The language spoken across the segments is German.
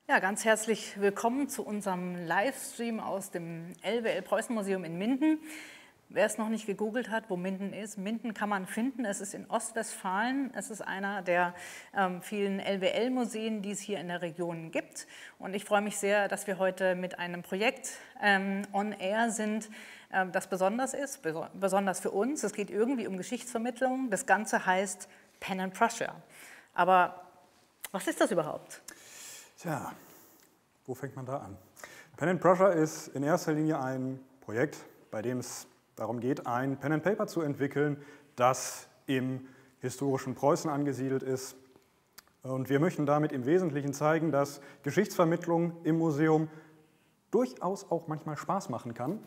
Ja, ganz herzlich willkommen zu unserem Livestream aus dem LWL Preußen Museum in Minden. Wer es noch nicht gegoogelt hat, wo Minden ist, Minden kann man finden. Es ist in Ostwestfalen. Es ist einer der vielen LWL-Museen, die es hier in der Region gibt. Und ich freue mich sehr, dass wir heute mit einem Projekt on air sind, das besonders ist, besonders für uns. Es geht irgendwie um Geschichtsvermittlung. Das Ganze heißt Pen and Prussia. Aber was ist das überhaupt? Tja, wo fängt man da an? Pen and Prussia ist in erster Linie ein Projekt, bei dem es darum geht, ein Pen and Paper zu entwickeln, das im historischen Preußen angesiedelt ist. Und wir möchten damit im Wesentlichen zeigen, dass Geschichtsvermittlung im Museum durchaus auch manchmal Spaß machen kann.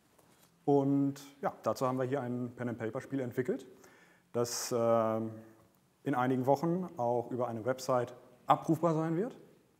Und ja, dazu haben wir hier ein Pen and Paper Spiel entwickelt, das in einigen Wochen auch über eine Website abrufbar sein wird.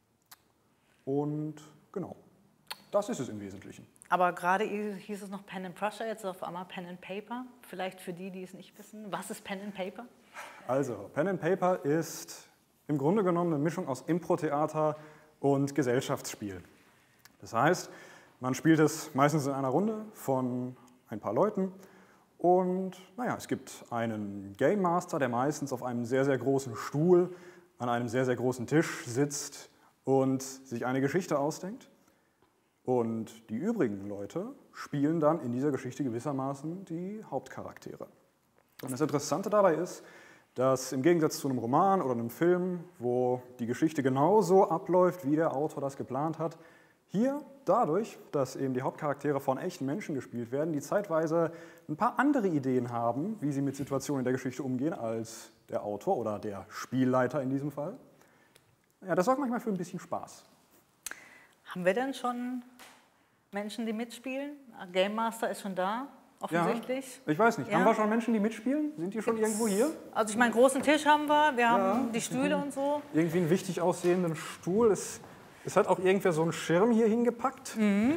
Und genau, das ist es im Wesentlichen. Aber gerade hieß es noch Pen and Prussia, jetzt auf einmal Pen and Paper. Vielleicht für die, die es nicht wissen, was ist Pen and Paper? Also, Pen and Paper ist im Grunde genommen eine Mischung aus Impro-Theater und Gesellschaftsspiel. Das heißt, man spielt es meistens in einer Runde von ein paar Leuten und naja, es gibt einen Game Master, der meistens auf einem sehr, sehr großen Stuhl an einem sehr, sehr großen Tisch sitzt und sich eine Geschichte ausdenkt. Und die übrigen Leute spielen dann in dieser Geschichte gewissermaßen die Hauptcharaktere. Und das Interessante dabei ist, dass im Gegensatz zu einem Roman oder einem Film, wo die Geschichte genauso abläuft, wie der Autor das geplant hat, hier dadurch, dass eben die Hauptcharaktere von echten Menschen gespielt werden, die zeitweise ein paar andere Ideen haben, wie sie mit Situationen in der Geschichte umgehen, als der Autor oder der Spielleiter in diesem Fall. Ja, das sorgt manchmal für ein bisschen Spaß. Haben wir denn schon Menschen, die mitspielen? Game Master ist schon da, offensichtlich. Ja, ich weiß nicht, haben wir schon Menschen, die mitspielen? Sind die schon irgendwo hier? Also ich meine, großen Tisch haben wir haben die Stühle und so. Irgendwie einen wichtig aussehenden Stuhl. Es hat auch irgendwer so einen Schirm hier hingepackt. Mhm.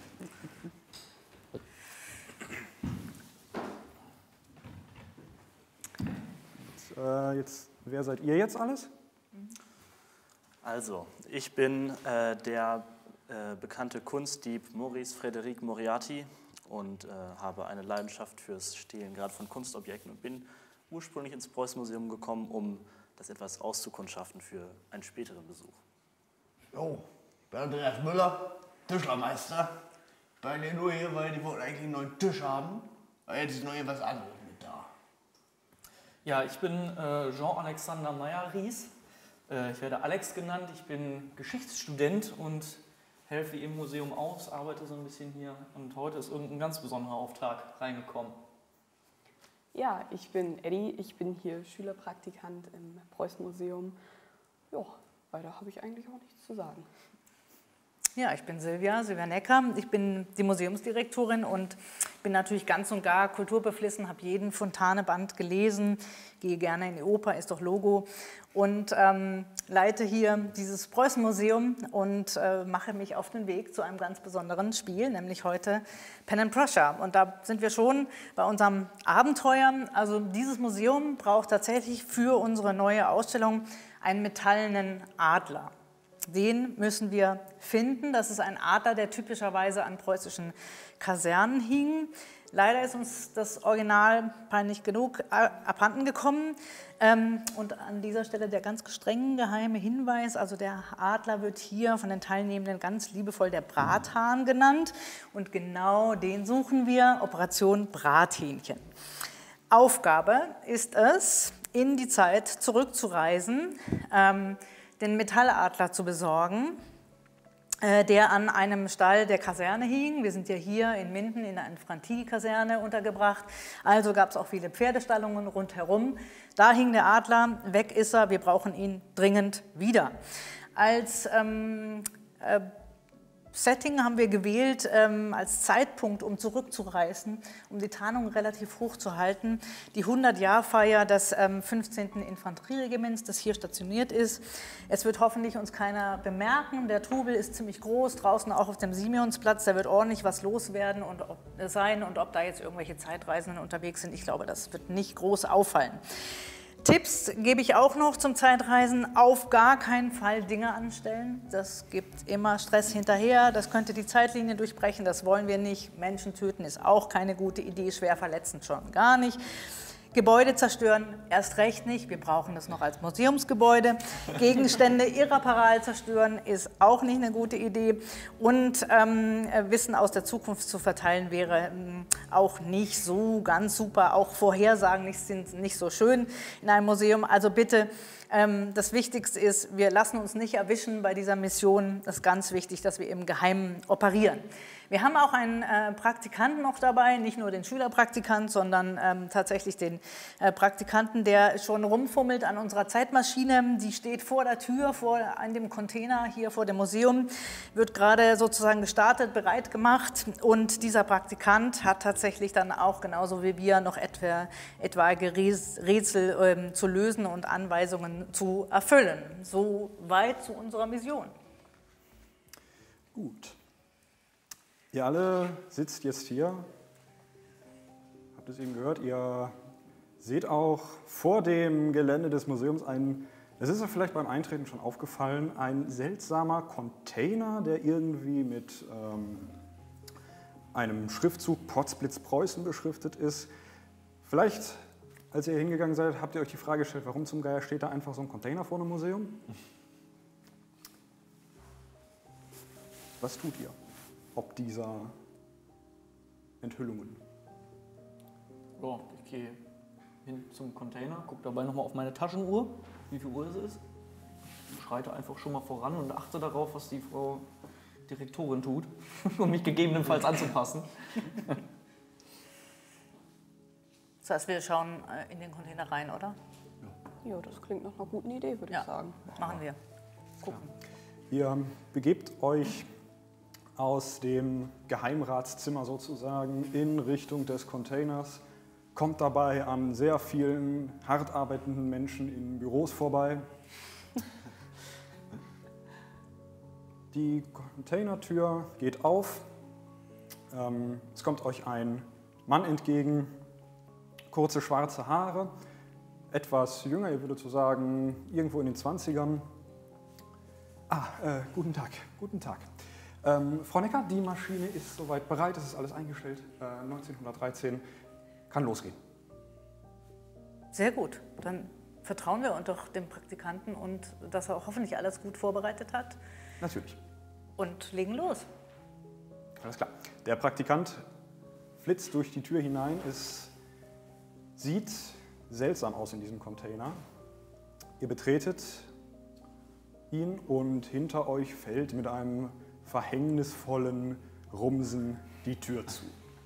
Wer seid ihr jetzt alles? Also, ich bin der bekannte Kunstdieb Maurice Frédéric Moriarty und habe eine Leidenschaft fürs Stehlen, gerade von Kunstobjekten, und bin ursprünglich ins Preußen-Museum gekommen, um das etwas auszukundschaften für einen späteren Besuch. Jo, ich bin Andreas Müller, Tischlermeister. Bei denen nur hier, weil die wollten eigentlich einen neuen Tisch haben, aber jetzt ist noch irgendwas anderes mit da. Ja, ich bin Jean-Alexander Meyer-Ries. Ich werde Alex genannt, ich bin Geschichtsstudent und helfe im Museum aus, arbeite so ein bisschen hier und heute ist irgendein ganz besonderer Auftrag reingekommen. Ja, ich bin Eddie, ich bin hier Schülerpraktikant im Preußen-Museum. Ja, weiter habe ich eigentlich auch nichts zu sagen. Ja, ich bin Silvia Necker. Ich bin die Museumsdirektorin und bin natürlich ganz und gar kulturbeflissen, habe jeden Fontane-Band gelesen, gehe gerne in die Oper, ist doch Logo und leite hier dieses Preußen-Museum und mache mich auf den Weg zu einem ganz besonderen Spiel, nämlich heute Pen and Prussia. Und da sind wir schon bei unserem Abenteuer. Also dieses Museum braucht tatsächlich für unsere neue Ausstellung einen metallenen Adler. Den müssen wir finden. Das ist ein Adler, der typischerweise an preußischen Kasernen hing. Leider ist uns das Original peinlich genug abhanden gekommen. Und an dieser Stelle der ganz streng geheime Hinweis, also der Adler wird hier von den Teilnehmenden ganz liebevoll der Brathahn genannt. Und genau den suchen wir, Operation Brathähnchen. Aufgabe ist es, in die Zeit zurückzureisen, den Metalladler zu besorgen, der an einem Stall der Kaserne hing. Wir sind ja hier in Minden in einer Infanterie-Kaserne untergebracht, also gab es auch viele Pferdestallungen rundherum. Da hing der Adler, weg ist er, wir brauchen ihn dringend wieder. Als Setting haben wir gewählt, als Zeitpunkt, um zurückzureisen, um die Tarnung relativ hoch zu halten, die 100-Jahr-Feier des 15. Infanterieregiments, das hier stationiert ist. Es wird hoffentlich uns keiner bemerken. Der Trubel ist ziemlich groß, draußen auch auf dem Simeonsplatz. Da wird ordentlich was loswerden und ob da jetzt irgendwelche Zeitreisenden unterwegs sind, ich glaube, das wird nicht groß auffallen. Tipps gebe ich auch noch zum Zeitreisen. Auf gar keinen Fall Dinge anstellen. Das gibt immer Stress hinterher. Das könnte die Zeitlinie durchbrechen. Das wollen wir nicht. Menschen töten ist auch keine gute Idee. Schwer verletzen schon gar nicht. Gebäude zerstören erst recht nicht. Wir brauchen das noch als Museumsgebäude. Gegenstände irreparabel zerstören ist auch nicht eine gute Idee. Und Wissen aus der Zukunft zu verteilen wäre auch nicht so ganz super. Auch Vorhersagen sind nicht so schön in einem Museum. Also bitte, das Wichtigste ist, wir lassen uns nicht erwischen bei dieser Mission. Das ist ganz wichtig, dass wir im Geheimen operieren. Wir haben auch einen Praktikanten noch dabei, nicht nur den Schülerpraktikant, sondern tatsächlich den Praktikanten, der schon rumfummelt an unserer Zeitmaschine. Die steht vor der Tür, an dem Container hier vor dem Museum, wird gerade sozusagen gestartet, bereit gemacht. Und dieser Praktikant hat tatsächlich dann auch genauso wie wir noch etwaige Rätsel zu lösen und Anweisungen zu erfüllen. So weit zu unserer Mission. Gut. Ihr alle sitzt jetzt hier, habt es eben gehört, ihr seht auch vor dem Gelände des Museums es ist euch vielleicht beim Eintreten schon aufgefallen, ein seltsamer Container, der irgendwie mit einem Schriftzug Potsblitz Preußen beschriftet ist. Vielleicht, als ihr hingegangen seid, habt ihr euch die Frage gestellt, warum zum Geier steht da einfach so ein Container vor einem Museum? Was tut ihr? Ob dieser Enthüllungen? Ja, ich gehe hin zum Container, gucke dabei nochmal auf meine Taschenuhr, wie viel Uhr es ist. Schreite einfach schon mal voran und achte darauf, was die Frau Direktorin tut, um mich gegebenenfalls anzupassen. Das heißt, wir schauen in den Container rein, oder? Ja, das klingt nach einer guten Idee, würde ich sagen. Machen wir. Gucken. Ihr begebt euch aus dem Geheimratszimmer sozusagen in Richtung des Containers, kommt dabei an sehr vielen hart arbeitenden Menschen in Büros vorbei. Die Containertür geht auf, es kommt euch ein Mann entgegen, kurze schwarze Haare, etwas jünger, ihr würdet so sagen, irgendwo in den 20ern. Guten Tag, guten Tag. Frau Necker, die Maschine ist soweit bereit, es ist alles eingestellt. 1913 kann losgehen. Sehr gut. Dann vertrauen wir doch dem Praktikanten und dass er auch hoffentlich alles gut vorbereitet hat. Natürlich. Und legen los. Alles klar. Der Praktikant flitzt durch die Tür hinein. Es sieht seltsam aus in diesem Container. Ihr betretet ihn und hinter euch fällt mit einem verhängnisvollen Rumsen die Tür zu.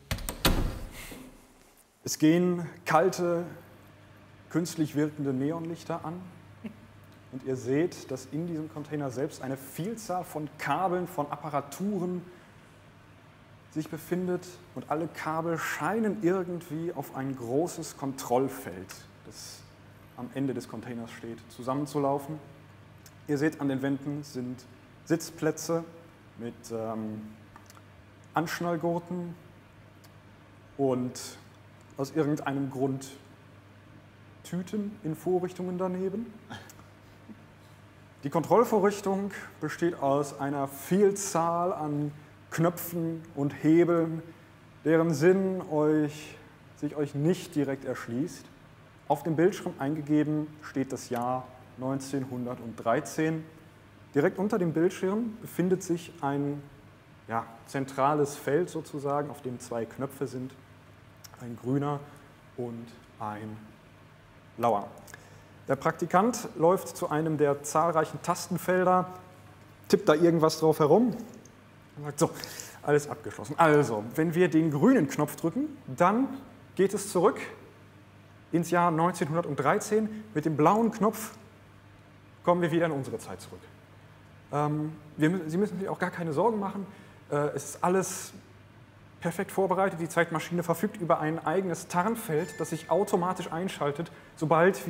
Es gehen kalte, künstlich wirkende Neonlichter an und ihr seht, dass in diesem Container selbst eine Vielzahl von Kabeln, von Apparaturen sich befindet und alle Kabel scheinen irgendwie auf ein großes Kontrollfeld, das am Ende des Containers steht, zusammenzulaufen. Ihr seht, an den Wänden sind Sitzplätze mit Anschnallgurten und aus irgendeinem Grund Tüten in Vorrichtungen daneben. Die Kontrollvorrichtung besteht aus einer Vielzahl an Knöpfen und Hebeln, deren Sinn sich euch nicht direkt erschließt. Auf dem Bildschirm eingegeben steht das Jahr 1913. Direkt unter dem Bildschirm befindet sich ein zentrales Feld sozusagen, auf dem zwei Knöpfe sind, ein grüner und ein blauer. Der Praktikant läuft zu einem der zahlreichen Tastenfelder, tippt da irgendwas drauf herum und sagt, so, alles abgeschlossen. Also, wenn wir den grünen Knopf drücken, dann geht es zurück ins Jahr 1913. Mit dem blauen Knopf kommen wir wieder in unsere Zeit zurück. Sie müssen sich auch gar keine Sorgen machen. Es ist alles perfekt vorbereitet. Die Zeitmaschine verfügt über ein eigenes Tarnfeld, das sich automatisch einschaltet, sobald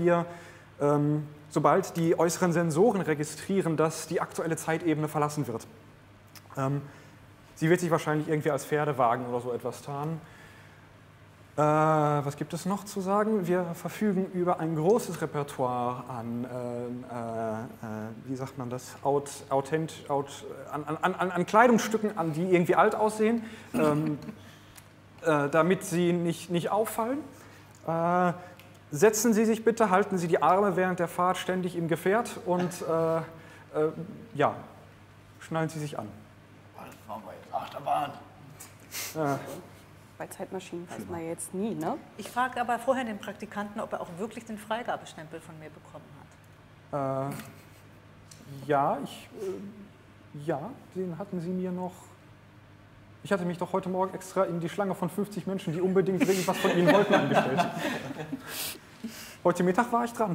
die äußeren Sensoren registrieren, dass die aktuelle Zeitebene verlassen wird. Sie wird sich wahrscheinlich irgendwie als Pferdewagen oder so etwas tarnen. Was gibt es noch zu sagen? Wir verfügen über ein großes Repertoire an, wie sagt man das, an Kleidungsstücken, die irgendwie alt aussehen, damit sie nicht auffallen. Setzen Sie sich bitte, halten Sie die Arme während der Fahrt ständig im Gefährt und ja, schnallen Sie sich an. Das fahren wir jetzt Achterbahn. Bei Zeitmaschinen weiß man jetzt nie, ne? Ich frage aber vorher den Praktikanten, ob er auch wirklich den Freigabestempel von mir bekommen hat. Ja, den hatten Sie mir noch. Ich hatte mich doch heute Morgen extra in die Schlange von 50 Menschen, die unbedingt irgendwas von Ihnen wollten, angestellt. Heute Mittag war ich dran.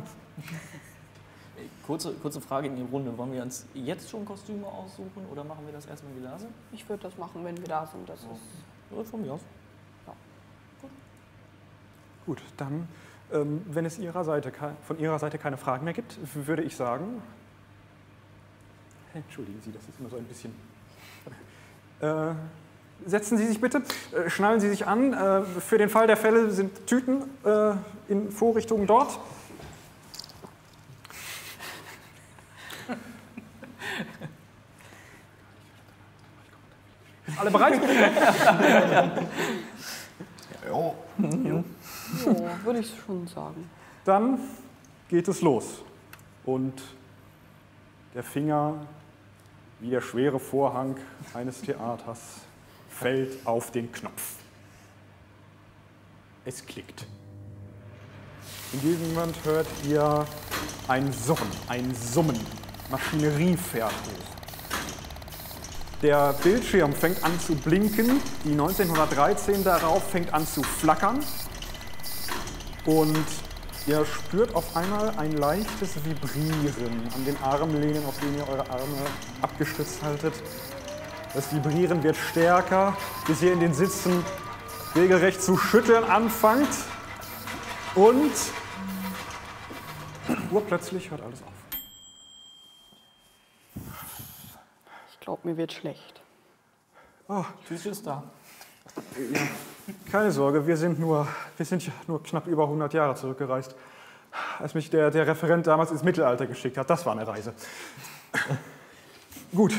Kurze Frage in die Runde. Wollen wir uns jetzt schon Kostüme aussuchen oder machen wir das erst, wenn wir da sind? Ich würde das machen, wenn wir da sind. Das ist Ja, von mir aus. Gut, dann, wenn es von Ihrer Seite keine Fragen mehr gibt, würde ich sagen, entschuldigen Sie, das ist immer so ein bisschen, setzen Sie sich bitte, schnallen Sie sich an, für den Fall der Fälle sind Tüten in Vorrichtungen dort. Alle bereit? Jo. ja, würde ich schon sagen. Dann geht es los. Und der Finger, wie der schwere Vorhang eines Theaters, fällt auf den Knopf. Es klickt. In diesem Moment hört ihr ein Surren, ein Summen. Maschinerie fährt hoch. Der Bildschirm fängt an zu blinken, die 1913 darauf fängt an zu flackern und ihr spürt auf einmal ein leichtes Vibrieren an den Armlehnen, auf denen ihr eure Arme abgestützt haltet. Das Vibrieren wird stärker, bis ihr in den Sitzen regelrecht zu schütteln anfangt und urplötzlich hört alles auf. Ich glaube, mir wird schlecht. Oh, Tüte ist da. keine Sorge, wir sind ja nur knapp über 100 Jahre zurückgereist, als mich der Referent damals ins Mittelalter geschickt hat. Das war eine Reise. Gut.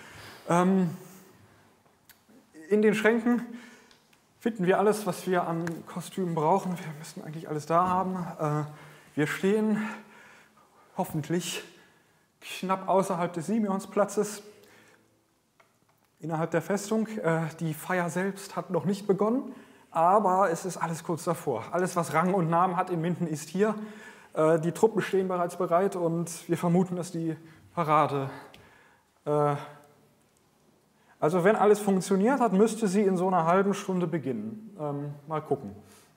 In den Schränken finden wir alles, was wir an Kostümen brauchen. Wir müssen eigentlich alles da haben. Wir stehen hoffentlich knapp außerhalb des Simeonsplatzes, innerhalb der Festung. Die Feier selbst hat noch nicht begonnen, aber es ist alles kurz davor. Alles, was Rang und Namen hat in Minden, ist hier. Die Truppen stehen bereits bereit und wir vermuten, dass die Parade... Also wenn alles funktioniert hat, müsste sie in so einer halben Stunde beginnen. Mal gucken.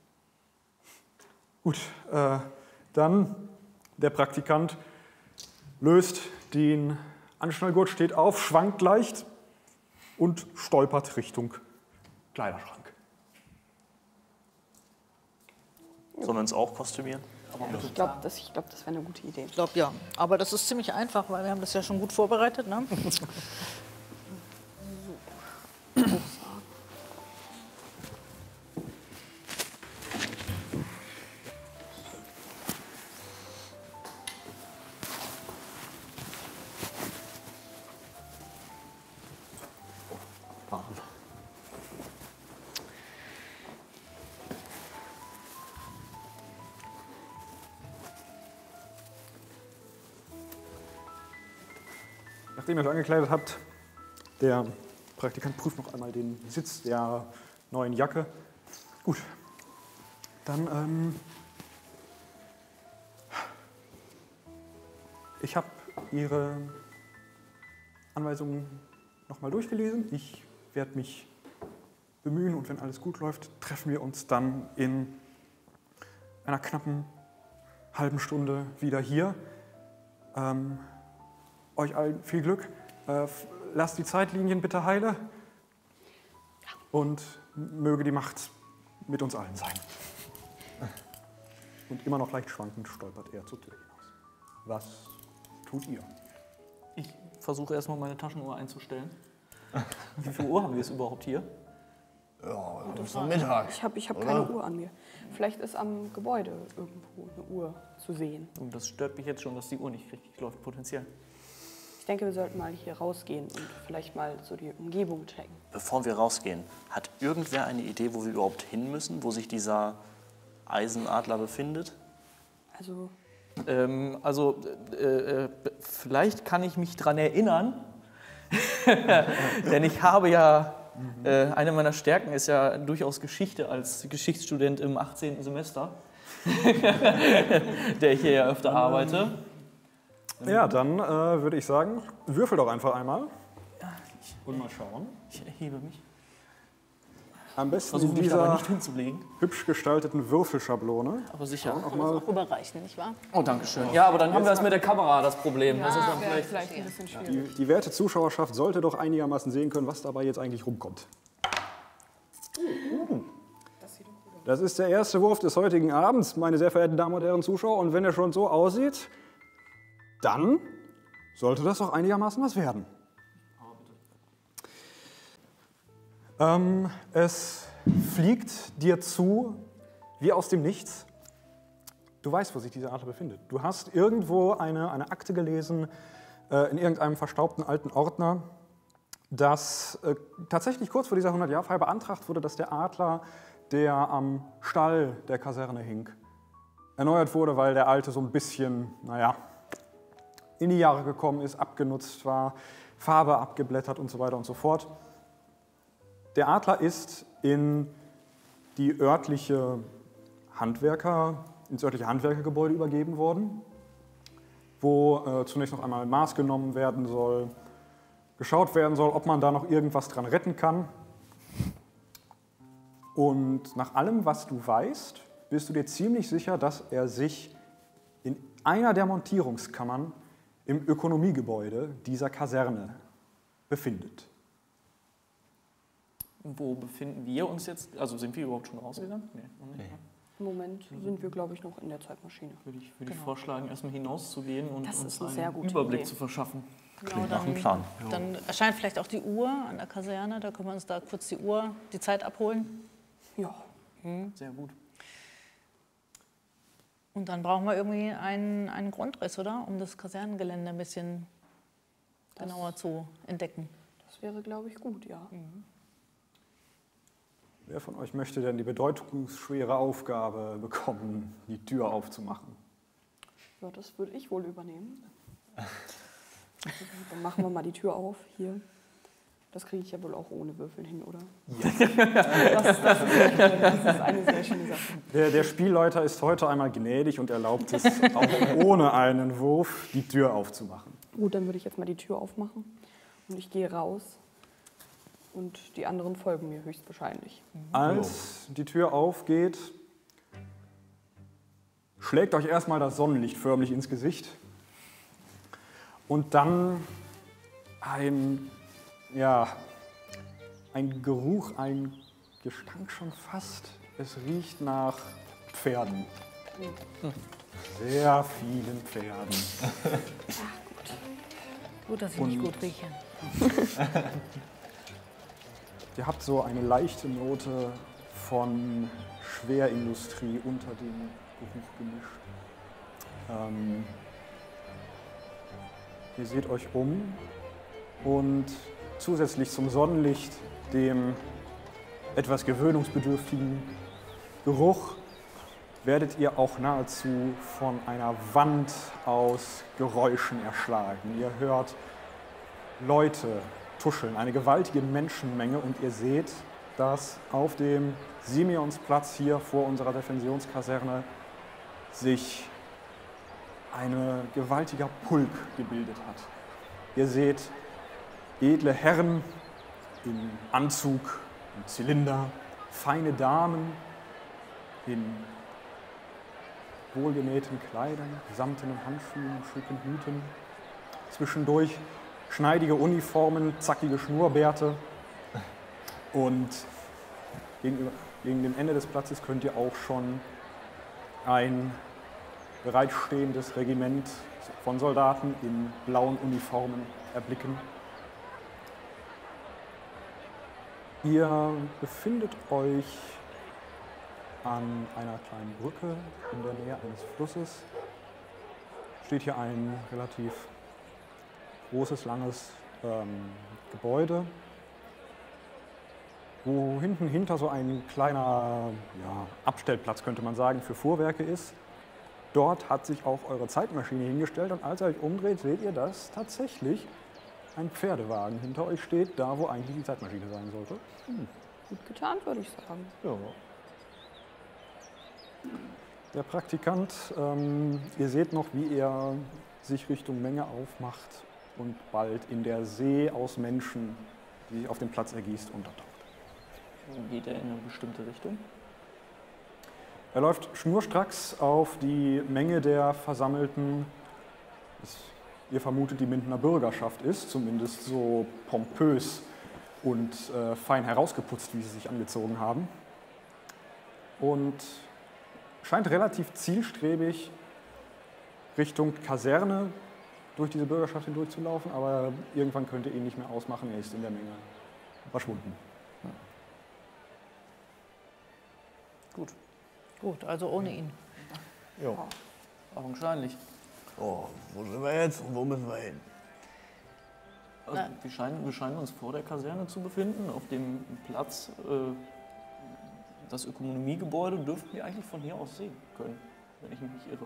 Gut, dann der Praktikant löst den Anschnallgurt, steht auf, schwankt leicht und stolpert Richtung Kleiderschrank. Sollen wir uns auch kostümieren? Ich glaube, das wäre eine gute Idee. Ich glaube ja, aber das ist ziemlich einfach, weil wir haben das ja schon gut vorbereitet. Ne? Nachdem ihr euch angekleidet habt, der Praktikant prüft noch einmal den Sitz der neuen Jacke. Gut, dann ich habe Ihre Anweisungen nochmal durchgelesen. Ich werde mich bemühen und wenn alles gut läuft, treffen wir uns dann in einer knappen halben Stunde wieder hier. Euch allen viel Glück. Lasst die Zeitlinien bitte heile. Und möge die Macht mit uns allen sein. Und immer noch leicht schwankend stolpert er zur Tür hinaus. Was tut ihr? Ich versuche erstmal meine Taschenuhr einzustellen. Wie viel Uhr haben wir es überhaupt hier? Ja, das ist doch Mittag. Ich hab keine Uhr an mir. Vielleicht ist am Gebäude irgendwo eine Uhr zu sehen. Und das stört mich jetzt schon, dass die Uhr nicht richtig läuft, potenziell. Ich denke, wir sollten mal hier rausgehen und vielleicht mal so die Umgebung checken. Bevor wir rausgehen, hat irgendwer eine Idee, wo wir überhaupt hin müssen, wo sich dieser Eisenadler befindet? Also, Vielleicht kann ich mich daran erinnern, denn ich habe ja, eine meiner Stärken ist ja durchaus Geschichte als Geschichtsstudent im 18. Semester, der ich hier ja öfter arbeite. Ja, dann würde ich sagen, würfel doch einfach einmal. Und mal schauen. Ich erhebe mich. Am besten Versuche in mich aber dieser nicht hinzulegen. hübsch gestalteten Würfelschablone. Aber sicher. Kann das auch überreichen, nicht wahr? Oh, danke schön. Ja, aber dann haben wir es mit der Kamera, das Problem. Das ist dann wäre vielleicht vielleicht ein bisschen schwierig. Die werte Zuschauerschaft sollte doch einigermaßen sehen können, was dabei jetzt eigentlich rumkommt. Das ist der erste Wurf des heutigen Abends, meine sehr verehrten Damen und Herren Zuschauer. Und wenn er schon so aussieht, dann sollte das doch einigermaßen was werden. Es fliegt dir zu, wie aus dem Nichts. Du weißt, wo sich dieser Adler befindet. Du hast irgendwo eine Akte gelesen, in irgendeinem verstaubten alten Ordner, dass tatsächlich kurz vor dieser 100-Jahr-Feier beantragt wurde, dass der Adler, der am Stall der Kaserne hing, erneuert wurde, weil der alte so ein bisschen, in die Jahre gekommen ist, abgenutzt war, Farbe abgeblättert und so weiter und so fort. Der Adler ist ins örtliche Handwerkergebäude übergeben worden, wo zunächst noch einmal Maß genommen werden soll, geschaut werden soll, ob man da noch irgendwas dran retten kann. Und nach allem, was du weißt, bist du dir ziemlich sicher, dass er sich in einer der Montierungskammern im Ökonomiegebäude dieser Kaserne befindet. Wo befinden wir uns jetzt? Also sind wir überhaupt schon rausgegangen? Nee. Im Moment sind wir, glaube ich, noch in der Zeitmaschine. Würde ich vorschlagen, erstmal hinauszugehen und Das uns ist eine sehr einen gute Überblick Idee. zu verschaffen. Genau, nach dem Plan. Dann erscheint vielleicht auch die Uhr an der Kaserne. Da können wir uns da kurz die Zeit abholen. Ja, Sehr gut. Und dann brauchen wir irgendwie einen Grundriss, oder? Um das Kasernengelände ein bisschen genauer zu entdecken. das wäre, glaube ich, gut, ja. Wer von euch möchte denn die bedeutungsschwere Aufgabe bekommen, die Tür aufzumachen? Ja, das würde ich wohl übernehmen. Dann machen wir mal die Tür auf, hier. Das kriege ich ja wohl auch ohne Würfeln hin, oder? Ja. Das ist eine sehr schöne Sache. Der Spielleiter ist heute einmal gnädig und erlaubt es, auch ohne einen Wurf die Tür aufzumachen. Gut, dann würde ich jetzt mal die Tür aufmachen und ich gehe raus und die anderen folgen mir höchstwahrscheinlich. Als die Tür aufgeht, schlägt euch erstmal das Sonnenlicht förmlich ins Gesicht und dann ein Geruch, ein Gestank schon fast. Es riecht nach Pferden. Sehr vielen Pferden. Gut, dass ich nicht gut rieche. Ihr habt so eine leichte Note von Schwerindustrie unter dem Geruch gemischt. Ihr seht euch um und zusätzlich zum Sonnenlicht, dem etwas gewöhnungsbedürftigen Geruch, werdet ihr auch nahezu von einer Wand aus Geräuschen erschlagen. Ihr hört Leute tuscheln, eine gewaltige Menschenmenge, und ihr seht, dass auf dem Simeonsplatz hier vor unserer Defensionskaserne sich ein gewaltiger Pulk gebildet hat. Ihr seht edle Herren in Anzug, in Zylinder, feine Damen in wohlgenähten Kleidern, samtenen Handschuhen, schicken Hüten. Zwischendurch schneidige Uniformen, zackige Schnurrbärte. Und gegen dem Ende des Platzes könnt ihr auch schon ein bereitstehendes Regiment von Soldaten in blauen Uniformen erblicken. Ihr befindet euch an einer kleinen Brücke in der Nähe eines Flusses. Steht hier ein relativ großes, langes Gebäude, wo hinter so ein kleiner Abstellplatz, könnte man sagen, für Fuhrwerke ist. Dort hat sich auch eure Zeitmaschine hingestellt und als ihr euch umdreht, seht ihr, dass tatsächlich ein Pferdewagen hinter euch steht, da wo eigentlich die Zeitmaschine sein sollte. Gut getan, würde ich sagen. Ja. Der Praktikant, ihr seht noch, wie er sich Richtung Menge aufmacht und bald in der See aus Menschen, die sich auf dem Platz ergießt, untertaucht. Geht er in eine bestimmte Richtung? Er läuft schnurstracks auf die Menge der Versammelten, das, ihr vermutet, die Mindener Bürgerschaft ist, zumindest so pompös und fein herausgeputzt, wie sie sich angezogen haben. Und scheint relativ zielstrebig Richtung Kaserne durch diese Bürgerschaft hindurchzulaufen, aber irgendwann könnt ihr ihn nicht mehr ausmachen, er ist in der Menge verschwunden. Gut, also ohne ihn. Ja. Augenscheinlich. Oh, wo sind wir jetzt und wo müssen wir hin? Also, wir scheinen uns vor der Kaserne zu befinden, auf dem Platz. Das Ökonomiegebäude dürften wir eigentlich von hier aus sehen können, wenn ich mich nicht irre.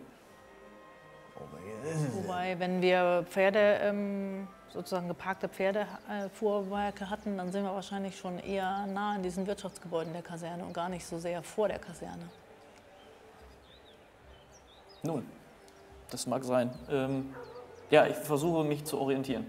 Wobei, wenn wir sozusagen geparkte Pferdefuhrwerke hatten, dann sind wir wahrscheinlich schon eher nah an diesen Wirtschaftsgebäuden der Kaserne und gar nicht so sehr vor der Kaserne. Nun, das mag sein. Ja, ich versuche mich zu orientieren.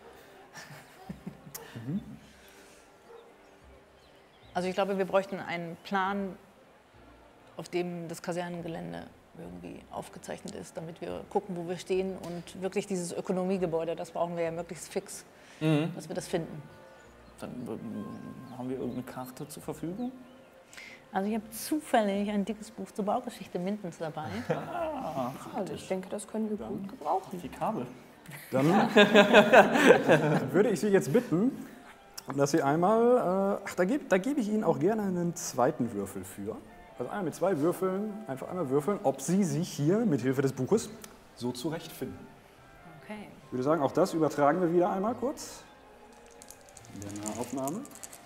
Also ich glaube, wir bräuchten einen Plan, auf dem das Kasernengelände irgendwie aufgezeichnet ist, damit wir gucken, wo wir stehen und wirklich dieses Ökonomiegebäude, das brauchen wir ja möglichst fix, dass wir das finden. Dann haben wir irgendeine Karte zur Verfügung? Also ich habe zufällig ein dickes Buch zur Baugeschichte Mindens dabei. Also ich denke, das können wir gut gebrauchen. Die Kabel. Dann würde ich Sie jetzt bitten, dass Sie einmal, da gebe ich Ihnen auch gerne einen zweiten Würfel für. Also einmal mit 2 Würfeln, einfach einmal würfeln, ob Sie sich hier mit Hilfe des Buches so zurechtfinden. Okay. Ich würde sagen, auch das übertragen wir wieder einmal kurz in der Nahaufnahme.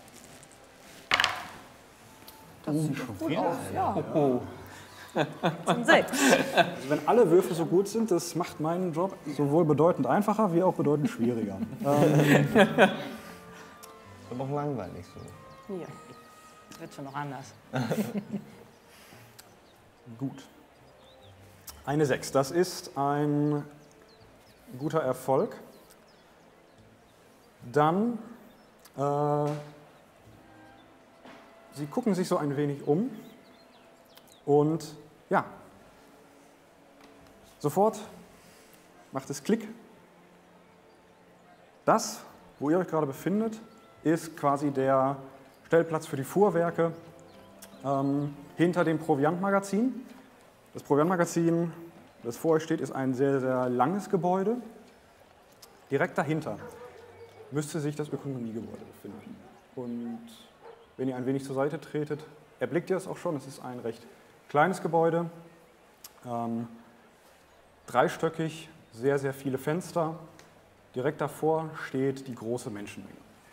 Das sieht doch gut aus, ja. Zum 6. Also wenn alle Würfel so gut sind, das macht meinen Job sowohl bedeutend einfacher wie auch bedeutend schwieriger. Das ist doch langweilig so. Ja. Das wird schon noch anders. Gut. Eine 6, das ist ein guter Erfolg. Dann, Sie gucken sich so ein wenig um und ja, sofort macht es Klick. Das, wo ihr euch gerade befindet, ist quasi der Stellplatz für die Fuhrwerke hinter dem Proviantmagazin. Das Proviantmagazin, das vor euch steht, ist ein sehr, sehr langes Gebäude. Direkt dahinter müsste sich das Ökonomiegebäude befinden. Und wenn ihr ein wenig zur Seite tretet, erblickt ihr es auch schon. Es ist ein recht kleines Gebäude, dreistöckig, sehr, sehr viele Fenster. Direkt davor steht die große Menschenmenge.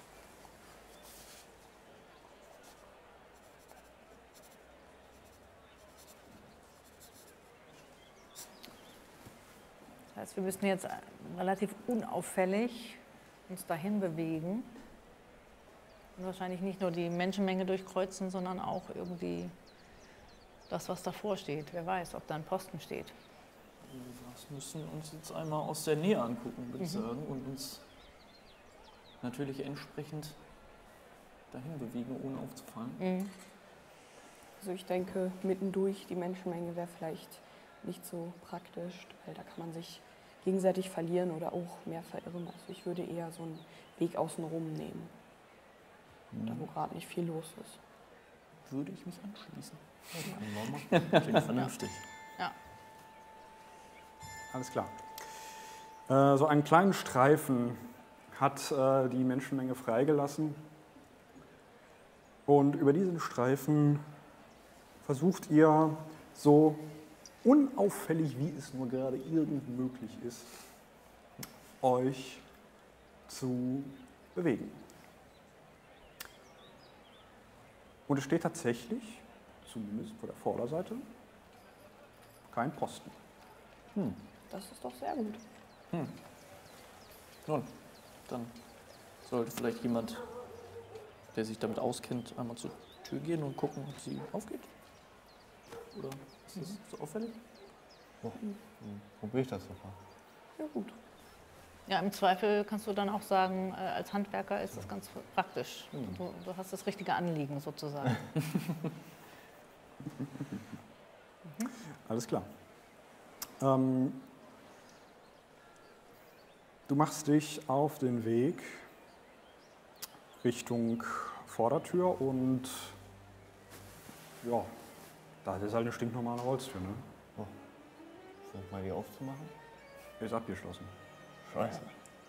Das heißt, wir müssen jetzt relativ unauffällig uns dahin bewegen und wahrscheinlich nicht nur die Menschenmenge durchkreuzen, sondern auch irgendwie das, was davor steht. Wer weiß, ob da ein Posten steht. Das müssen wir uns jetzt einmal aus der Nähe angucken, würde ich sagen, und uns natürlich entsprechend dahin bewegen, ohne aufzufallen. Also ich denke, mittendurch die Menschenmenge wäre vielleicht nicht so praktisch, weil da kann man sich gegenseitig verlieren oder auch mehr verirren. Also ich würde eher so einen Weg außenrum nehmen, da wo gerade nicht viel los ist. Würde ich mich anschließen. Klingt vernünftig. Ja. Alles klar. So einen kleinen Streifen hat die Menschenmenge freigelassen. Und über diesen Streifen versucht ihr so unauffällig, wie es nur gerade irgend möglich ist, euch zu bewegen. Und es steht tatsächlich, zumindest vor der Vorderseite, kein Posten. Das ist doch sehr gut. Nun, dann sollte vielleicht jemand, der sich damit auskennt, einmal zur Tür gehen und gucken, ob sie aufgeht. Oder ist das so auffällig? Probier ich das sofort. Ja, gut. Ja, im Zweifel kannst du dann auch sagen, als Handwerker ist das ganz praktisch. Du hast das richtige Anliegen sozusagen. Alles klar. Du machst dich auf den Weg Richtung Vordertür und ja, das ist halt eine stinknormale Holztür, ne? Versuch mal die aufzumachen. Ist abgeschlossen. Scheiße.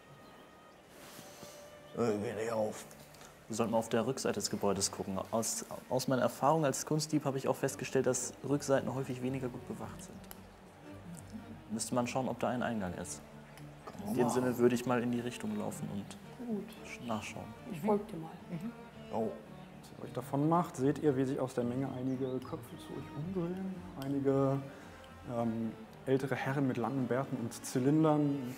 Geht nicht auf. Wir sollten mal auf der Rückseite des Gebäudes gucken. Aus meiner Erfahrung als Kunstdieb habe ich auch festgestellt, dass Rückseiten häufig weniger gut bewacht sind. Müsste man schauen, ob da ein Eingang ist. In dem Sinne würde ich mal in die Richtung laufen und Gut. nachschauen. Ich folge dir mal. Oh. Als ihr euch davon macht, seht ihr, wie sich aus der Menge einige Köpfe zu euch umdrehen. Einige ältere Herren mit langen Bärten und Zylindern und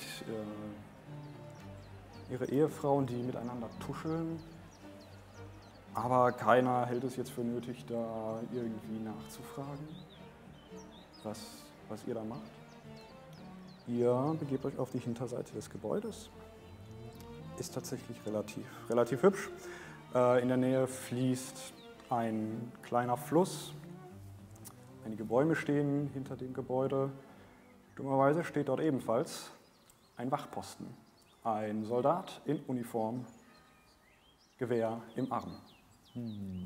ihre Ehefrauen, die miteinander tuscheln. Aber keiner hält es jetzt für nötig, da irgendwie nachzufragen, was ihr da macht. Ihr begebt euch auf die Hinterseite des Gebäudes. Ist tatsächlich relativ hübsch. In der Nähe fließt ein kleiner Fluss. Einige Bäume stehen hinter dem Gebäude. Dummerweise steht dort ebenfalls ein Wachposten. Ein Soldat in Uniform, Gewehr im Arm. Ja,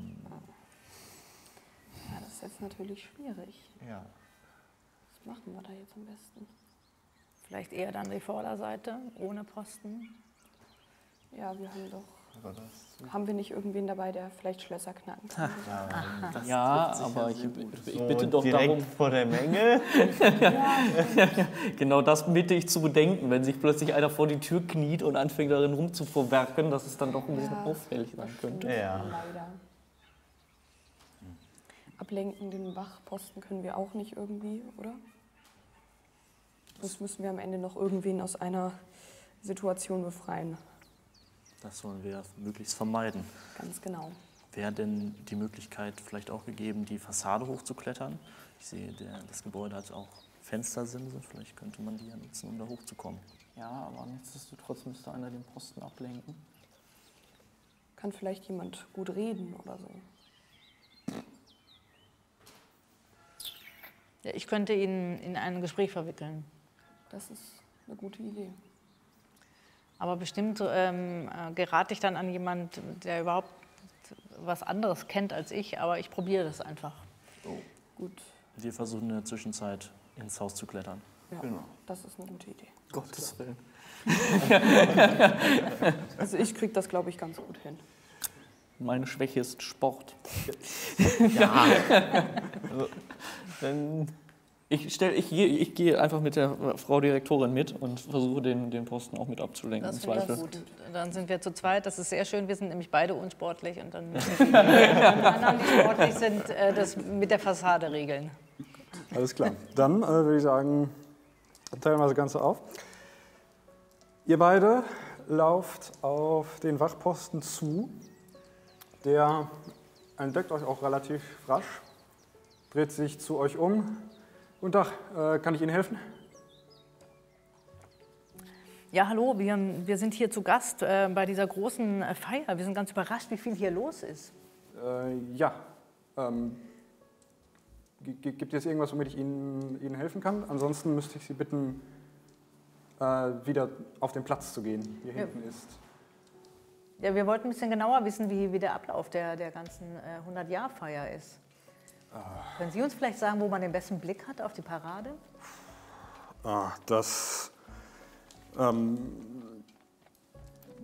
das ist jetzt natürlich schwierig. Ja. Was machen wir da jetzt am besten? Vielleicht eher dann die Vorderseite, ohne Posten. Ja, wir haben doch. Aber das Haben wir nicht irgendwen dabei, der vielleicht Schlösser knacken kann? Ja, trifft sich aber ja ich sehr gut. ich bitte doch direkt darum, vor der Menge. genau das bitte ich zu bedenken, wenn sich plötzlich einer vor die Tür kniet und anfängt darin rumzuvorwerken, dass es dann doch ein bisschen Ja, auffällig sein könnte. Ja. Leider. Ablenken, den Wachposten können wir auch nicht irgendwie, oder? Das müssen wir am Ende noch irgendwen aus einer Situation befreien. Das wollen wir möglichst vermeiden. Ganz genau. Wäre denn die Möglichkeit vielleicht auch gegeben, die Fassade hochzuklettern? Ich sehe, das Gebäude hat auch Fenstersimse. Vielleicht könnte man die ja nutzen, um da hochzukommen. Ja, aber nichtsdestotrotz müsste einer den Posten ablenken. Kann vielleicht jemand gut reden oder so. Ja, ich könnte ihn in ein Gespräch verwickeln. Das ist eine gute Idee. Aber bestimmt gerate ich dann an jemand, der überhaupt was anderes kennt als ich, aber ich probiere das einfach. Gut. Wir versuchen in der Zwischenzeit ins Haus zu klettern. Ja, Genau. das ist eine gute Idee. Gottes Willen. Also ich kriege das, glaube ich, ganz gut hin. Meine Schwäche ist Sport. Dann ich gehe einfach mit der Frau Direktorin mit und versuche den Posten auch mit abzulenken. Das im finde ich Zweifel. gut. Dann sind wir zu zweit, das ist sehr schön. Wir sind nämlich beide unsportlich und dann müssen die anderen, die sportlich sind, das mit der Fassade regeln. Alles klar. Dann würde ich sagen, teilen wir das Ganze auf. Ihr beide lauft auf den Wachposten zu. Der entdeckt euch auch relativ rasch, dreht sich zu euch um. Guten Tag, kann ich Ihnen helfen? Ja, hallo, wir sind hier zu Gast bei dieser großen Feier. Wir sind ganz überrascht, wie viel hier los ist. Ja. Gibt es irgendwas, womit ich Ihnen helfen kann? Ansonsten müsste ich Sie bitten, wieder auf den Platz zu gehen. Hier hinten ist. Ja, wir wollten ein bisschen genauer wissen, wie der Ablauf der ganzen 100-Jahr-Feier ist. Können Sie uns vielleicht sagen, wo man den besten Blick hat auf die Parade?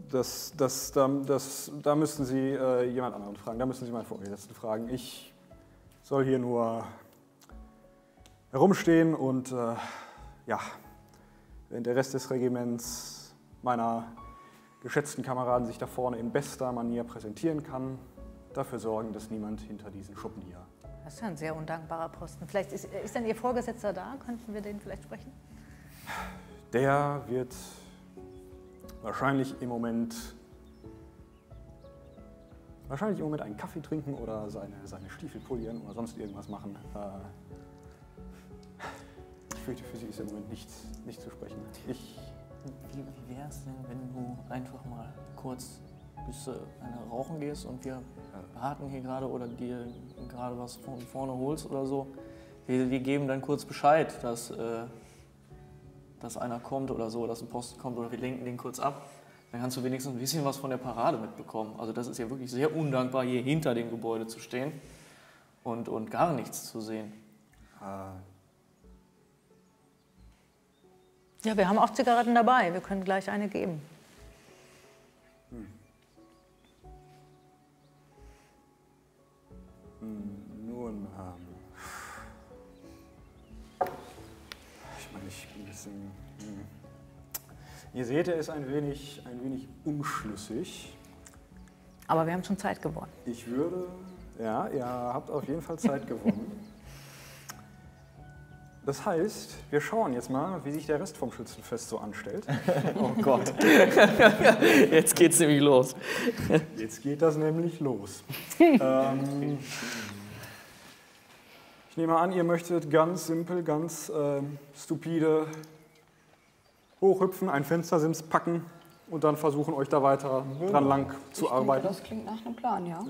da müssten Sie jemand anderen fragen. Da müssen Sie meinen Vorgesetzten fragen. Ich soll hier nur herumstehen und ja, während der Rest des Regiments meiner geschätzten Kameraden sich da vorne in bester Manier präsentieren kann, dafür sorgen, dass niemand hinter diesen Schuppen hier. Das ist ja ein sehr undankbarer Posten. Vielleicht ist denn Ihr Vorgesetzter da? Könnten wir den vielleicht sprechen? Der wird wahrscheinlich im Moment einen Kaffee trinken oder seine Stiefel polieren oder sonst irgendwas machen. Ich fürchte, für Sie ist im Moment nicht zu sprechen. Wie wäre es denn, wenn du einfach mal kurz bis eine rauchen gehst und wir beraten hier gerade oder dir gerade was von vorne holst oder so. Wir geben dann kurz Bescheid, dass einer kommt oder so, dass ein Posten kommt oder wir lenken den kurz ab. Dann kannst du wenigstens ein bisschen was von der Parade mitbekommen. Also das ist ja wirklich sehr undankbar, hier hinter dem Gebäude zu stehen und gar nichts zu sehen. Ja, wir haben auch Zigaretten dabei. Wir können gleich eine geben. Nun, ich meine, ich bin ein bisschen... Ihr seht, er ist ein wenig unschlüssig. Aber wir haben schon Zeit gewonnen. Ich würde... Ja, ihr habt auf jeden Fall Zeit gewonnen. Das heißt, wir schauen jetzt mal, wie sich der Rest vom Schützenfest so anstellt. Oh Gott. Jetzt geht's nämlich los. Jetzt geht das nämlich los. Ich nehme an, ihr möchtet ganz simpel, ganz stupide hochhüpfen, ein Fenstersims packen und dann versuchen, euch da weiter dran lang zu arbeiten. Das klingt nach einem Plan, ja.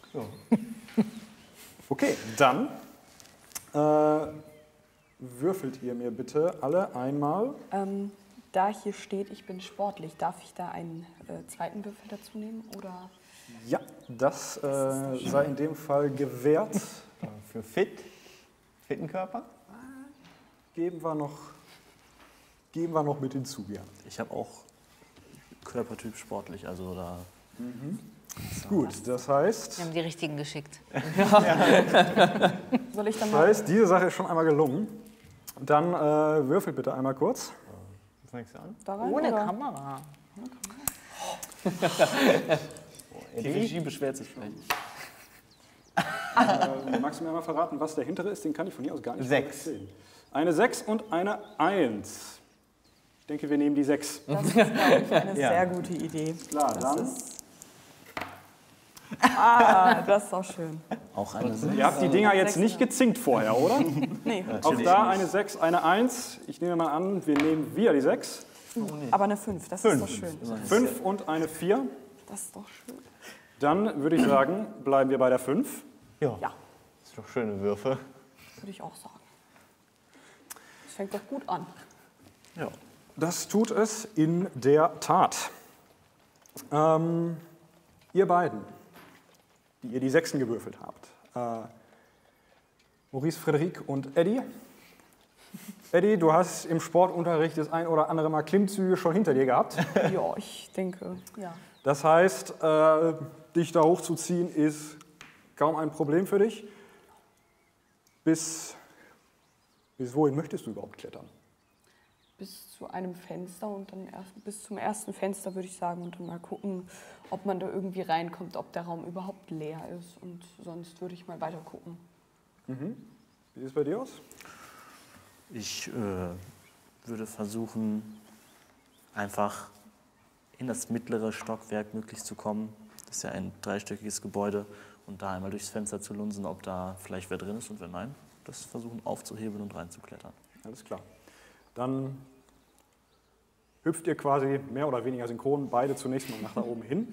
Okay, dann würfelt ihr mir bitte alle einmal. Da hier steht, ich bin sportlich, darf ich da einen zweiten Würfel dazu nehmen? Oder? Ja, das sei in dem Fall gewährt. Für fitten Körper? Geben wir noch mit hinzu, ja. Ich habe auch Körpertyp sportlich, also da... Gut, das heißt, Wir haben die richtigen geschickt. Soll ich dann das mal? heißt, diese Sache ist schon einmal gelungen. Dann würfelt bitte einmal kurz. Was fängst du an? Da rein, Ohne oder? Kamera. Die Regie beschwert sich vielleicht. Magst du mir einmal verraten, was der hintere ist? Den kann ich von hier aus gar nicht 6. sehen. Eine 6 und eine 1. Ich denke, wir nehmen die 6. Das ist, glaube ich, eine Ja. sehr gute Idee. Klar, dann. Das ist auch schön. Auch eine 6. Ihr habt die Dinger jetzt nicht gezinkt vorher, oder? Nee, Auch da eine 6, eine 1. Ich nehme mal an, wir nehmen wieder die 6. aber eine 5, das ist doch schön. 5 und eine 4. Das ist doch schön. Dann würde ich sagen, bleiben wir bei der 5. Ja. Ja. Das sind doch schöne Würfe. Würde ich auch sagen. Das fängt doch gut an. Ja. Das tut es in der Tat. Ihr beiden, die ihr die 6 gewürfelt habt, Maurice, Frédéric und Eddie. Eddie, du hast im Sportunterricht das ein oder andere Mal Klimmzüge schon hinter dir gehabt. Ja, ich denke, ja. Das heißt, dich da hochzuziehen ist kaum ein Problem für dich. Bis wohin möchtest du überhaupt klettern? Bis zu einem Fenster und dann bis zum ersten Fenster, würde ich sagen, und dann mal gucken, ob man da irgendwie reinkommt, ob der Raum überhaupt leer ist. Und sonst würde ich mal weiter gucken. Wie sieht es bei dir aus? Ich würde versuchen, einfach in das mittlere Stockwerk möglichst zu kommen. Das ist ja ein 3-stöckiges Gebäude. Und da einmal durchs Fenster zu lunsen, ob da vielleicht wer drin ist und wenn nein, das versuchen aufzuhebeln und reinzuklettern. Alles klar. Dann hüpft ihr quasi mehr oder weniger synchron beide zunächst mal nach da oben hin.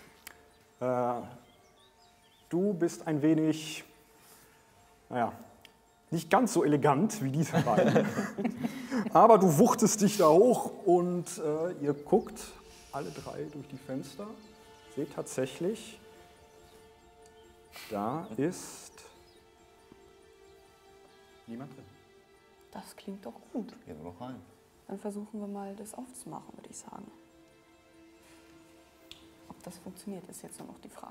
Du bist ein wenig, naja, nicht ganz so elegant wie diese beiden. Aber du wuchtest dich da hoch und ihr guckt alle drei durch die Fenster. Seht tatsächlich, da ist niemand drin. Das klingt doch gut. Gehen wir noch rein. Dann versuchen wir mal, das aufzumachen, würde ich sagen. das funktioniert, ist jetzt nur noch die Frage.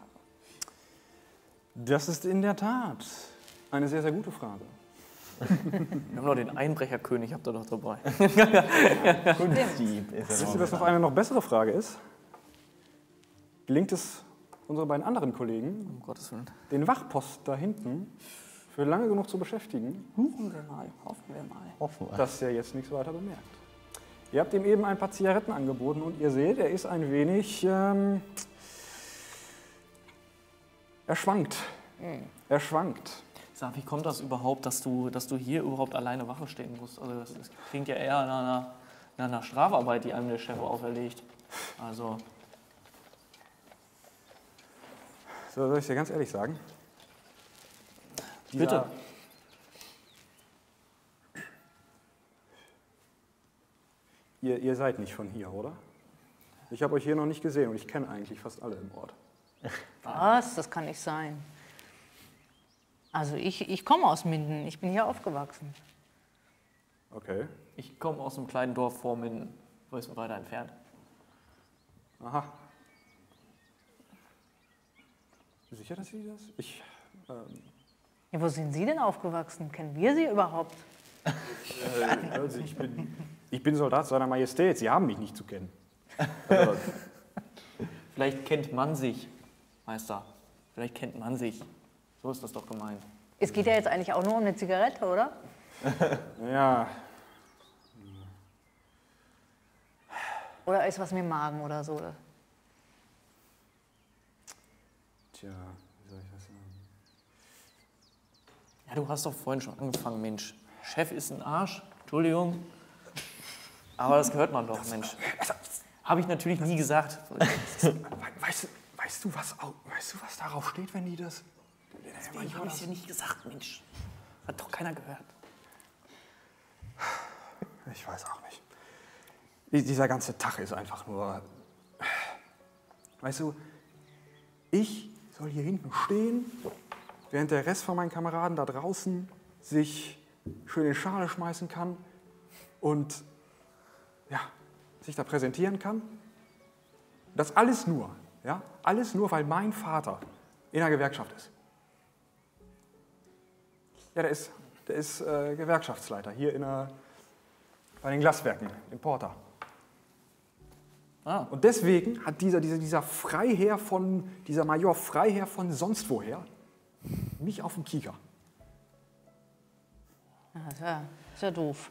Das ist in der Tat eine sehr, sehr gute Frage. Wir haben noch den Einbrecherkönig, habt ihr doch dabei. Kunstdieb ist Wisst ihr, was noch eine noch bessere Frage ist? Gelingt es unseren beiden anderen Kollegen, Um Gottes Willen. den Wachpost da hinten für lange genug zu beschäftigen, Hoffen wir mal, hoffen wir mal. Hoffen wir. dass er jetzt nichts weiter bemerkt? Ihr habt ihm eben ein paar Zigaretten angeboten und ihr seht, er ist ein wenig... er schwankt. Er schwankt. Sag, wie kommt das überhaupt, dass du hier überhaupt alleine Wache stehen musst? Also das klingt ja eher nach einer Strafarbeit, die einem der Chef auferlegt. Also, So, soll ich dir ganz ehrlich sagen? bitte. Ihr seid nicht von hier, oder? Ich habe euch hier noch nicht gesehen und ich kenne eigentlich fast alle im Ort. Was? Das kann nicht sein. Also ich komme aus Minden, ich bin hier aufgewachsen. Okay. Ich komme aus einem kleinen Dorf vor Minden, wo ist weiter entfernt. Aha. Sicher, dass Sie das? Ja, wo sind Sie denn aufgewachsen? Kennen wir Sie überhaupt? Also ich bin Soldat seiner Majestät. Sie haben mich nicht zu kennen. Vielleicht kennt man sich, Meister. Vielleicht kennt man sich. So ist das doch gemeint. Es geht ja jetzt eigentlich auch nur um eine Zigarette, oder? Ja, Oder ist was mit dem Magen oder so? tja, wie soll ich das sagen? Ja, du hast doch vorhin schon angefangen, Mensch. Chef ist ein Arsch, Entschuldigung. Aber das gehört man doch, Mensch. Habe ich natürlich nie gesagt. Weißt du, was darauf steht, wenn die das... Ich habe es ja nicht gesagt, Mensch. Hat doch keiner gehört. Ich weiß auch nicht. Dieser ganze Tag ist einfach nur... Weißt du, ich soll hier hinten stehen, während der Rest von meinen Kameraden da draußen sich schön in Schale schmeißen kann und ja, sich da präsentieren kann. Das alles nur, weil mein Vater in der Gewerkschaft ist. Ja, der ist Gewerkschaftsleiter hier bei den Glaswerken in Porta. Ah. Und deswegen hat dieser Major Freiherr von sonst woher mich auf dem Kieker. Ja, ist ja doof.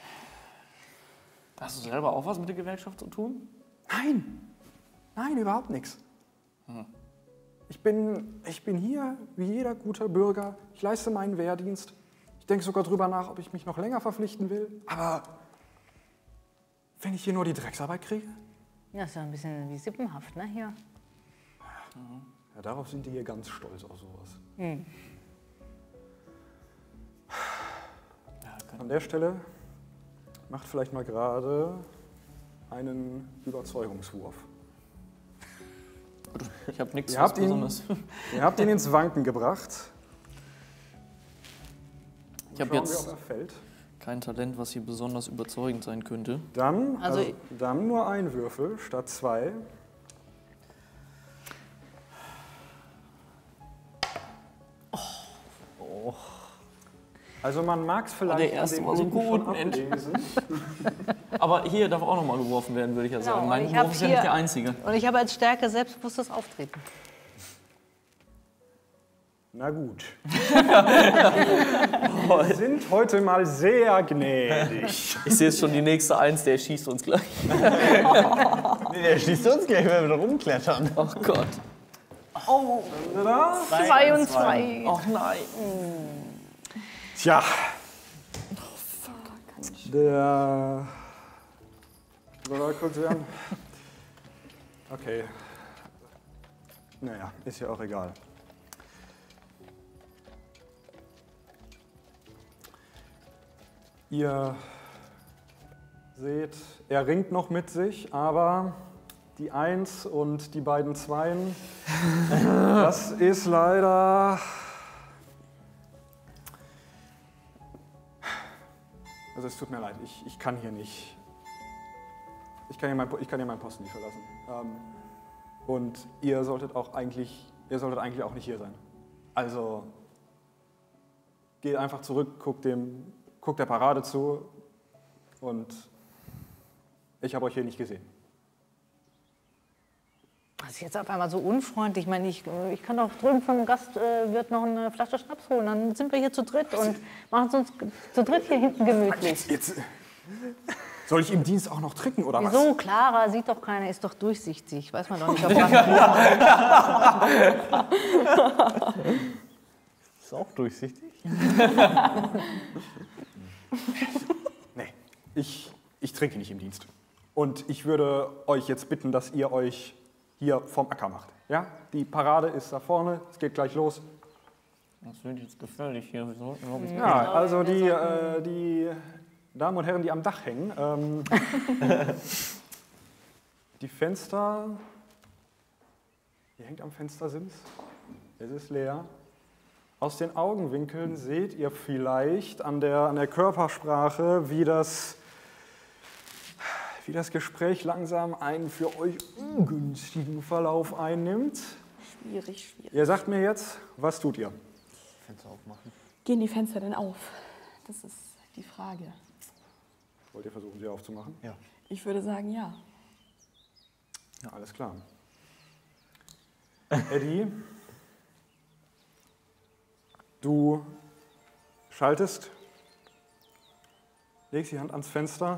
Hast du selber auch was mit der Gewerkschaft zu tun? Nein, überhaupt nichts. Ich bin hier wie jeder guter Bürger. Ich leiste meinen Wehrdienst. Ich denke sogar drüber nach, ob ich mich noch länger verpflichten will. Aber wenn ich hier nur die Drecksarbeit kriege, Ja, ist ja ein bisschen wie sippenhaft, ne, hier. ja, darauf sind die hier ganz stolz auf sowas. An der Stelle macht vielleicht mal gerade einen Überzeugungswurf. Ich habe nichts Ihr habt ihn- Besonderes. Ihr habt ihn ins Wanken gebracht. Ich habe Schauen wir, jetzt ob er fällt. kein Talent, was hier besonders überzeugend sein könnte. Dann, Also- dann nur ein Würfel statt 2. Also man mag es vielleicht der erste an dem war so Blicken gut, schon Mensch. ablesen. Aber hier darf auch nochmal geworfen werden, würde ich ja Genau, sagen. und Mein ich hab Wurf ist ja hier- nicht der einzige. Und ich habe als Stärke selbstbewusstes Auftreten. Na gut. Wir sind heute mal sehr gnädig. Ich sehe jetzt schon die nächste Eins, der schießt uns gleich. Nee, der schließt uns gleich, wenn wir da rumklettern. Oh Gott. Oh, 2 und 2. Oh nein. Tja. Der Konzern. Okay. Naja, ist ja auch egal. Ihr seht, er ringt noch mit sich, aber die 1 und die beiden 2, das ist leider... Also es tut mir leid, ich kann hier nicht... Ich kann hier meinen Posten nicht verlassen. Und ihr solltet eigentlich auch nicht hier sein. Also geht einfach zurück, guckt der Parade zu und ich habe euch hier nicht gesehen. Das ist jetzt auf einmal so unfreundlich. Ich meine, ich kann doch drüben vom Gastwirt noch eine Flasche Schnaps holen. Dann sind wir hier zu dritt und machen es uns zu dritt hier hinten gemütlich. Jetzt, soll ich im Dienst auch noch trinken oder was? Wieso? Clara sieht doch keiner, ist doch durchsichtig. Weiß man doch nicht, ob Ist auch durchsichtig. Nee, ich trinke nicht im Dienst. Und ich würde euch jetzt bitten, dass ihr euch hier vom Acker macht. Ja? Die Parade ist da vorne, es geht gleich los. Das wird jetzt gefährlich hier. Wir sollten, glaube ich, Ja, also die Damen und Herren, die am Dach hängen, die Fenster, ihr hängt am Fenstersims, es ist leer. Aus den Augenwinkeln seht ihr vielleicht an der Körpersprache, wie das Gespräch langsam einen für euch ungünstigen Verlauf einnimmt. Schwierig. Ihr sagt mir jetzt, was tut ihr? Fenster aufmachen. Gehen die Fenster denn auf? Das ist die Frage. Wollt ihr versuchen, sie aufzumachen? Ja. Ich würde sagen, ja. Ja, alles klar. Eddie, du schaltest, legst die Hand ans Fenster.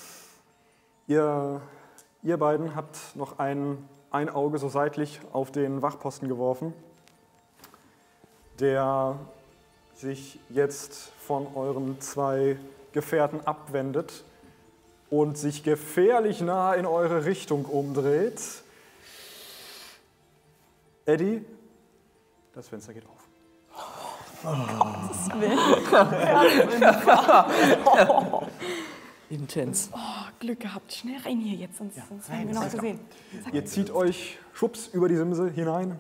Ihr beiden habt noch ein Auge so seitlich auf den Wachposten geworfen, der sich jetzt von euren 2 Gefährten abwendet und sich gefährlich nah in eure Richtung umdreht. Eddie, das Fenster geht auf. Intens. Oh, Glück gehabt. Schnell rein hier jetzt, sonst haben wir noch gesehen. Ihr zieht euch schwupps über die Simse hinein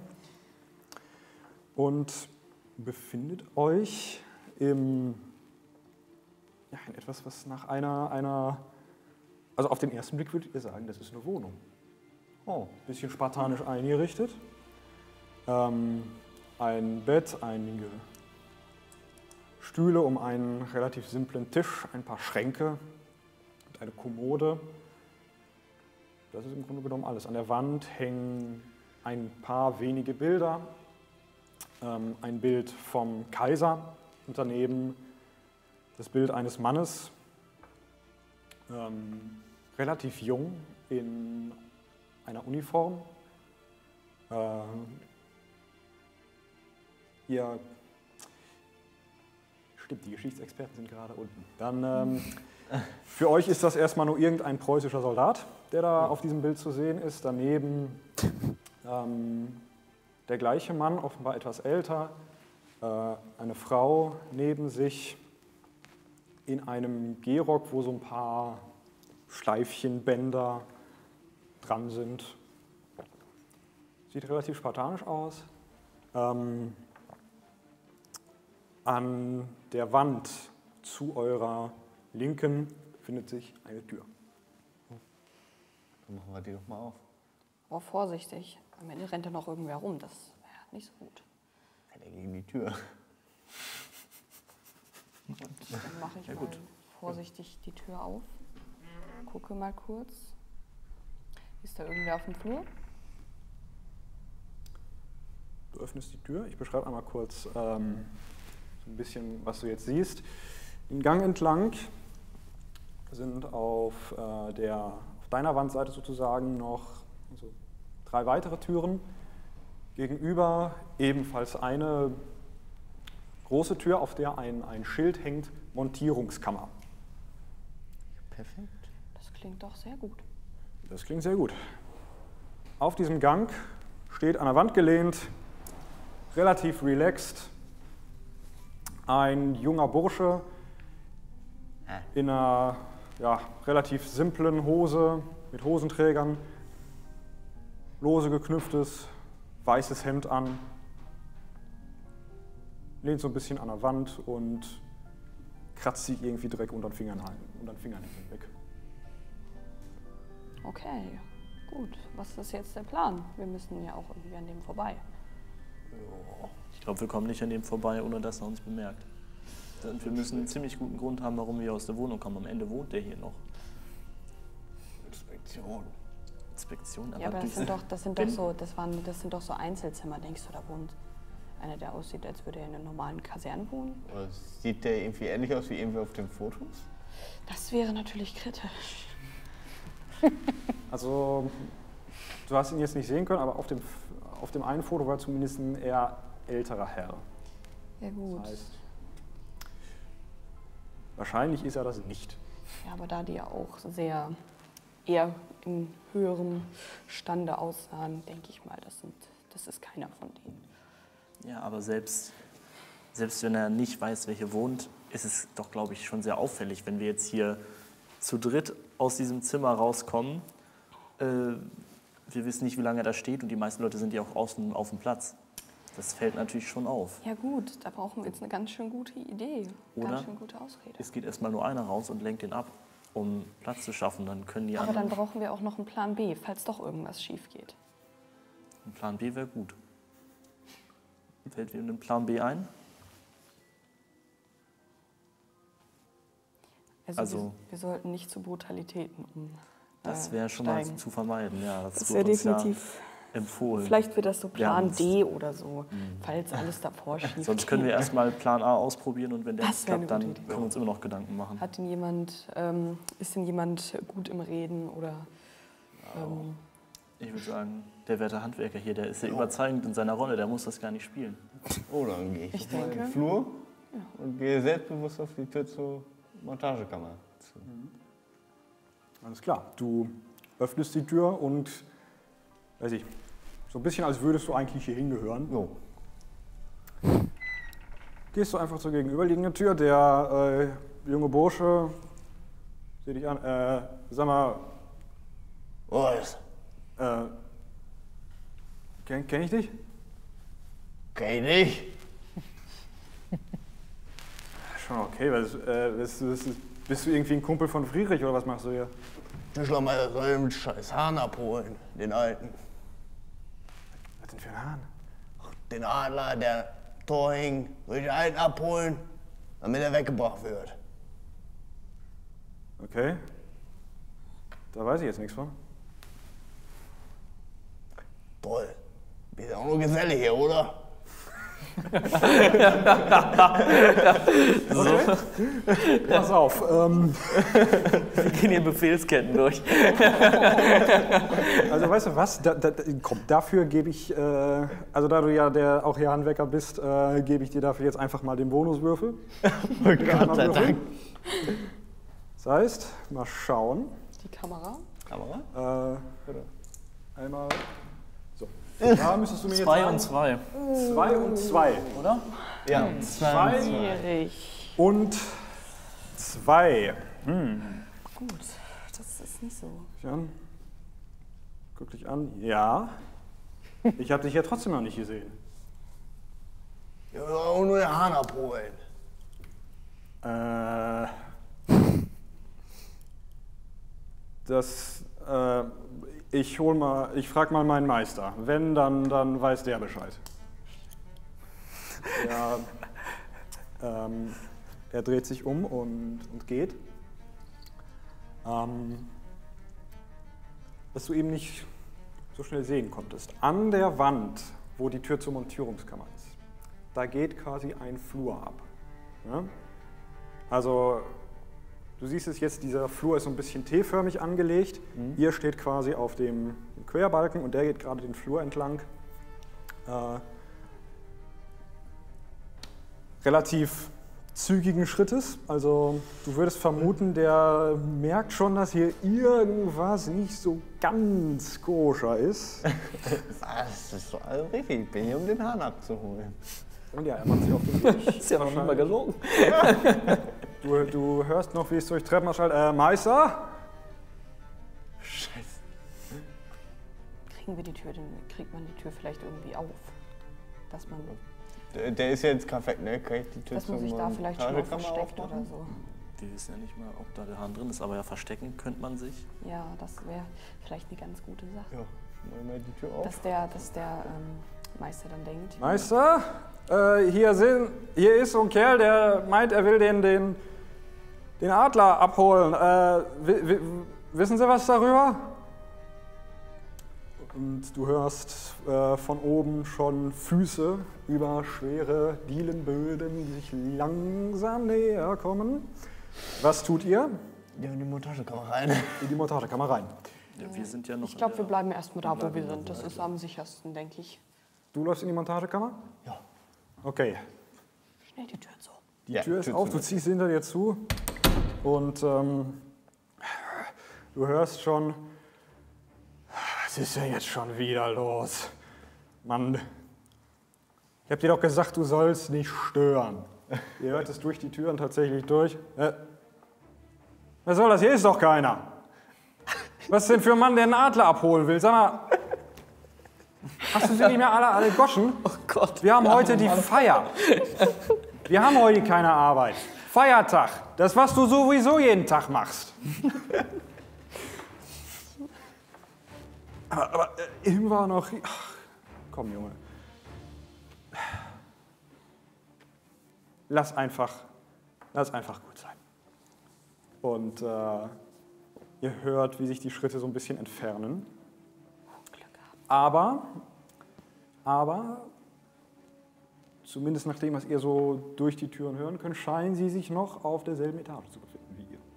und befindet euch in etwas, was nach einer also auf den ersten Blick würdet ihr sagen, das ist eine Wohnung. Oh, bisschen spartanisch eingerichtet. Ein Bett, einige Stühle um einen relativ simplen Tisch, ein paar Schränke und eine Kommode. Das ist im Grunde genommen alles. An der Wand hängen ein paar wenige Bilder. Ein Bild vom Kaiser und daneben das Bild eines Mannes, relativ jung, in einer Uniform. Stimmt, die Geschichtsexperten sind gerade unten. Dann, für euch ist das erstmal nur irgendein preußischer Soldat, der da auf diesem Bild zu sehen ist. Daneben der gleiche Mann, offenbar etwas älter, eine Frau neben sich in einem Gehrock, wo so ein paar Schleifchenbänder dran sind. Sieht relativ spartanisch aus. An der Wand zu eurer Linken befindet sich eine Tür. Dann machen wir die doch mal auf. Oh, vorsichtig. Am Ende rennt da noch irgendwer rum. Das wäre nicht so gut. Fällt er gegen die Tür. Dann mache ich mal vorsichtig die Tür auf. Gucke mal kurz. Ist da irgendwer auf dem Flur? Du öffnest die Tür. Ich beschreibe einmal kurz so ein bisschen, was du jetzt siehst. Den Gang entlang sind auf deiner Wandseite sozusagen noch 3 weitere Türen. Gegenüber ebenfalls eine große Tür, auf der ein Schild hängt, Montierungskammer. Perfekt. Das klingt doch sehr gut. Das klingt sehr gut. Auf diesem Gang steht an der Wand gelehnt, relativ relaxed, ein junger Bursche in einer relativ simplen Hose mit Hosenträgern, lose geknüpftes, weißes Hemd an, lehnt so ein bisschen an der Wand und kratzt sich irgendwie Dreck unter den Fingernägeln weg. Okay, Gut, was ist jetzt der Plan? Wir müssen ja auch irgendwie an dem vorbei. Ich glaube, wir kommen nicht an dem vorbei, ohne dass er uns bemerkt. Und wir müssen einen ziemlich guten Grund haben, warum wir aus der Wohnung kommen. Am Ende wohnt der hier noch. Inspektion. Inspektion? Ja, aber das sind doch so Einzelzimmer, denkst du, da wohnt einer, der aussieht, als würde er in einer normalen Kaserne wohnen? Oder sieht der irgendwie ähnlich aus wie irgendwie auf den Fotos? Das wäre natürlich kritisch. Also, du hast ihn jetzt nicht sehen können, aber auf dem einen Foto war zumindest ein eher älterer Herr. Ja gut. Das heißt, wahrscheinlich ist er das nicht. Ja, aber da die ja auch sehr eher in höherem Stande aussahen, denke ich mal, das ist keiner von denen. Ja, aber selbst wenn er nicht weiß, wer hier wohnt, ist es doch, glaube ich, schon sehr auffällig, wenn wir jetzt hier zu dritt aus diesem Zimmer rauskommen. Wir wissen nicht, wie lange er da steht und die meisten Leute sind ja auch außen auf dem Platz. Das fällt natürlich schon auf. Ja gut, da brauchen wir jetzt eine ganz schön gute Idee, Oder ganz schön gute Ausrede. Es geht erstmal nur einer raus und lenkt ihn ab, um Platz zu schaffen. Dann können die Aber dann anderen... brauchen wir auch noch einen Plan B, falls doch irgendwas schief geht. Ein Plan B wäre gut. Fällt dir ein Plan B ein? Also wir sollten nicht zu Brutalitäten Das wäre schon mal zu vermeiden, ja. Das wurde wäre uns definitiv empfohlen. Vielleicht wird das so Plan Ja, D oder so, falls alles davor schief geht. Sonst können wir erstmal Plan A ausprobieren und wenn der Das nicht wäre klappt, eine dann gute Idee. können wir uns immer noch Gedanken machen. Ist denn jemand gut im Reden oder... Ich würde sagen, der werte Handwerker hier, der ist ja überzeugend in seiner Rolle, der muss das gar nicht spielen. Oh, dann gehe ich Ich mal in denke. den Flur und gehe selbstbewusst auf die Tür zur Montagekammer zu. Alles klar. Du öffnest die Tür und, weiß ich, so ein bisschen, als würdest du eigentlich hier hingehören. Jo. Gehst du einfach zur gegenüberliegenden Tür. Der junge Bursche, sieh dich an, sag mal, Was? kenn ich dich? Kenn ich nicht. Schon okay. Bist du irgendwie ein Kumpel von Friedrich oder was machst du hier? Tischlermeister soll den scheiß Hahn abholen, den alten. Was denn für ein Hahn? Den Adler, der Tor hing, soll ich den alten abholen, damit er weggebracht wird. Okay. Da weiß ich jetzt nichts von. Toll. Bist ja auch nur Geselle hier, oder? Pass auf. Wir gehen hier Befehlsketten durch. Also weißt du was? Komm, dafür gebe ich, also da du ja auch hier Handwerker bist, gebe ich dir dafür jetzt einfach mal den Bonuswürfel. Gott sei Dank. Das heißt, mal schauen. Die Kamera? Einmal. So. Da müsstest du mir jetzt 2 sagen, und 2, 2 und 2. oder? Ja, 2 Schwierig. und 2. Gut, das ist nicht so. Guck dich an. Ja. Ich habe dich ja trotzdem noch nicht gesehen. Ja, auch nur den Hahn abholen. Ich frage mal meinen Meister. Wenn, dann weiß der Bescheid. Ja, er dreht sich um und geht. Was du eben nicht so schnell sehen konntest. An der Wand, wo die Tür zur Montierungskammer ist, da geht quasi ein Flur ab. Ja? Also du siehst es jetzt, dieser Flur ist so ein bisschen T-förmig angelegt. Ihr steht quasi auf dem Querbalken und der geht gerade den Flur entlang. Relativ zügigen Schrittes. Also du würdest vermuten, der merkt schon, dass hier irgendwas nicht so ganz koscher ist. Das ist doch alles richtig. Ich bin hier, um den Hahn abzuholen. Und ja, er macht sich auf den Weg. Das ist ja noch nicht mal gelogen. Du hörst noch, wie es durch Treppen schallt. Meister? Scheiße. Kriegt man die Tür vielleicht irgendwie auf? Dass man Der ist ja jetzt perfekt, ne? Kann ich die Tür dass man zur sich da vielleicht schon mal Montagekammer versteckt oder aufmachen? so. Wir wissen ja nicht mal, ob da der Hahn drin ist, aber ja, verstecken könnte man sich. Ja, das wäre vielleicht eine ganz gute Sache. Ja, mach mal die Tür auf. Dass der Meister dann denkt. Meister, hier ist so ein Kerl, der meint, er will den Adler abholen. Wissen Sie was darüber? Und du hörst von oben schon Füße über schwere Dielenböden, die sich langsam näher kommen. Was tut ihr? Ja, in die Montagekammer rein. In die Montagekammer rein. Ja, wir sind ja noch. Ich glaube, wir bleiben erstmal da, wo wir sind. Das ist am sichersten, denke ich. Du läufst in die Montagekammer? Ja. Okay. Schnell die Tür zu. Die Tür ist auf, du ziehst hinter dir zu und du hörst schon, was ist denn jetzt schon wieder los? Mann, ich hab dir doch gesagt, du sollst nicht stören. Ihr hört es durch die Türen tatsächlich durch. Was soll das? Hier ist doch keiner. Was ist denn für ein Mann, der einen Adler abholen will? Sag mal, hast du sie nicht mehr alle Goschen? Oh Gott. Wir haben heute die Feier. Wir haben heute keine Arbeit. Feiertag. Das, was du sowieso jeden Tag machst. Aber eben war noch... Ach, komm, Junge. Lass einfach gut sein. Und ihr hört, wie sich die Schritte so ein bisschen entfernen. Aber, zumindest nach dem, was ihr so durch die Türen hören könnt, scheinen sie sich noch auf derselben Etage zu befinden wie ihr.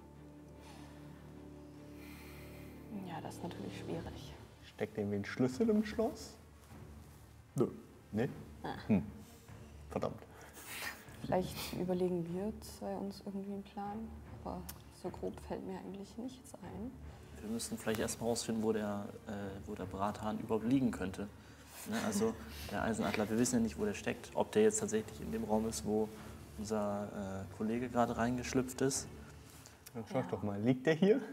Ja, das ist natürlich schwierig. Steckt irgendwie ein Schlüssel im Schloss? Nö. Nee? Verdammt. Vielleicht überlegen wir zwei uns irgendwie einen Plan. Aber so grob fällt mir eigentlich nichts ein. Wir müssen vielleicht erstmal rausfinden, wo der Brathahn überhaupt liegen könnte. Ne? Also der Eisenadler, wir wissen ja nicht, wo der steckt. Ob der jetzt tatsächlich in dem Raum ist, wo unser Kollege gerade reingeschlüpft ist. Ja, schau doch mal, liegt der hier?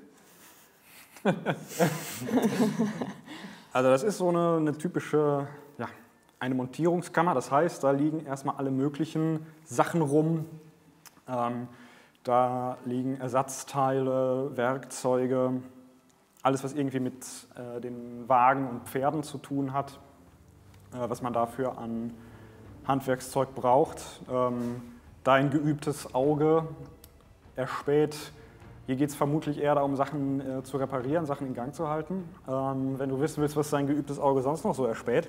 Also das ist so eine typische, ja, eine Montierungskammer. Das heißt, da liegen erstmal alle möglichen Sachen rum. Da liegen Ersatzteile, Werkzeuge, alles, was irgendwie mit den Wagen und Pferden zu tun hat, was man dafür an Handwerkszeug braucht. Dein geübtes Auge erspäht. Hier geht es vermutlich eher darum, Sachen zu reparieren, Sachen in Gang zu halten. Wenn du wissen willst, was dein geübtes Auge sonst noch so erspäht,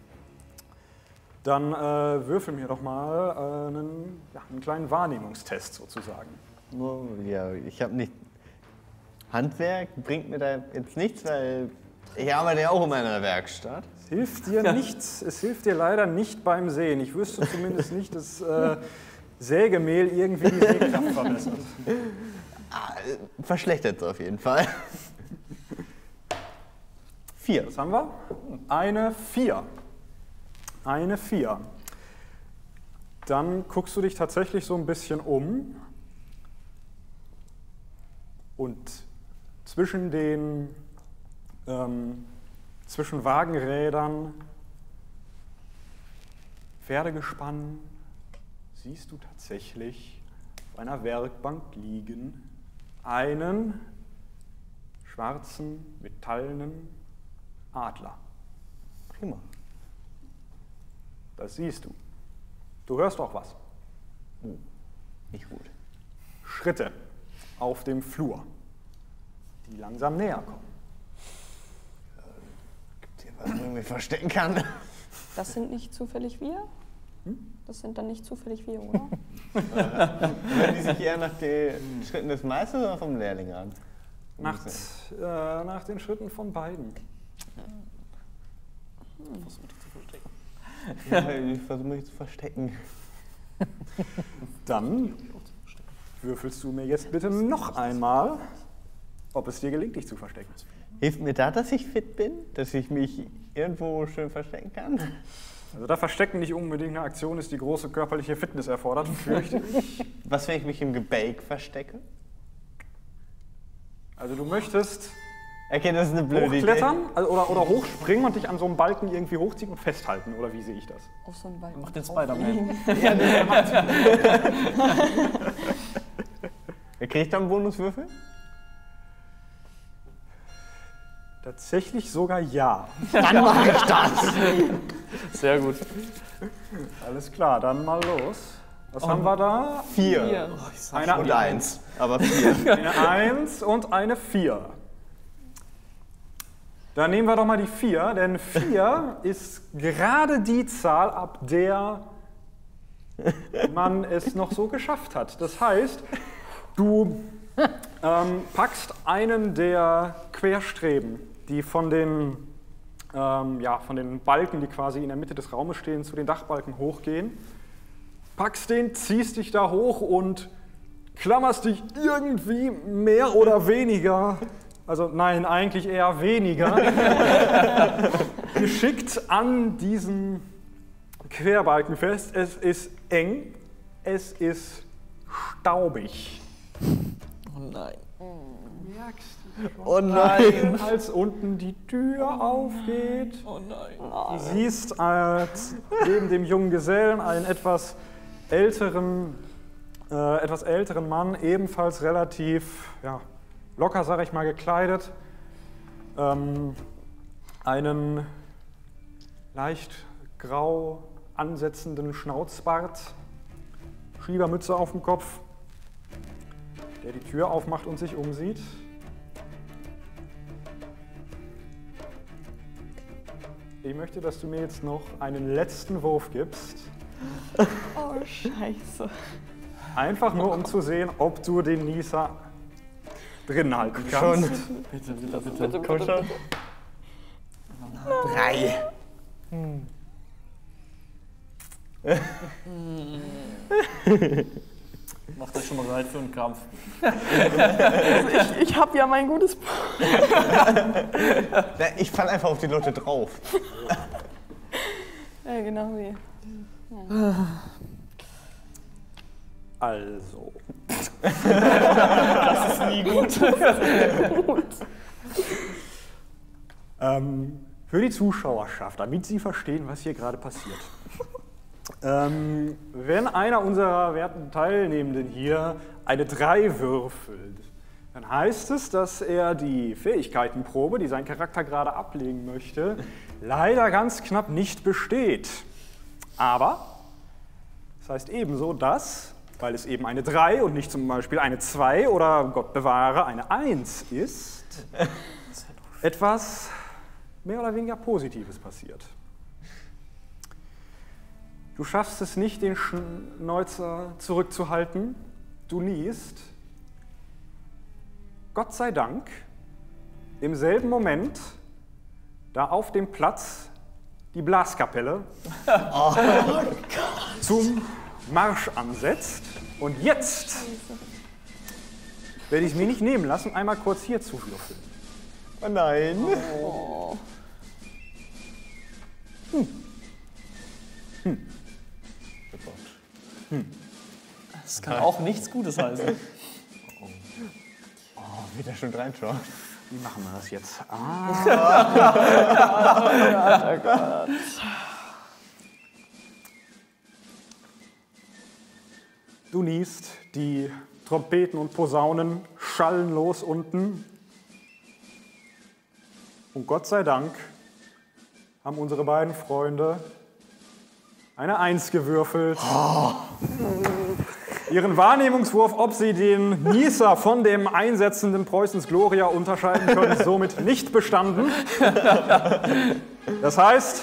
dann würfel mir doch mal einen kleinen Wahrnehmungstest sozusagen. Ja, ich habe nicht... Handwerk bringt mir da jetzt nichts, weil ich arbeite ja auch in meiner Werkstatt. Es hilft dir nichts, es hilft dir leider nicht beim Sehen. Ich wüsste zumindest nicht, dass Sägemehl irgendwie die Sehkraft verbessert. Verschlechtert es auf jeden Fall. 4. Was haben wir? Eine 4. Eine 4. Dann guckst du dich tatsächlich so ein bisschen um und zwischen Wagenrädern, Pferdegespann siehst du tatsächlich auf einer Werkbank liegen einen schwarzen, metallenen Adler. Prima. Das siehst du. Du hörst auch was. Nicht gut. Schritte auf dem Flur, die langsam näher kommen. Gibt es hier was, wo man mich verstecken kann? Das sind nicht zufällig wir? Das sind dann nicht zufällig wir, oder? Hören die sich eher nach den Schritten des Meisters oder vom Lehrling an? Nach den Schritten von beiden. Ja, ich versuche mich zu verstecken. Dann würfelst du mir jetzt bitte noch einmal, ob es dir gelingt, dich zu verstecken. Hilft mir da, dass ich fit bin? Dass ich mich irgendwo schön verstecken kann? Also da Verstecken nicht unbedingt eine Aktion ist, die große körperliche Fitness erfordert, fürchte ich. Was, wenn ich mich im Gebälk verstecke? Also du möchtest Okay, das ist eine blöde hochklettern Idee. oder hochspringen und dich an so einem Balken irgendwie hochziehen und festhalten, oder wie sehe ich das? Auf so einen Balken. Macht den Spider-Man. Er kriegt dann einen Bonuswürfel? Tatsächlich sogar ja. Dann mache ich das! Sehr gut. Alles klar, dann mal los. Was haben wir da? 4. Eine Und 1. Aber 4. Eine 1 und eine 4. Dann nehmen wir doch mal die 4, denn 4 ist gerade die Zahl, ab der man es noch so geschafft hat. Das heißt, du packst einen der Querstreben, die von den Balken, die quasi in der Mitte des Raumes stehen, zu den Dachbalken hochgehen, packst den, ziehst dich da hoch und klammerst dich irgendwie mehr oder weniger, also nein, eigentlich eher weniger, geschickt an diesen Querbalken fest. Es ist eng, es ist staubig. Oh nein. Oh nein! Als unten die Tür aufgeht, Oh nein. du siehst als neben dem jungen Gesellen einen etwas älteren Mann, ebenfalls relativ locker, sag ich mal, gekleidet, einen leicht grau ansetzenden Schnauzbart, Schiebermütze auf dem Kopf, der die Tür aufmacht und sich umsieht. Ich möchte, dass du mir jetzt noch einen letzten Wurf gibst. Oh, scheiße. Einfach nur, um zu sehen, ob du den Nieser drin halten kannst. Bitte, bitte, bitte. Komm schon. 3. Macht euch schon mal bereit für einen Kampf. Ich habe ja mein gutes Buch. Ich fall einfach auf die Leute drauf. Ja, genau wie. Also. Das ist nie gut. Für die Zuschauerschaft, damit sie verstehen, was hier gerade passiert. Wenn einer unserer werten Teilnehmenden hier eine 3 würfelt, dann heißt es, dass er die Fähigkeitenprobe, die sein Charakter gerade ablegen möchte, leider ganz knapp nicht besteht. Aber das heißt ebenso, dass, weil es eben eine 3 und nicht zum Beispiel eine 2 oder, Gott bewahre, eine 1 ist, etwas mehr oder weniger Positives passiert. Du schaffst es nicht, den Schnäuzer zurückzuhalten. Du niest. Gott sei Dank, im selben Moment, da auf dem Platz die Blaskapelle zum Marsch ansetzt. Und jetzt werde ich es mir nicht nehmen lassen, einmal kurz hier zu schlüpfen. Oh nein. Oh. Das kann auch nichts Gutes heißen. Oh, wie der schon reinschaut. Wie machen wir das jetzt? Du niest, die Trompeten und Posaunen schallen los unten. Und Gott sei Dank haben unsere beiden Freunde eine 1 gewürfelt. Ihren Wahrnehmungswurf, ob sie den Nieser von dem einsetzenden Preußens Gloria unterscheiden können, somit nicht bestanden. Das heißt,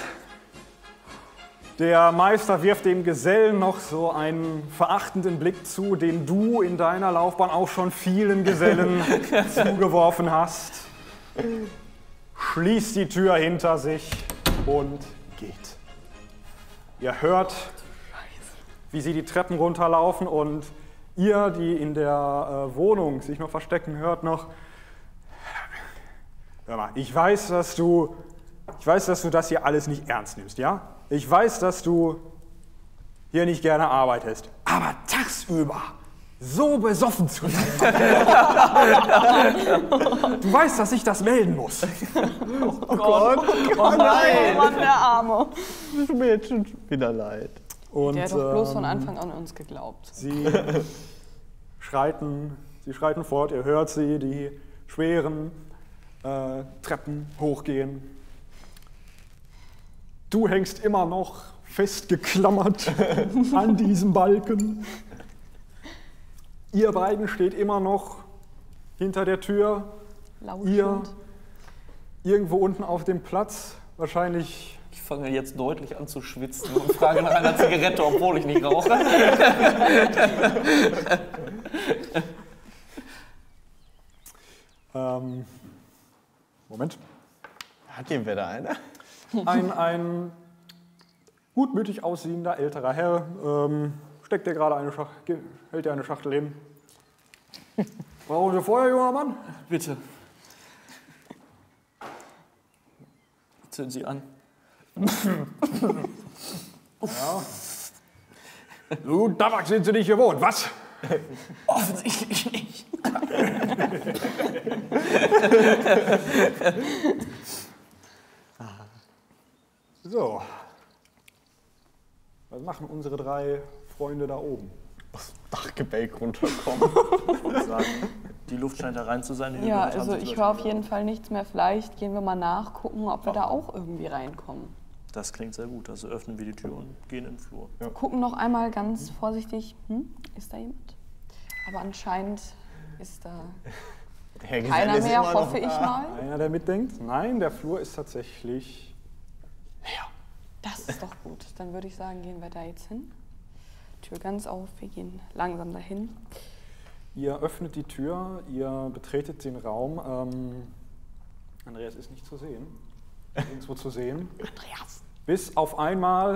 der Meister wirft dem Gesellen noch so einen verachtenden Blick zu, den du in deiner Laufbahn auch schon vielen Gesellen zugeworfen hast. Schließt die Tür hinter sich und geht. Ihr hört, wie sie die Treppen runterlaufen und ihr, die in der Wohnung sich noch verstecken, hört noch, hör mal, ich weiß, dass du das hier alles nicht ernst nimmst, ja? Ich weiß, dass du hier nicht gerne arbeitest, aber tagsüber so besoffen zu sein. Du weißt, dass ich das melden muss. Oh Gott. Oh nein. Oh Mann, der Arme. Das tut mir jetzt schon wieder leid. Und, Der hat doch bloß von Anfang an uns geglaubt. Sie schreiten Sie schreiten fort, ihr hört sie die schweren Treppen hochgehen. Du hängst immer noch festgeklammert an diesem Balken. Ihr beiden steht immer noch hinter der Tür. Ihr Lauschend. irgendwo unten auf dem Platz, wahrscheinlich. Ich fange jetzt deutlich an zu schwitzen und frage nach einer Zigarette, obwohl ich nicht rauche. Moment. Hat hier da einer? Ein gutmütig aussehender älterer Herr steckt dir gerade hält dir eine Schachtel hin. Brauchen Sie Feuer, junger Mann? Bitte. Zünden Sie an. Ja. So Tabak sind Sie nicht gewohnt, was? Offensichtlich nicht. So. Was machen unsere 3 Freunde da oben? Dachgebälk runterkommen. Ich würde sagen, die Luft scheint da rein zu sein. die Ja, Leute haben also sich ich das höre auf schon jeden Fall nichts mehr. Vielleicht gehen wir mal nachgucken, ob wir da auch irgendwie reinkommen. gehört. Das klingt sehr gut. Also öffnen wir die Tür und gehen in den Flur. Gucken noch einmal ganz vorsichtig, ist da jemand? Aber anscheinend ist da Der Geselle keiner ist mehr, immer noch hoffe ich da. mal. Einer, der mitdenkt? Nein, der Flur ist tatsächlich leer. Das ist doch gut. Dann würde ich sagen, gehen wir da jetzt hin. Tür ganz auf, wir gehen langsam dahin. Ihr öffnet die Tür, ihr betretet den Raum. Andreas ist nicht zu sehen. Nirgendwo zu sehen. Andreas! Bis auf einmal,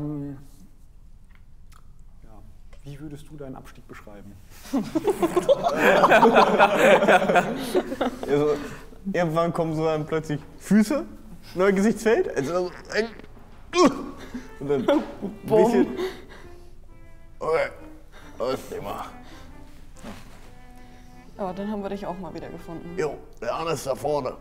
ja, wie würdest du deinen Abstieg beschreiben? Also, irgendwann kommen so dann plötzlich Füße, neues Gesichtsfeld. Also, und dann ein bisschen. Okay, alles prima. Aber dann haben wir dich auch mal wieder gefunden. Jo, der Arne ist da vorne.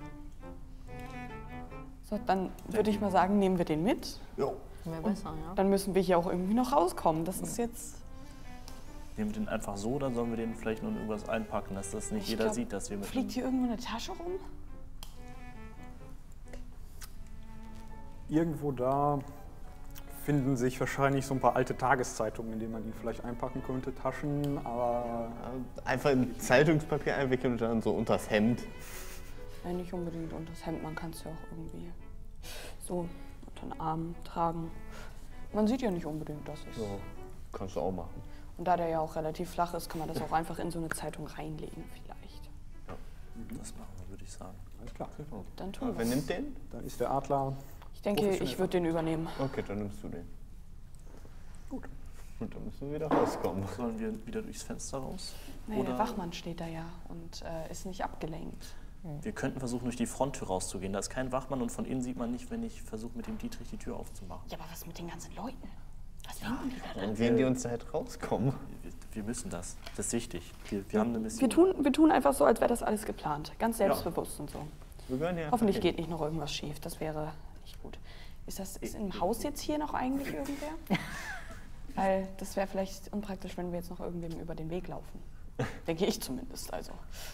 So, dann würde ich mal sagen, nehmen wir den mit. Jo. Wäre besser, ja. Dann müssen wir hier auch irgendwie noch rauskommen. Das ist jetzt... Nehmen wir den einfach so, dann sollen wir den vielleicht noch in irgendwas einpacken, dass das nicht Ich jeder glaub, sieht, dass wir mit Fliegt hier irgendwo eine Tasche rum? Irgendwo da finden sich wahrscheinlich so ein paar alte Tageszeitungen, in denen man ihn vielleicht einpacken könnte, Taschen, aber Einfach in Zeitungspapier einwickeln und dann so unters Hemd. Nein, nicht unbedingt unter das Hemd. Man kann es ja auch irgendwie so unter den Arm tragen. Man sieht ja nicht unbedingt, dass es... So, kannst du auch machen. Und da der ja auch relativ flach ist, kann man das auch einfach in so eine Zeitung reinlegen vielleicht. Das machen wir, würde ich sagen. alles klar. Dann tun Wer wir nimmt den? Dann ist der Adler. Ich denke, ich würde den übernehmen. Okay, dann nimmst du den. Gut. Und dann müssen wir wieder rauskommen. Sollen wir wieder durchs Fenster raus? Naja, der Oder- Wachmann steht da ja und ist nicht abgelenkt. Wir könnten versuchen, durch die Fronttür rauszugehen. Da ist kein Wachmann und von innen sieht man nicht, wenn ich versuche, mit dem Dietrich die Tür aufzumachen. Ja, aber was mit den ganzen Leuten? Was denken die da? Dann sehen die uns da halt rauskommen. Wir müssen das. Das ist wichtig. Wir haben eine Mission. Wir tun einfach so, als wäre das alles geplant. Ganz selbstbewusst und so. Wir gehören hier Hoffentlich einfach geht nicht noch irgendwas schief. Das wäre nicht gut. Ist im Haus jetzt hier noch eigentlich irgendwer? Weil das wäre vielleicht unpraktisch, wenn wir jetzt noch irgendwem über den Weg laufen. Denke ich zumindest. Also.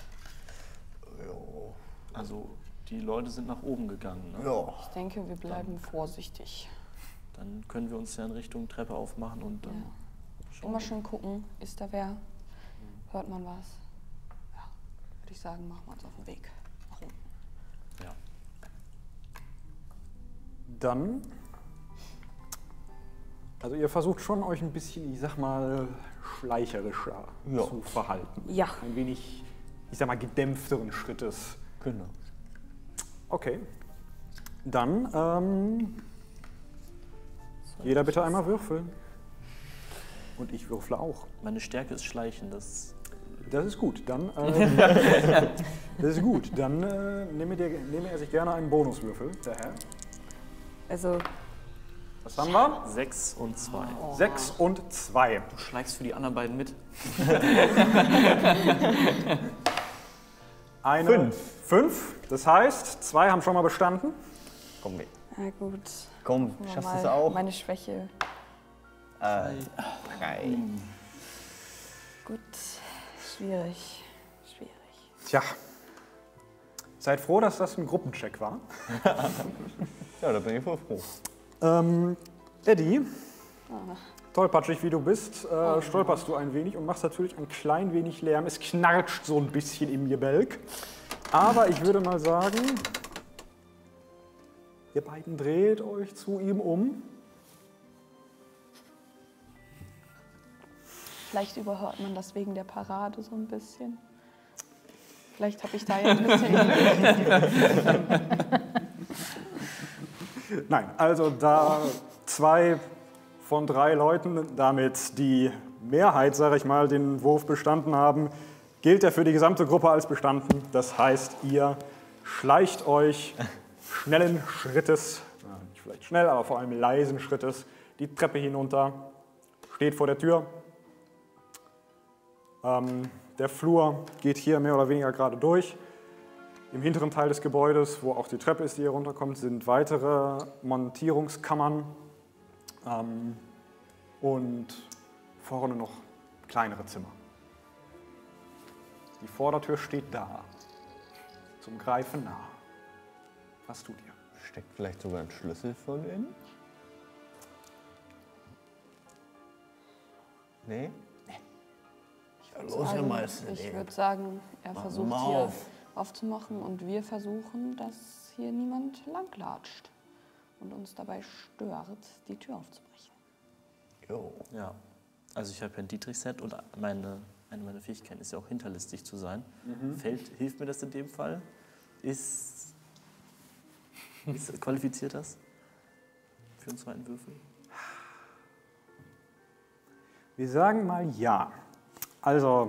Jo. Also, die Leute sind nach oben gegangen. Ne? Ja. Ich denke, wir bleiben vorsichtig. Dann können wir uns ja in Richtung Treppe aufmachen und dann schauen Immer wir. schön gucken, ist da wer? Hört man was? Ja, würde ich sagen, machen wir uns auf den Weg. Nach unten. Ja. Dann, also ihr versucht schon euch ein bisschen, ich sag mal, schleicherischer zu verhalten. Ja. Ein wenig, ich sag mal, gedämpfteren Schrittes. Genau. Okay. Dann, jeder bitte einmal würfeln. Und ich würfle auch. Meine Stärke ist Schleichen. Das Das ist gut. Dann, das ist gut. Dann nehme er sich gerne einen Bonuswürfel, der Herr. Also, Was haben wir? 6 und 2. 6 und 2. Du schlägst für die anderen beiden mit. Eine 5. Das heißt, 2 haben schon mal bestanden. Komm mit. na gut. Komm, Gucken wir schaffst du mal es auch? Meine Schwäche. 3. Gut. Schwierig. Tja. Seid froh, dass das ein Gruppencheck war. Ja, da bin ich voll froh. Eddie, tollpatschig wie du bist, stolperst du ein wenig und machst natürlich ein klein wenig Lärm. Es knarscht so ein bisschen im Gebälk. Aber ich würde mal sagen, ihr beiden dreht euch zu ihm um. Vielleicht überhört man das wegen der Parade so ein bisschen. Vielleicht habe ich da ja ein bisschen... Nein, also da 2 von 3 Leuten damit die Mehrheit, sage ich mal, den Wurf bestanden haben, gilt er für die gesamte Gruppe als bestanden. Das heißt, ihr schleicht euch schnellen Schrittes, nicht vielleicht schnell, aber vor allem leisen Schrittes, die Treppe hinunter, steht vor der Tür. Der Flur geht hier mehr oder weniger gerade durch. Im hinteren Teil des Gebäudes, wo auch die Treppe ist, die hier runterkommt, sind weitere Montierungskammern und vorne noch kleinere Zimmer. Die Vordertür steht da, zum Greifen nah. Was tut ihr? Steckt vielleicht sogar ein Schlüssel von innen? Nee? Los, Herr Meister. Ich würde sagen, er versucht mal hier auf. aufzumachen und wir versuchen, dass hier niemand langlatscht und uns dabei stört, die Tür aufzubrechen. Jo. Ja, also ich habe ja ein Dietrich-Set und eine meiner Fähigkeiten ist ja auch hinterlistig zu sein. Hilft mir das in dem Fall? Qualifiziert das für einen zweiten Würfel? Wir sagen mal ja. Also,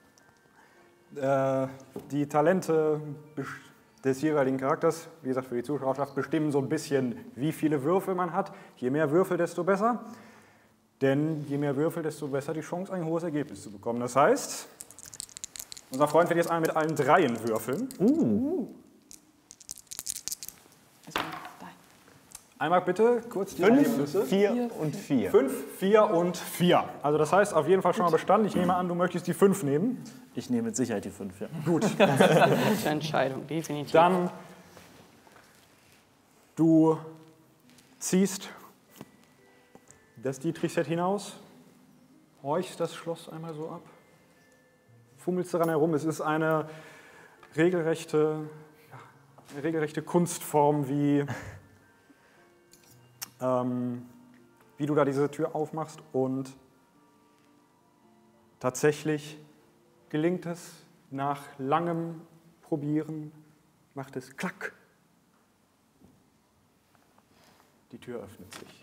die Talente des jeweiligen Charakters, wie gesagt, für die Zuschauerschaft bestimmen so ein bisschen, wie viele Würfel man hat. Je mehr Würfel, desto besser. Denn je mehr Würfel, desto besser die Chance, ein hohes Ergebnis zu bekommen. Das heißt, unser Freund wird jetzt einmal mit allen 3 würfeln. Also, da. Einmal bitte kurz die 5, Ergebnisse. 4 und 4. 5, 4 und 4. Also das heißt auf jeden Fall schon mal bestanden. Ich nehme an, du möchtest die 5 nehmen. Ich nehme mit Sicherheit die 5, ja. Gut. Gute Entscheidung, definitiv. Dann du ziehst das Dietrich-Set hinaus, horchst das Schloss einmal so ab, fummelst daran herum. Es ist eine regelrechte Kunstform, wie du da diese Tür aufmachst, und tatsächlich gelingt es nach langem Probieren, macht es klack. Die Tür öffnet sich.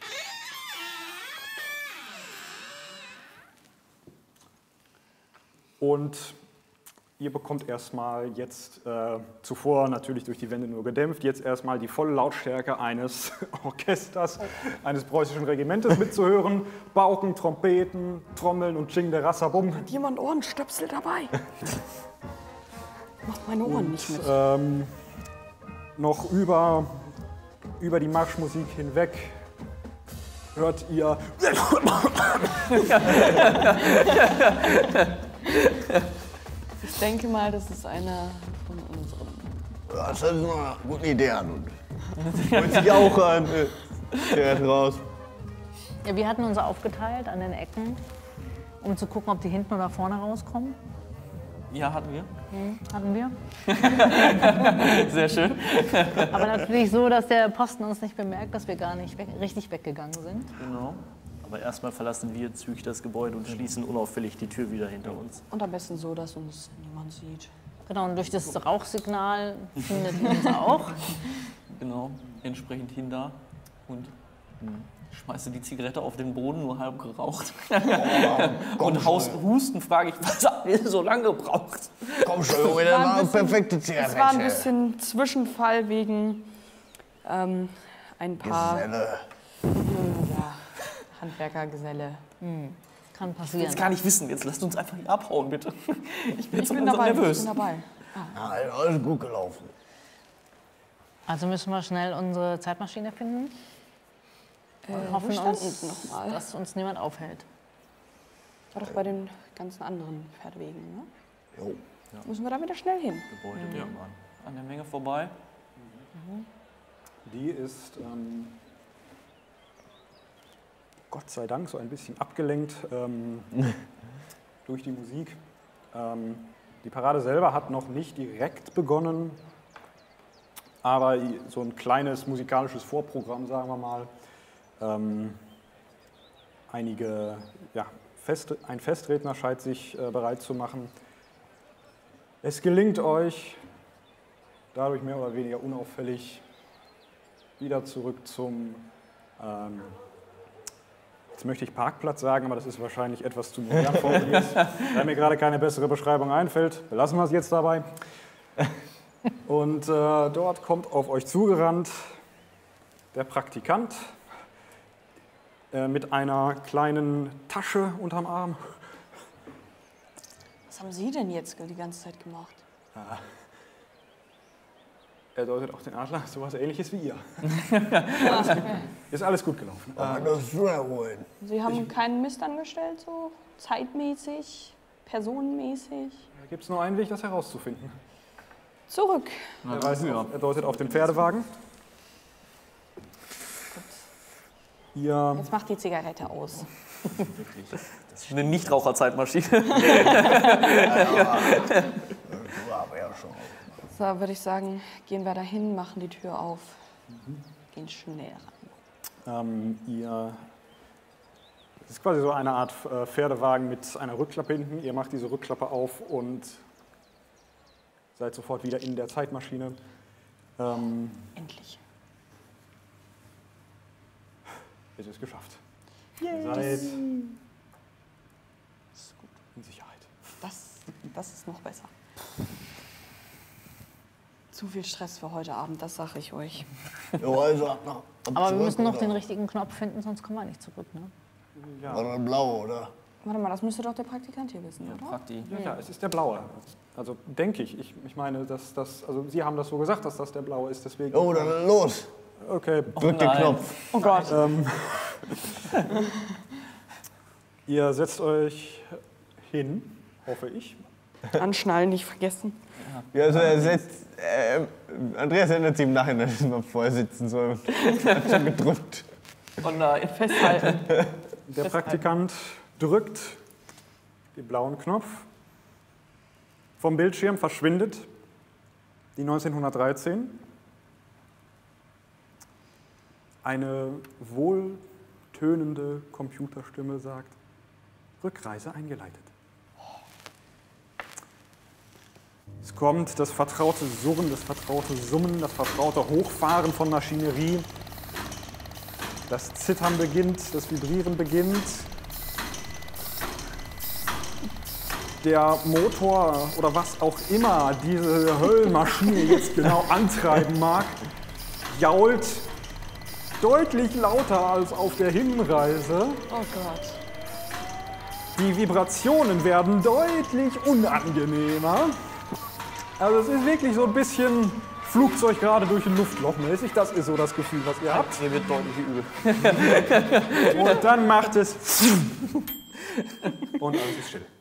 Und ihr bekommt erstmal jetzt, zuvor natürlich durch die Wände nur gedämpft, jetzt erstmal die volle Lautstärke eines Orchesters, eines preußischen Regimentes mitzuhören. Pauken, Trompeten, Trommeln und Ching der Rassabum. Hat jemand Ohrenstöpsel dabei? Macht meine Ohren nicht mit. Noch über die Marschmusik hinweg hört ihr Ich denke mal, das ist einer von unseren. Das ist eine gute Idee, Arnold. Holt sich auch an. Der raus. Ja, wir hatten uns aufgeteilt an den Ecken, um zu gucken, ob die hinten oder vorne rauskommen. Ja, hatten wir. Hatten wir. Sehr schön. Aber natürlich so, dass der Posten uns nicht bemerkt, dass wir gar nicht richtig weggegangen sind. Genau. Aber erstmal verlassen wir zügig das Gebäude und schließen unauffällig die Tür wieder hinter uns. Und am besten so, dass uns niemand sieht. Genau, und durch das Rauchsignal findet ihr uns auch. Genau. Entsprechend hin da und schmeiße die Zigarette auf den Boden, nur halb geraucht. Und Husten frage ich, was habt ihr so lange gebraucht? Komm schon, Junge, das war eine perfekte Zigarette. Es war ein bisschen Zwischenfall wegen ein paar Geselle. ja, Handwerkergeselle. Kann Ich will passieren. es gar nicht wissen, jetzt lasst uns einfach nicht abhauen, bitte. Ich bin jetzt Ich bin langsam dabei, ich nervös. bin dabei. Ja, alles gut gelaufen. Also müssen wir schnell unsere Zeitmaschine finden und hoffen, wo stand unten noch mal? dass uns niemand aufhält. War doch bei den ganzen anderen Pferdewegen, ne? Jo. Müssen wir da wieder schnell hin. Gebäude nebenan. An der Menge vorbei. Die ist Gott sei Dank so ein bisschen abgelenkt durch die Musik. Die Parade selber hat noch nicht direkt begonnen, aber so ein kleines musikalisches Vorprogramm, sagen wir mal. Ein Festredner scheint sich bereit zu machen. Es gelingt euch, dadurch mehr oder weniger unauffällig, wieder zurück zum, jetzt möchte ich Parkplatz sagen, aber das ist wahrscheinlich etwas zu modern formuliert. Da mir gerade keine bessere Beschreibung einfällt, belassen wir es jetzt dabei. Und dort kommt auf euch zugerannt der Praktikant mit einer kleinen Tasche unterm Arm. Was haben Sie denn jetzt die ganze Zeit gemacht? Er deutet auf den Adler, sowas Ähnliches wie ihr. Okay. Ist alles gut gelaufen. Aber das du ja wohl. Sie haben keinen Mist angestellt, so zeitmäßig, personenmäßig? Da gibt es nur einen Weg, das herauszufinden. Zurück. Er deutet auf den Pferdewagen. Ihr Jetzt macht die Zigarette aus. Das ist eine Nichtraucherzeitmaschine. Du aber ja schon. So, würde ich sagen, gehen wir dahin, machen die Tür auf, gehen schnell ran. Es ist quasi so eine Art Pferdewagen mit einer Rückklappe hinten. Ihr macht diese Rückklappe auf und seid sofort wieder in der Zeitmaschine. Endlich. Es ist geschafft. Ihr seid in Sicherheit. Das ist noch besser. Zu viel Stress für heute Abend, das sage ich euch. Jo, also ab Aber wir zurück, müssen noch oder? den richtigen Knopf finden, sonst kommen wir nicht zurück. Ne? Oder blau, oder? Warte mal, das müsste doch der Praktikant hier wissen, oder? Fragt die. Ja, es ist der blaue. Also denke ich. Ich meine, also Sie haben das so gesagt, dass das der blaue ist. Deswegen. Jo, dann los. Okay. Drück den Knopf. Oh Gott. Ihr setzt euch hin, hoffe ich. Anschnallen nicht vergessen. Ja, also er setzt. Andreas erinnert sich im Nachhinein, dass man vorher sitzen soll. Hat schon gedrückt. Oh nein. Festhalten. Der Praktikant drückt den blauen Knopf. Vom Bildschirm verschwindet die 1913. Eine wohltönende Computerstimme sagt, Rückreise eingeleitet. Es kommt das vertraute Surren, das vertraute Summen, das vertraute Hochfahren von Maschinerie. Das Zittern beginnt, das Vibrieren beginnt. Der Motor oder was auch immer diese Höllenmaschine jetzt genau antreiben mag, jault deutlich lauter als auf der Hinreise. Oh Gott. Die Vibrationen werden deutlich unangenehmer. Also es ist wirklich so ein bisschen Flugzeug gerade durch ein Luftloch mäßig. Das ist so das Gefühl, was ihr habt. Mir wird deutlich übel. Und dann macht es und alles ist still.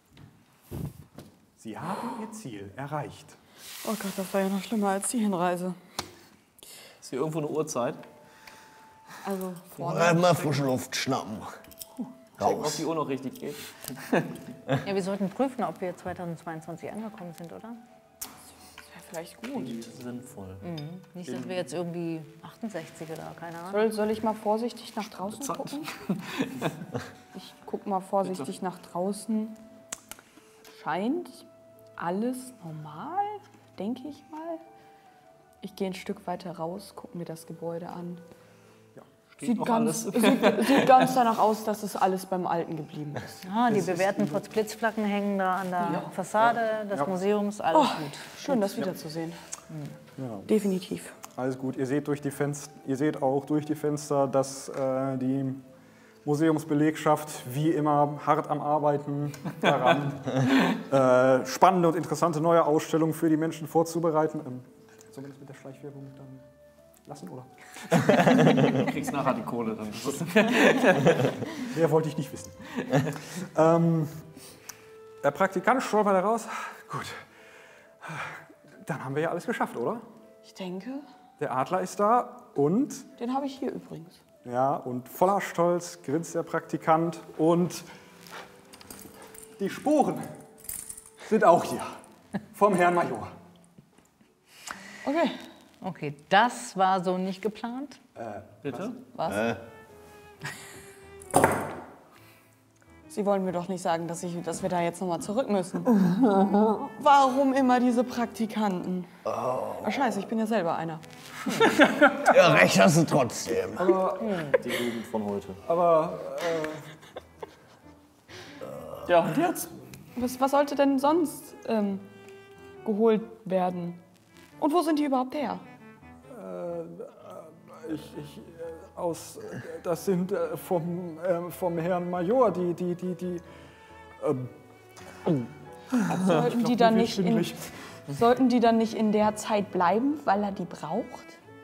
Sie haben ihr Ziel erreicht. Oh Gott, das war ja noch schlimmer als die Hinreise. Ist hier irgendwo eine Uhrzeit? Also Oder mal frische Luft schnappen. Checken, ob die Uhr noch richtig geht. Ja, wir sollten prüfen, ob wir 2022 angekommen sind, oder? wäre vielleicht gut. Sinnvoll. Nicht, dass wir jetzt irgendwie 68 oder keine Ahnung. Soll ich mal vorsichtig nach draußen gucken? Ich gucke mal vorsichtig nach draußen. Scheint alles normal, denke ich mal. Ich gehe ein Stück weiter raus, gucke mir das Gebäude an. Sieht ganz danach aus, dass es alles beim Alten geblieben ist. Ah, die bewährten Potzblitzflaggen hängen da an der Fassade des Museums. Alles gut. Schön, das wiederzusehen. Ja. Definitiv. Alles gut. Ihr seht auch durch die Fenster, dass die Museumsbelegschaft wie immer hart am Arbeiten daran, spannende und interessante neue Ausstellungen für die Menschen vorzubereiten. Sollen wir das mit der Schleichwerbung dann lassen, oder? Du kriegst nachher die Kohle dann. Mehr wollte ich nicht wissen. Der Praktikant stolpert heraus. Gut, dann haben wir ja alles geschafft, oder? Ich denke, Der Adler ist da und, den habe ich hier übrigens. ja, und voller Stolz grinst der Praktikant und die Sporen sind auch hier vom Herrn Major. Okay. Okay, das war so nicht geplant. Bitte? Was? Sie wollen mir doch nicht sagen, dass wir da jetzt nochmal zurück müssen. Warum immer diese Praktikanten? Oh, scheiße, ich bin ja selber einer. Ja, recht hast du trotzdem. Die Jugend von heute. Aber Ja, und jetzt? Was sollte denn sonst geholt werden? Und wo sind die überhaupt her? das sind vom Herrn Major, Sollten die dann nicht in der Zeit bleiben, weil er die braucht?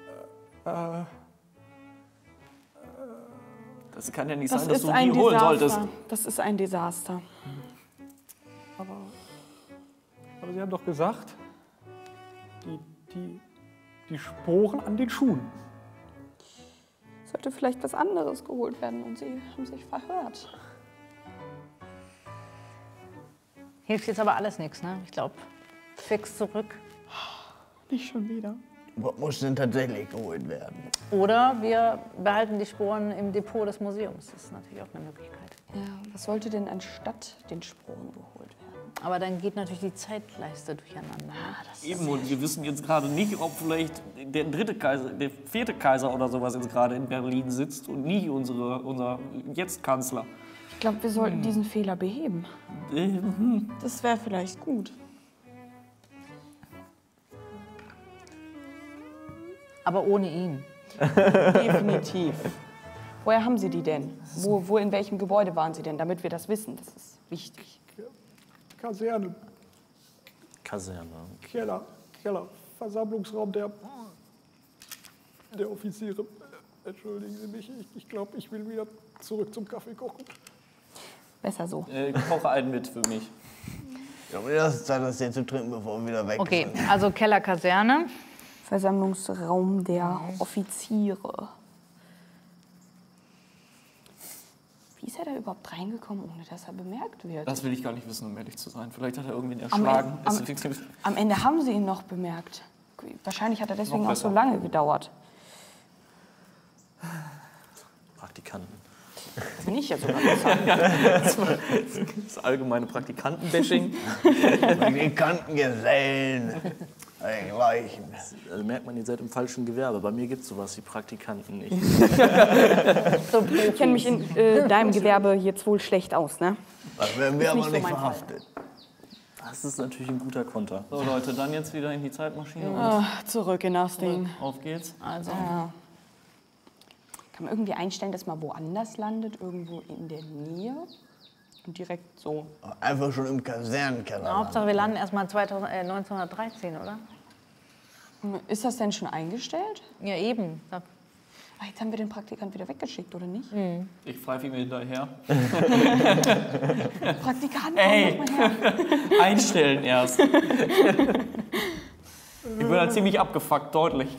Das kann ja nicht Das sein, dass ist du ein die holen solltest. Desaster. Das ist ein Desaster. Aber Sie haben doch gesagt, die Sporen an den Schuhen. Sollte vielleicht was anderes geholt werden und sie haben sich verhört. Hilft jetzt aber alles nichts, ne? Ich glaube, fix zurück. Nicht schon wieder. Was muss denn tatsächlich geholt werden? Oder wir behalten die Spuren im Depot des Museums. Das ist natürlich auch eine Möglichkeit. Ja, was sollte denn anstatt den Sporen geholt werden? Aber dann geht natürlich die Zeitleiste durcheinander. Eben, und wir wissen jetzt gerade nicht, ob vielleicht der vierte Kaiser oder sowas jetzt gerade in Berlin sitzt und nie unser Jetzt-Kanzler. Ich glaube, wir sollten diesen Fehler beheben. Das wäre vielleicht gut. Aber ohne ihn. Definitiv. Woher haben Sie die denn? Wo in welchem Gebäude waren Sie denn, damit wir das wissen? Das ist wichtig. Kaserne, Kaserne. Keller, Versammlungsraum der Offiziere. Entschuldigen Sie mich, ich glaube, ich will wieder zurück zum Kaffee kochen. Besser so. Koche einen mit für mich. Ich glaube, das ist Zeit, das hier zu trinken, bevor wir wieder weg Okay, sind. also Keller, Kaserne. Versammlungsraum der Offiziere. Wie ist er da überhaupt reingekommen, ohne dass er bemerkt wird? Das will ich gar nicht wissen, um ehrlich zu sein. Vielleicht hat er irgendwen erschlagen. Am Ende haben sie ihn noch bemerkt. Wahrscheinlich hat er deswegen Noch auch so besser. lange gedauert. Praktikanten. Bin ich ja sogar besser. Das allgemeine Praktikanten-Bashing. Praktikantengesellen. Gleichen. Also merkt man, ihr seid im falschen Gewerbe. Bei mir gibt es sowas wie Praktikanten nicht. Ich kenne mich in deinem Gewerbe jetzt wohl schlecht aus, ne? Das werden wir Ist aber nicht so nicht mein verhaftet. Das ist natürlich ein guter Konter. So Leute, dann jetzt wieder in die Zeitmaschine und Zurück in das Ding. auf geht's. Also, Ja. Kann man irgendwie einstellen, dass man woanders landet, irgendwo in der Nähe? Und direkt so. Einfach schon im Kasernenkeller. Hauptsache, wir landen erstmal 1913, oder? Ist das denn schon eingestellt? Ja, eben. Ah, jetzt haben wir den Praktikant wieder weggeschickt, oder nicht? Ich pfeife ihm hinterher. Praktikant, Ey. komm doch mal her. Einstellen erst. Ich bin da ziemlich abgefuckt, deutlich.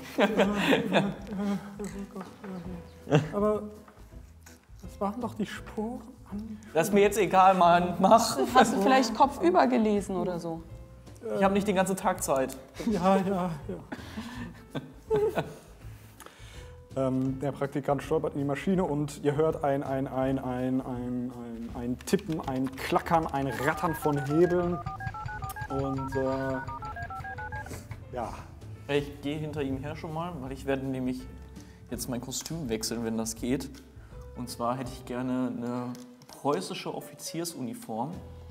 Aber das waren doch die Sporen an. Das ist mir jetzt egal, Mann. Mach. Hast du vielleicht kopfüber gelesen oder so? Ich habe nicht den ganzen Tag Zeit. Ja. Der Praktikant stolpert in die Maschine und ihr hört ein Tippen, ein Klackern, ein Rattern von Hebeln. Und ja, Ich gehe hinter ihm her schon mal, weil ich werde nämlich jetzt mein Kostüm wechseln, wenn das geht. Und zwar hätte ich gerne eine preußische Offiziersuniform.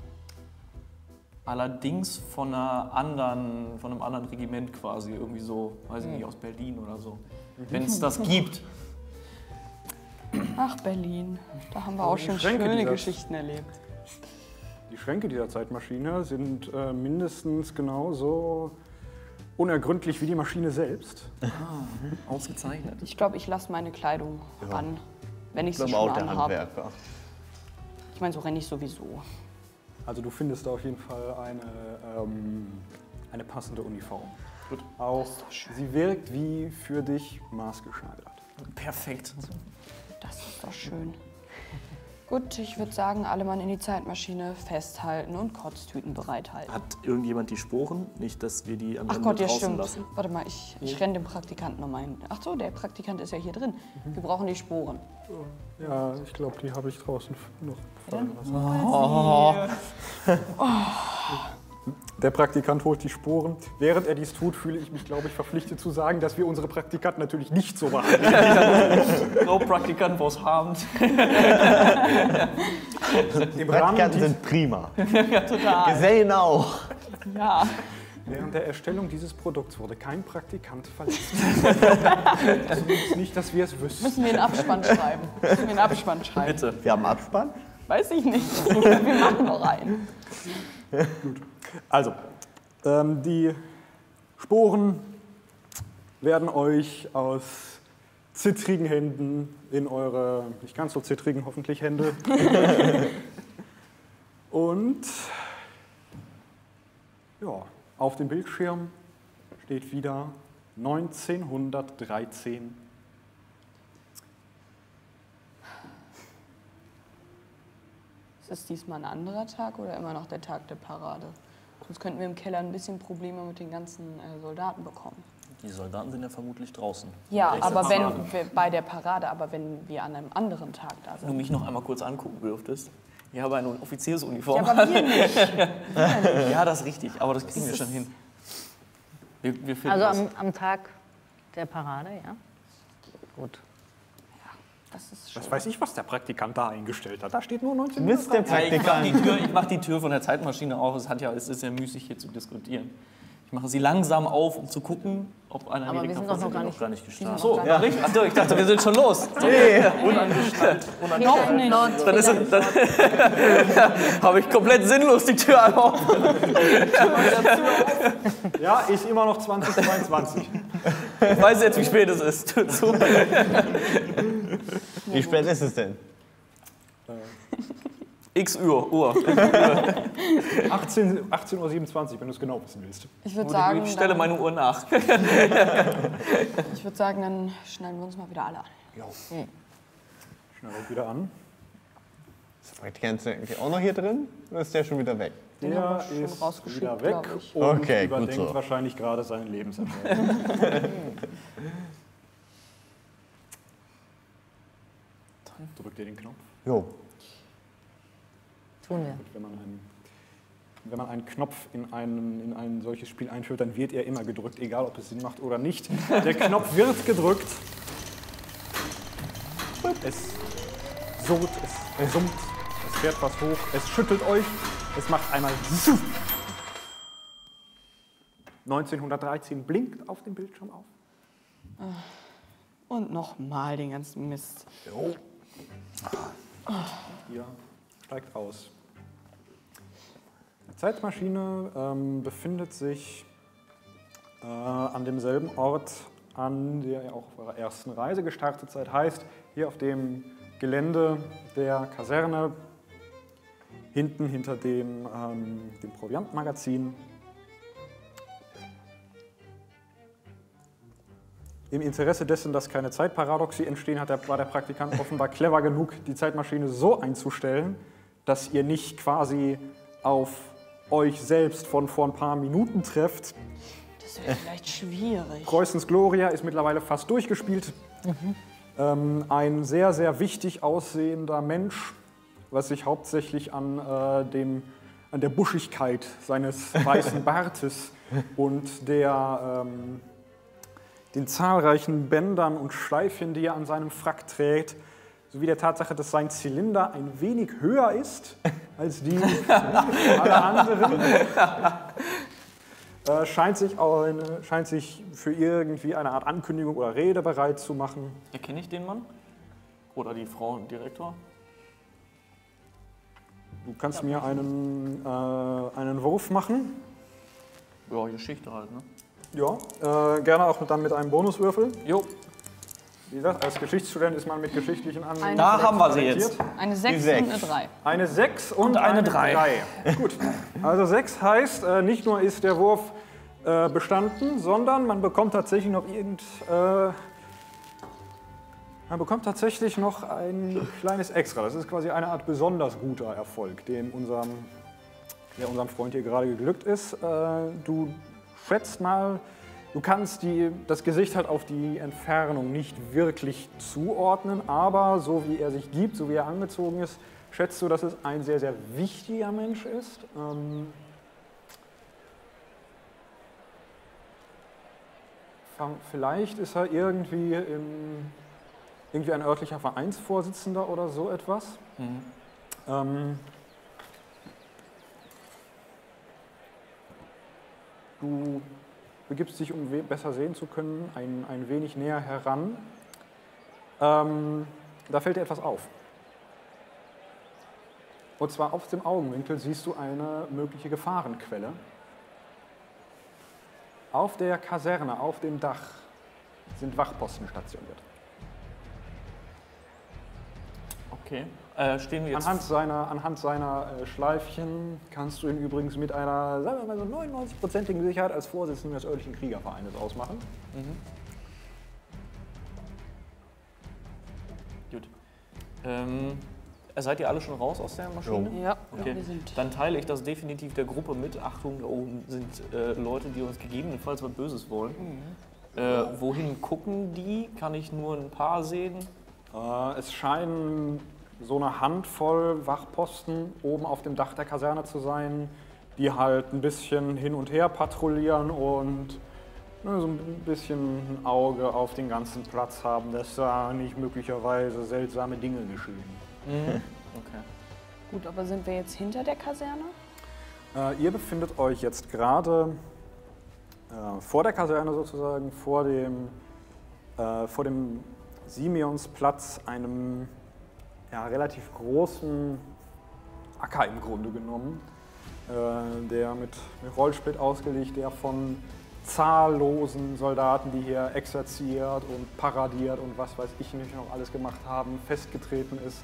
Allerdings von einem anderen Regiment quasi, irgendwie so, weiß ich nicht, aus Berlin oder so. Wenn es das gibt. Ach, Berlin. Da haben wir auch schon Schränke, schöne dieser- Geschichten erlebt. die Schränke dieser Zeitmaschine sind mindestens genauso unergründlich wie die Maschine selbst. Ausgezeichnet. Ich glaube, ich lasse meine Kleidung an, wenn ich Ich sie glaube schon auch der anhabe. Handwerker. Ich meine, so renne ich sowieso. Also du findest da auf jeden Fall eine passende Uniform. Gut. Auch sie wirkt wie für dich maßgeschneidert. Perfekt. Das ist doch schön. Gut, ich würde sagen, alle Mann in die Zeitmaschine festhalten und Kotztüten bereithalten. Hat irgendjemand die Sporen? Nicht, dass wir die am Ach Ende Gott, ja draußen stimmt. lassen. Warte mal, ich renne dem Praktikanten nochmal hin. Ach so, der Praktikant ist ja hier drin. Wir brauchen die Sporen. Ja, ich glaube, die habe ich draußen noch fallen lassen. Der Praktikant holt die Sporen. Während er dies tut, fühle ich mich, glaube ich, verpflichtet zu sagen, dass wir unsere Praktikanten natürlich nicht so behandeln. No Praktikant was harmed. Im Praktikanten sind prima. Ja, total. Gesellen auch. Ja. Während der Erstellung dieses Produkts wurde kein Praktikant verletzt. Zumindest nicht, dass wir es wüssten. Müssen wir einen Abspann schreiben? Bitte. Wir haben Abspann? Weiß ich nicht. Wir machen noch einen. Gut. Also, die Sporen werden euch aus zittrigen Händen in eure, nicht ganz so zittrigen hoffentlich, Hände. Und ja, auf dem Bildschirm steht wieder 1913. Ist es diesmal ein anderer Tag oder immer noch der Tag der Parade? Sonst könnten wir im Keller ein bisschen Probleme mit den ganzen Soldaten bekommen. Die Soldaten sind ja vermutlich draußen. Ja, Nächste aber Parade. bei der Parade, aber wenn wir an einem anderen Tag da Wenn du sind. mich noch einmal kurz angucken dürftest. Ich habe eine Offiziersuniform. Ja, aber wir nicht. Ja, das ist richtig, aber das kriegen wir schon hin. Wir finden Also das. am Tag der Parade, ja? Gut. Das ist schön. Was weiß ich, was der Praktikant da eingestellt hat. Da steht nur 19. Mist, der Praktikant. Ich mache die Tür von der Zeitmaschine auf. Es ist ja müßig, hier zu diskutieren. Ich mache sie langsam auf, um zu gucken, ob einer Aber wir sind doch noch gar Noch nicht. gar nicht gestartet. So, ja. Richtig? Ach so, ich dachte, wir sind schon los. Noch nicht. Dann habe ich komplett sinnlos die Tür auf. Ja, ist immer noch 2022. Ich weiß jetzt, wie spät es ist. Tür zu. Wie spät ist es denn? X Uhr. 18:27 Uhr, wenn du es genau wissen willst. Ich würde sagen, Ich stelle meine Uhr nach. ich würde sagen, dann schnallen wir uns mal wieder alle an. Schnell euch wieder an. Ist der Praktikant eigentlich auch noch hier drin? Oder ist der schon wieder weg? Den haben Der wir schon ist rausgeschickt, wieder weg glaub ich. und Okay, gut überdenkt so. wahrscheinlich gerade seinen Lebensentwurf. Drückt ihr den Knopf? Jo. Tun wir. Wenn man einen Knopf in ein solches Spiel einführt, dann wird er immer gedrückt, egal ob es Sinn macht oder nicht. Der Knopf wird gedrückt. Es surrt, es summt, es fährt was hoch, es schüttelt euch, es macht einmal 1913 blinkt auf dem Bildschirm auf. Und nochmal den ganzen Mist. Ihr steigt aus. Die Zeitmaschine befindet sich an demselben Ort, an der ihr auch auf eurer ersten Reise gestartet seid. Heißt, hier auf dem Gelände der Kaserne, hinten hinter dem Proviantmagazin. Im Interesse dessen, dass keine Zeitparadoxie entstehen, war der Praktikant offenbar clever genug, die Zeitmaschine so einzustellen, dass ihr nicht quasi auf euch selbst von vor ein paar Minuten trefft. Das wäre vielleicht schwierig. Preußens Gloria ist mittlerweile fast durchgespielt. Ein sehr, sehr wichtig aussehender Mensch, was sich hauptsächlich an der Buschigkeit seines weißen Bartes und den zahlreichen Bändern und Schleifchen, die er an seinem Frack trägt, sowie der Tatsache, dass sein Zylinder ein wenig höher ist als die aller anderen, scheint sich für irgendwie eine Art Ankündigung oder Rede bereit zu machen. Erkenne ich den Mann? Oder die Frau im Direktor? Du kannst mir einen Wurf machen. Ja, Geschichte halt, ne? Ja, gerne auch dann mit einem Bonuswürfel. Jo. Wie gesagt, als Geschichtsstudent ist man mit geschichtlichen Anwendungen. Da haben wir sie jetzt. Eine 6 6. und eine 3. Eine 6 und eine eine 3. 3. Gut, also 6 heißt, nicht nur ist der Wurf bestanden, sondern man bekommt tatsächlich noch ein kleines Extra. Das ist quasi eine Art besonders guter Erfolg, der unserem Freund hier gerade geglückt ist. Du schätzt mal, du kannst das Gesicht halt auf die Entfernung nicht wirklich zuordnen, aber so wie er sich gibt, so wie er angezogen ist, schätzt du, dass es ein sehr, sehr wichtiger Mensch ist. Vielleicht ist er irgendwie ein örtlicher Vereinsvorsitzender oder so etwas. Du begibst dich, um besser sehen zu können, ein wenig näher heran. Da fällt dir etwas auf. Und zwar auf dem Augenwinkel siehst du eine mögliche Gefahrenquelle. Auf der Kaserne, auf dem Dach, sind Wachposten stationiert. Okay. Stehen wir jetzt. Anhand seiner Schleifchen kannst du ihn übrigens mit einer, sagen wir mal so 99%igen Sicherheit als Vorsitzenden des örtlichen Kriegervereines ausmachen. Gut. Seid ihr alle schon raus aus der Maschine? Ja, Okay. wir sind. Dann teile ich das definitiv der Gruppe mit. Achtung, da oben sind Leute, die uns gegebenenfalls was Böses wollen. Wohin gucken die? Kann ich nur ein paar sehen? Es scheinen so eine Handvoll Wachposten oben auf dem Dach der Kaserne zu sein, die halt ein bisschen hin und her patrouillieren und so ein bisschen ein Auge auf den ganzen Platz haben, dass da nicht möglicherweise seltsame Dinge geschehen. Okay. Gut, aber sind wir jetzt hinter der Kaserne? Ihr befindet euch jetzt gerade vor der Kaserne sozusagen, vor dem Simeonsplatz, einem relativ großen Acker im Grunde genommen, der mit Rollsplit ausgelegt, der von zahllosen Soldaten, die hier exerziert und paradiert und was weiß ich nicht noch alles gemacht haben, festgetreten ist,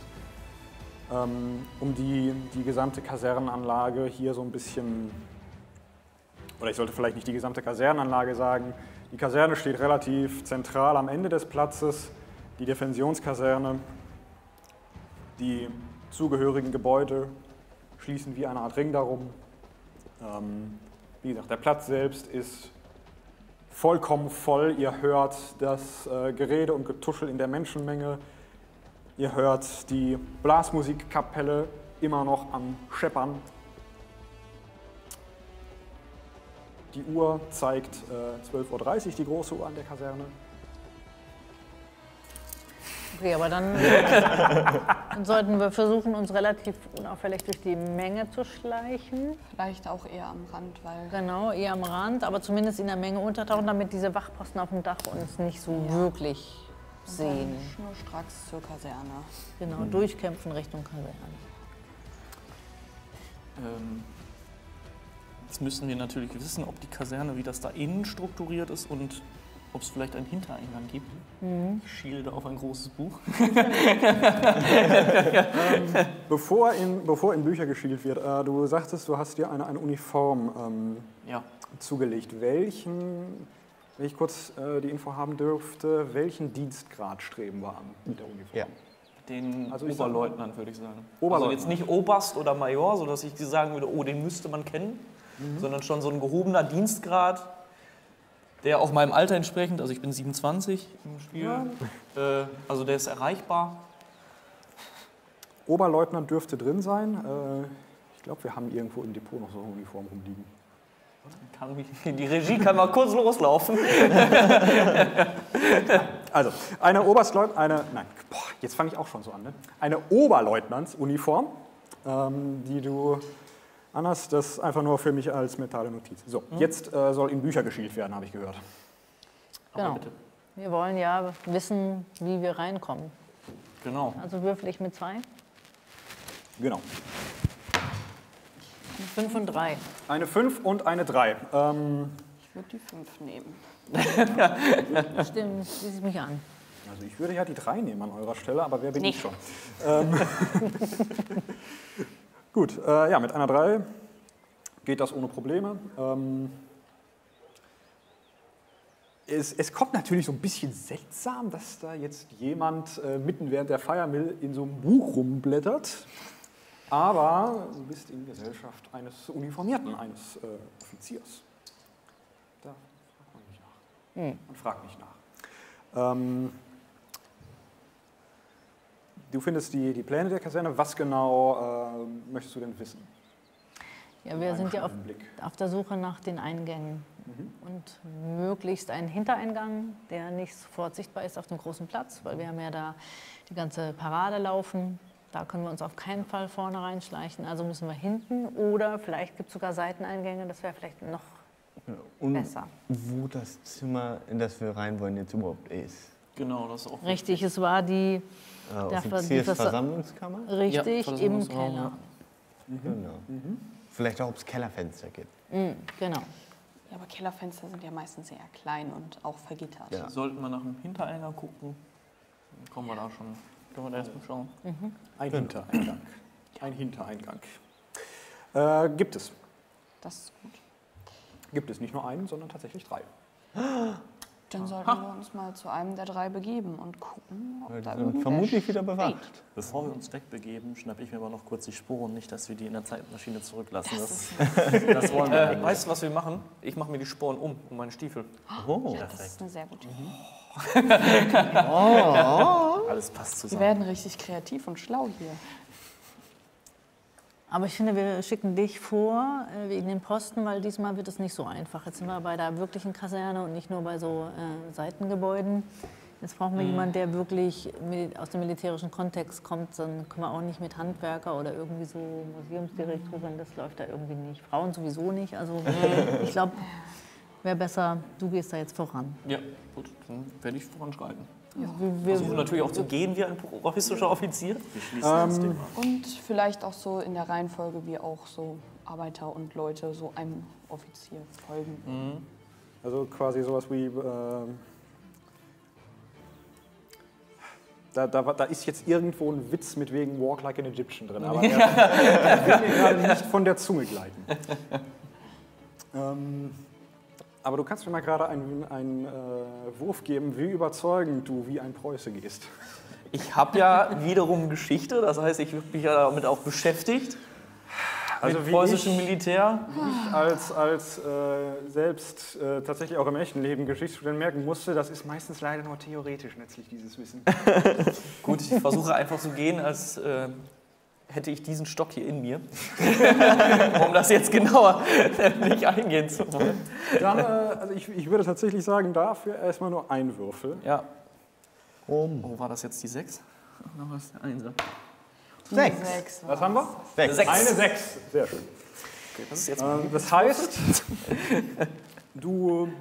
um die gesamte Kasernenanlage hier so ein bisschen, oder ich sollte vielleicht nicht die gesamte Kasernenanlage sagen, die Kaserne steht relativ zentral am Ende des Platzes, die Defensionskaserne, die zugehörigen Gebäude schließen wie eine Art Ring darum. Wie gesagt, der Platz selbst ist vollkommen voll. Ihr hört das Gerede und Getuschel in der Menschenmenge. Ihr hört die Blasmusikkapelle immer noch am Scheppern. Die Uhr zeigt 12:30 Uhr, die große Uhr an der Kaserne. Okay, aber dann sollten wir versuchen, uns relativ unauffällig durch die Menge zu schleichen. Vielleicht auch eher am Rand, weil. Genau, eher am Rand, aber zumindest in der Menge untertauchen, damit diese Wachposten auf dem Dach uns nicht so wirklich sehen. Schnurstracks zur Kaserne. Genau, durchkämpfen Richtung Kaserne. Jetzt müssen wir natürlich wissen, ob die Kaserne, wie das da innen strukturiert ist und ob es vielleicht einen Hintereingang gibt. Ich schiele auf ein großes Buch. Bevor in Bücher geschielt wird, du sagtest, du hast dir eine Uniform Ja. zugelegt. Wenn ich kurz die Info haben dürfte, welchen Dienstgrad streben wir an mit der Uniform? Ja. Den Also ich Oberleutnant, würde ich sagen. Oberleutnant. Also jetzt nicht Oberst oder Major, sodass ich sagen würde, oh, den müsste man kennen, sondern schon so ein gehobener Dienstgrad, der auch meinem Alter entsprechend, also ich bin 27 im Spiel, also der ist erreichbar. Oberleutnant dürfte drin sein. Ich glaube, wir haben irgendwo im Depot noch so eine Uniform rumliegen. Die Regie kann mal kurz loslaufen. Also, jetzt fange ich auch schon so an. Ne? Eine Oberleutnantsuniform, die du anhast, das einfach nur für mich als mentale Notiz. So, jetzt soll in Bücher geschielt werden, habe ich gehört. Genau. Wir wollen ja wissen, wie wir reinkommen. Genau. Also würfel ich mit 2. Genau. 5 und 3. Eine 5 und eine 3. Ich würde die 5 nehmen. Stimmt, schließe ich mich an. Also ich würde ja die 3 nehmen an eurer Stelle, aber wer bin ich schon? Gut, ja, mit einer 3 geht das ohne Probleme. Es kommt natürlich so ein bisschen seltsam, dass da jetzt jemand mitten während der Feier in so einem Buch rumblättert. Aber du bist in Gesellschaft eines Uniformierten, eines Offiziers. Da fragt man nicht nach. Man fragt nicht nach. Du findest die Pläne der Kaserne. Was genau möchtest du denn wissen? Ja, wir sind ja Blick. auf der Suche nach den Eingängen und möglichst einen Hintereingang, der nicht sofort sichtbar ist auf dem großen Platz, weil wir haben ja da die ganze Parade laufen. Da können wir uns auf keinen Fall vorne reinschleichen, also müssen wir hinten oder vielleicht gibt es sogar Seiteneingänge, das wäre vielleicht noch besser. Wo das Zimmer, in das wir rein wollen, jetzt überhaupt ist. Genau, das ist auch Richtig, es war die Offiziersversammlungskammer? richtig Ja, im Versammlungsraum, Keller. Genau. Vielleicht auch, ob es Kellerfenster gibt. Genau. Ja, aber Kellerfenster sind ja meistens sehr klein und auch vergittert. Ja. Sollten wir nach dem Hintereingang gucken, dann kommen wir da schon. Können wir da erstmal schauen. Ein Hintereingang. Ein Hintereingang. Gibt es. Das ist gut. Gibt es nicht nur einen, sondern tatsächlich 3. Dann sollten wir uns mal zu einem der 3 begeben und gucken, ob Weil da die sind irgendwer vermutlich wieder steht. bewacht. Bevor wir uns wegbegeben, schnappe ich mir aber noch kurz die Spuren, nicht, dass wir die in der Zeitmaschine zurücklassen. Das wollen wir eigentlich. Weißt du, was wir machen? Ich mache mir die Sporen um meinen Stiefel. Oh. Das ist eine sehr gute Idee. Alles passt Sie zusammen. werden richtig kreativ und schlau hier. Aber ich finde, wir schicken dich vor wegen den Posten, weil diesmal wird es nicht so einfach. Jetzt sind wir bei der wirklichen Kaserne und nicht nur bei so Seitengebäuden. Jetzt brauchen wir jemanden, der wirklich aus dem militärischen Kontext kommt. Dann können wir auch nicht mit Handwerker oder irgendwie so Museumsdirektorin, das läuft da irgendwie nicht. Frauen sowieso nicht. Also ich glaube, wäre besser, du gehst da jetzt voran. Ja, gut, dann werde ich voranschreiten. Wir Versuchen natürlich auch zu gehen wie ein provisorischer Offizier. Wir schließen das Thema. Und vielleicht auch so in der Reihenfolge, wie auch so Arbeiter und Leute so einem Offizier folgen. Also quasi sowas wie... Da ist jetzt irgendwo ein Witz mit wegen Walk like an Egyptian drin, aber der wird mir gerade nicht von der Zunge gleiten. Aber du kannst mir mal gerade einen Wurf geben, wie überzeugend du wie ein Preuße gehst. Ich habe ja wiederum Geschichte, das heißt, ich habe mich ja damit auch beschäftigt. Also mit wie preußischem ich- Militär. Ich als selbst tatsächlich auch im echten Leben Geschichtsstudent merken musste, das ist meistens leider nur theoretisch nützlich, dieses Wissen. Gut, ich versuche einfach zu gehen, als hätte ich diesen Stock hier in mir. Um das jetzt genauer nicht eingehen zu wollen. Dann, also ich würde tatsächlich sagen, dafür erstmal nur ein Würfel. Ja. Oh, war das jetzt die 6? Noch was der 1. 6. Was haben wir? 6. Eine 6. Sehr schön. Okay, das ist jetzt Das heißt, du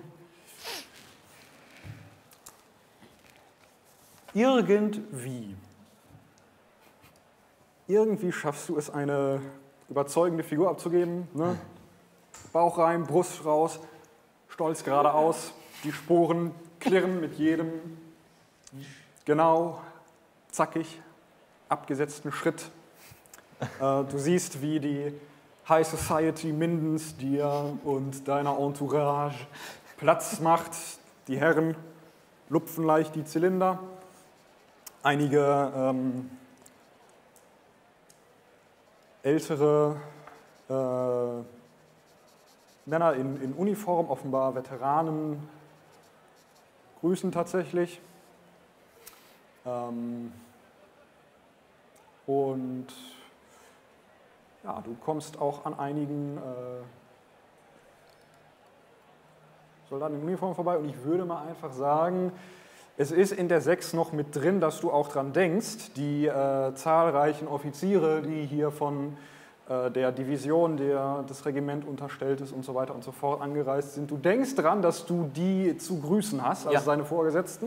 irgendwie schaffst du es, eine überzeugende Figur abzugeben. Ne? Bauch rein, Brust raus, stolz geradeaus, die Sporen klirren mit jedem genau, zackig, abgesetzten Schritt. Du siehst, wie die High Society Mindens dir und deiner Entourage Platz macht. Die Herren lupfen leicht die Zylinder. Einige ältere Männer in Uniform, offenbar Veteranen, grüßen tatsächlich. Und ja, du kommst auch an einigen Soldaten in Uniform vorbei und ich würde mal einfach sagen, es ist in der 6 noch mit drin, dass du auch dran denkst, die zahlreichen Offiziere, die hier von der Division, der das Regiment unterstellt ist und so weiter und so fort angereist sind. Du denkst dran, dass du die zu grüßen hast, also Ja. seine Vorgesetzten.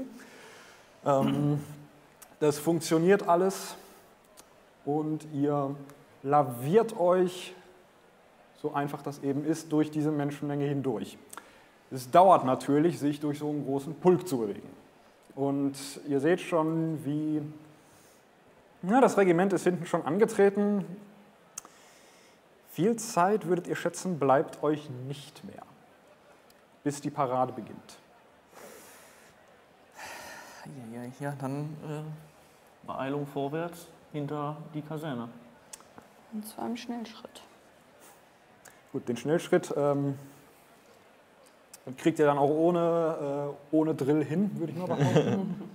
Das funktioniert alles und ihr laviert euch, so einfach das eben ist, durch diese Menschenmenge hindurch. Es dauert natürlich, sich durch so einen großen Pulk zu bewegen. und ihr seht schon, wie das Regiment ist hinten schon angetreten. Viel Zeit, würdet ihr schätzen, bleibt euch nicht mehr, bis die Parade beginnt. Ja, dann Beeilung vorwärts hinter die Kaserne. Und zwar im Schnellschritt. Gut, den Schnellschritt kriegt ihr dann auch ohne Drill hin, würde ich mal behaupten.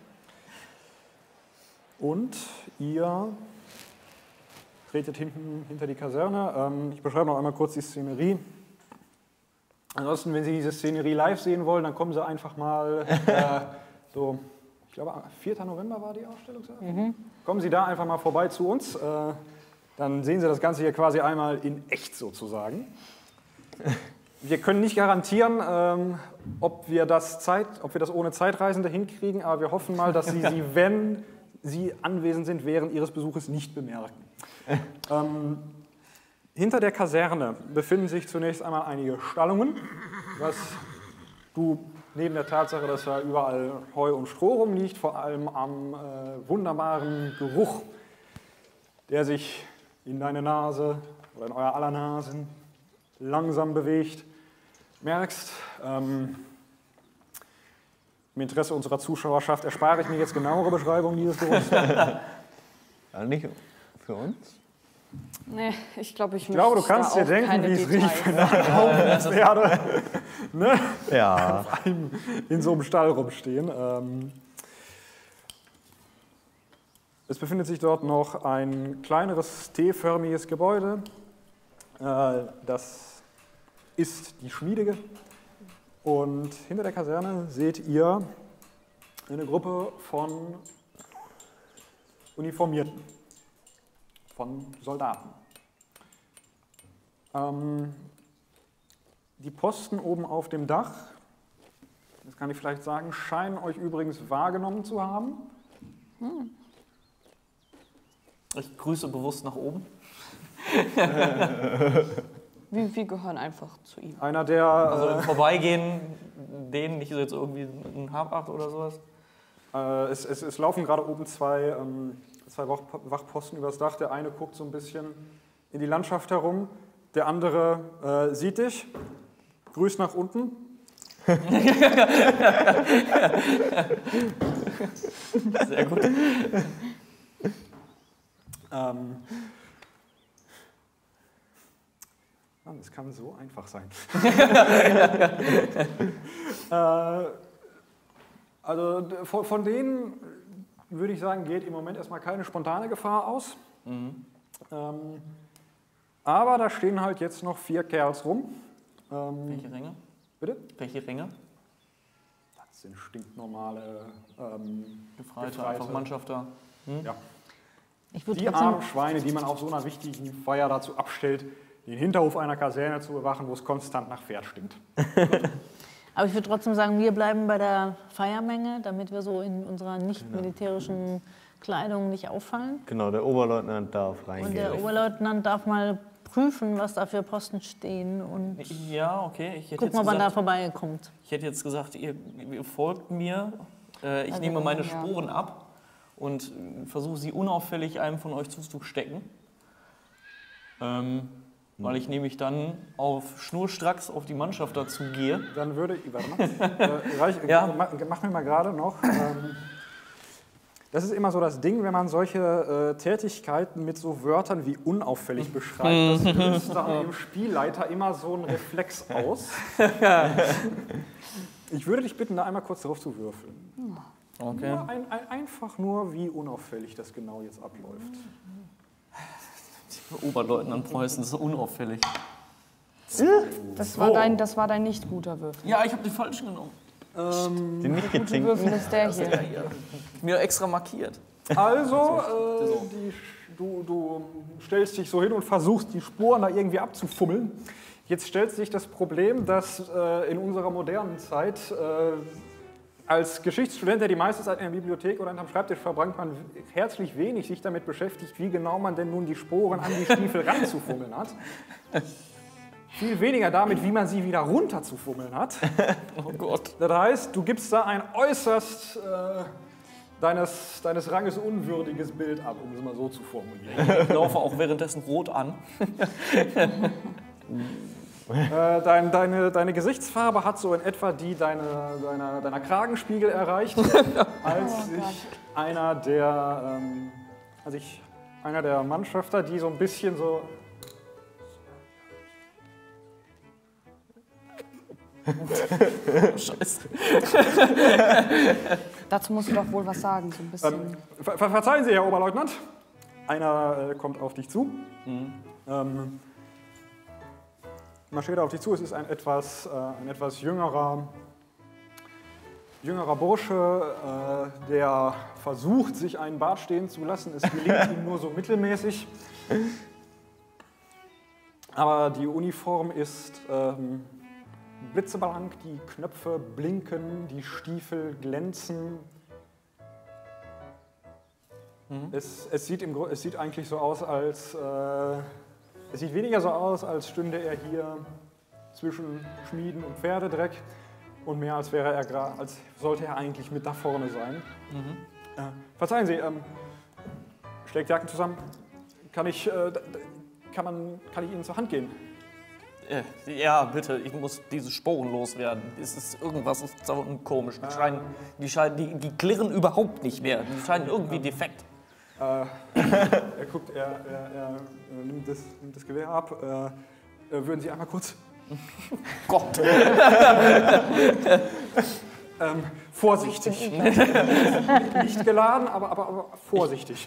Und ihr tretet hinter die Kaserne. Ich beschreibe noch einmal kurz die Szenerie. Ansonsten, wenn Sie diese Szenerie live sehen wollen, dann kommen Sie einfach mal ich glaube 4. November war die Ausstellung. Kommen Sie da einfach mal vorbei zu uns. Dann sehen Sie das Ganze hier quasi einmal in echt sozusagen. Wir können nicht garantieren, ob wir das ohne Zeitreisende hinkriegen, aber wir hoffen mal, dass Sie wenn Sie anwesend sind, während Ihres Besuches nicht bemerken. Hinter der Kaserne befinden sich zunächst einmal einige Stallungen, was du neben der Tatsache, dass da überall Heu und Stroh rumliegt, vor allem am wunderbaren Geruch, der sich in deine Nase oder in euer aller Nasen langsam bewegt, merkst. Im Interesse unserer Zuschauerschaft erspare ich mir jetzt genauere Beschreibungen dieses Geruchs. Ja, nicht für uns? Nee, ich glaube, du kannst dir denken, wie es riecht, wenn da Pferde Ja. in so einem Stall rumstehen. Es befindet sich dort noch ein kleineres T-förmiges Gebäude. Das ist die Schmiede. Und hinter der Kaserne seht ihr eine Gruppe von Uniformierten, von Soldaten. Die Posten oben auf dem Dach, das kann ich vielleicht sagen, scheinen euch übrigens wahrgenommen zu haben. Ich grüße bewusst nach oben. Wir gehören einfach zu ihm. Einer der... Also im Vorbeigehen, denen nicht jetzt irgendwie ein Habacht oder sowas. Es laufen gerade oben zwei Wachposten übers Dach. Der eine guckt so ein bisschen in die Landschaft herum, der andere sieht dich, grüßt nach unten. Sehr gut. Es kann so einfach sein. Also von denen würde ich sagen, geht im Moment erstmal keine spontane Gefahr aus. Aber da stehen halt jetzt noch 4 Kerls rum. Welche Ränge? Bitte? Welche Ränge? Das sind stinknormale Gefreite, einfach Mannschafter. Ja. Ich Die armen Schweine, die man auf so einer wichtigen Feier dazu abstellt, den Hinterhof einer Kaserne zu bewachen, wo es konstant nach Pferd stinkt. Aber ich würde trotzdem sagen, wir bleiben bei der Feiermenge, damit wir so in unserer nicht militärischen Kleidung nicht auffallen. Genau, der Oberleutnant darf reingehen. Und der Oberleutnant darf mal prüfen, was da für Posten stehen und Ja, okay. gucken, ob man da vorbeikommt. Ich hätte jetzt gesagt, ihr folgt mir. Ich nehme meine Spuren ab und versuche sie unauffällig einem von euch zuzustecken. Weil ich nämlich dann schnurstracks auf die Mannschaft dazu gehe. Dann würde ich, warte mal, mach mir mal gerade noch. Das ist immer so das Ding, wenn man solche Tätigkeiten mit so Wörtern wie unauffällig beschreibt. Das löst dann im Spielleiter immer so einen Reflex aus. Ich würde dich bitten, da einmal kurz drauf zu würfeln. Okay. Einfach nur, wie unauffällig das genau jetzt abläuft. Oberleutnant Preußen, das ist unauffällig. Das war dein nicht guter Würfel. Ja, ich habe den falschen genommen. Den nicht Gute gezinkten. Würfel ist der hier. Mir extra markiert. Also, du stellst dich so hin und versuchst, die Spuren da irgendwie abzufummeln. Jetzt stellt sich das Problem, dass in unserer modernen Zeit als Geschichtsstudent, der die meiste Zeit in der Bibliothek oder hinterm Schreibtisch verbringt, man herzlich wenig sich damit beschäftigt, wie genau man denn nun die Sporen an die Stiefel ranzufummeln hat. viel weniger damit, wie man sie wieder runter zu fummeln hat. Oh Gott. Das heißt, du gibst da ein äußerst deines Ranges unwürdiges Bild ab, um es mal so zu formulieren. Ich laufe auch währenddessen rot an. Deine Gesichtsfarbe hat so in etwa die deiner Kragenspiegel erreicht, als sich einer der Mannschafter, die so ein bisschen so... Scheiße. Dazu musst du doch wohl was sagen, so ein bisschen. Verzeihen Sie, Herr Oberleutnant. Einer kommt auf dich zu. Marschiert auf dich zu. Es ist ein etwas jüngerer Bursche, der versucht, sich einen Bart stehen zu lassen. Es gelingt ihm nur so mittelmäßig. Aber die Uniform ist blitzeblank, die Knöpfe blinken, die Stiefel glänzen. Es sieht eigentlich so aus, als es sieht weniger so aus, als stünde er hier zwischen Schmieden und Pferdedreck und mehr als sollte er eigentlich mit da vorne sein. Verzeihen Sie, schlägt Jacken zusammen. Kann ich Ihnen zur Hand gehen? Ja, bitte, ich muss diese Sporen loswerden. Irgendwas ist da unten komisch. Die klirren überhaupt nicht mehr. Die scheinen irgendwie defekt. Er nimmt das Gewehr ab. Würden Sie einmal kurz... Gott! Vorsichtig. Nicht geladen, aber vorsichtig.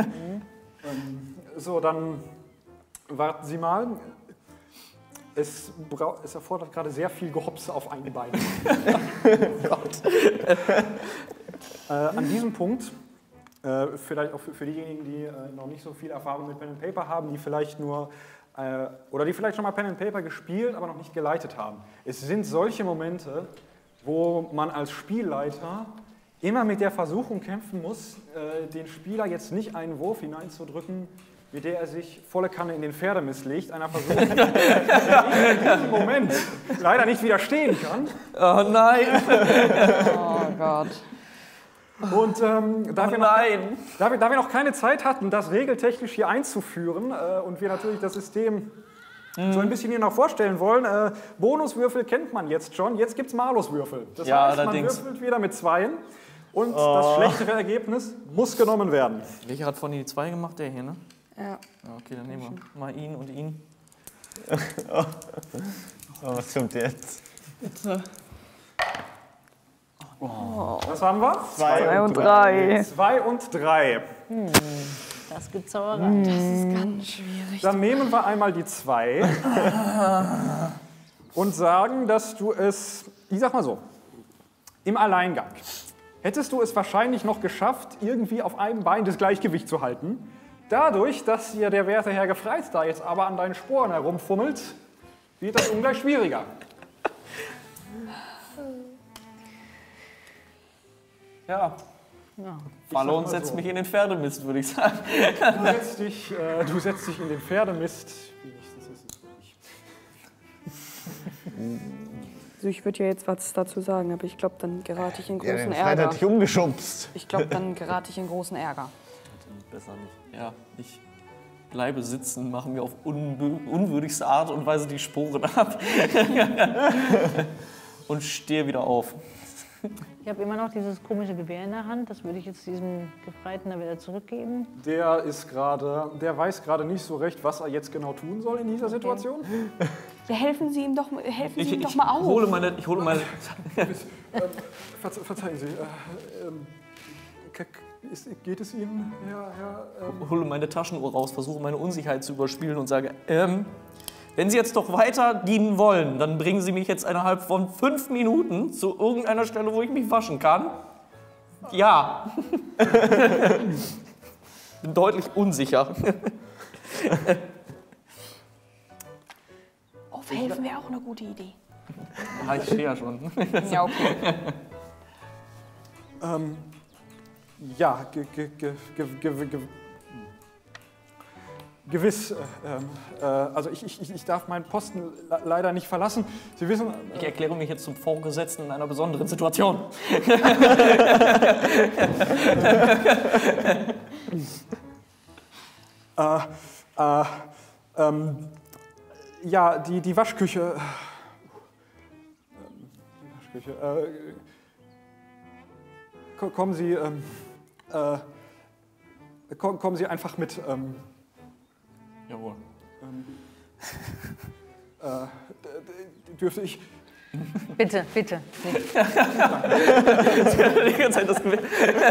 So, dann warten Sie mal. Es erfordert gerade sehr viel Gehopse auf ein Bein. An diesem Punkt, vielleicht auch für diejenigen, die noch nicht so viel Erfahrung mit Pen and Paper haben, die vielleicht schon mal Pen and Paper gespielt, aber noch nicht geleitet haben. Es sind solche Momente, wo man als Spielleiter immer mit der Versuchung kämpfen muss, den Spieler jetzt nicht einen Wurf hineinzudrücken, mit der er sich volle Kanne in den Pferdemist legt, einer Versuchung, die er in diesem Moment leider nicht widerstehen kann. Oh nein! Oh Gott. Und da wir noch keine Zeit hatten, das regeltechnisch hier einzuführen und wir natürlich das System so ein bisschen hier noch vorstellen wollen, Bonuswürfel kennt man jetzt schon, jetzt gibt es Maluswürfel. Das heißt, man würfelt wieder mit Zweien und das schlechtere Ergebnis muss genommen werden. Welcher hat von die 2 gemacht? Der hier, ne? Ja. Okay, dann nehmen wir mal ihn und ihn. Oh, was kommt jetzt? Bitte. Was haben wir? 2 und 3. 2 und 3. Das gibt Zauberei. Das ist ganz schwierig. Dann nehmen wir einmal die 2 und sagen, dass du es, ich sag mal so, im Alleingang hättest du es wahrscheinlich noch geschafft, irgendwie auf einem Bein das Gleichgewicht zu halten. Dadurch, dass hier der werte Herr Gefreit da jetzt aber an deinen Sporen herumfummelt, wird das ungleich schwieriger. Ja. Falle und setzt mich in den Pferdemist, würde ich sagen. Du setzt dich in den Pferdemist. Wenigstens ist es nicht. Also ich würde ja jetzt was dazu sagen, aber ich glaube, dann gerate ich in Ja, großen den Freund Ärger. hat dich umgeschubst. Ich glaube, dann gerate ich in großen Ärger. Besser nicht. Ja, ich bleibe sitzen, mache mir auf unwürdigste Art und Weise die Sporen ab und stehe wieder auf. Ich habe immer noch dieses komische Gewehr in der Hand. Das würde ich jetzt diesem Gefreiten da wieder zurückgeben. Der weiß gerade nicht so recht, was er jetzt genau tun soll in dieser Situation. Ja, helfen Sie ihm doch mal auf. Ich hole meine Verzeihen Sie. Geht es Ihnen, Herr? hole meine Taschenuhr raus, versuche meine Unsicherheit zu überspielen und sage, wenn Sie jetzt doch weiter dienen wollen, dann bringen Sie mich jetzt innerhalb von 5 Minuten zu irgendeiner Stelle, wo ich mich waschen kann. Ja. Bin deutlich unsicher. Aufhelfen wäre auch eine gute Idee. Ja, ich stehe ja schon. Ja, okay. Gewiss. Also ich darf meinen Posten leider nicht verlassen. Sie wissen... Ich erkläre mich jetzt zum Vorgesetzten in einer besonderen Situation. Ja, die Waschküche. Kommen Sie, kommen Sie einfach mit. Jawohl. Dürfte ich? Bitte, bitte. Die ganze Zeit das Gewicht.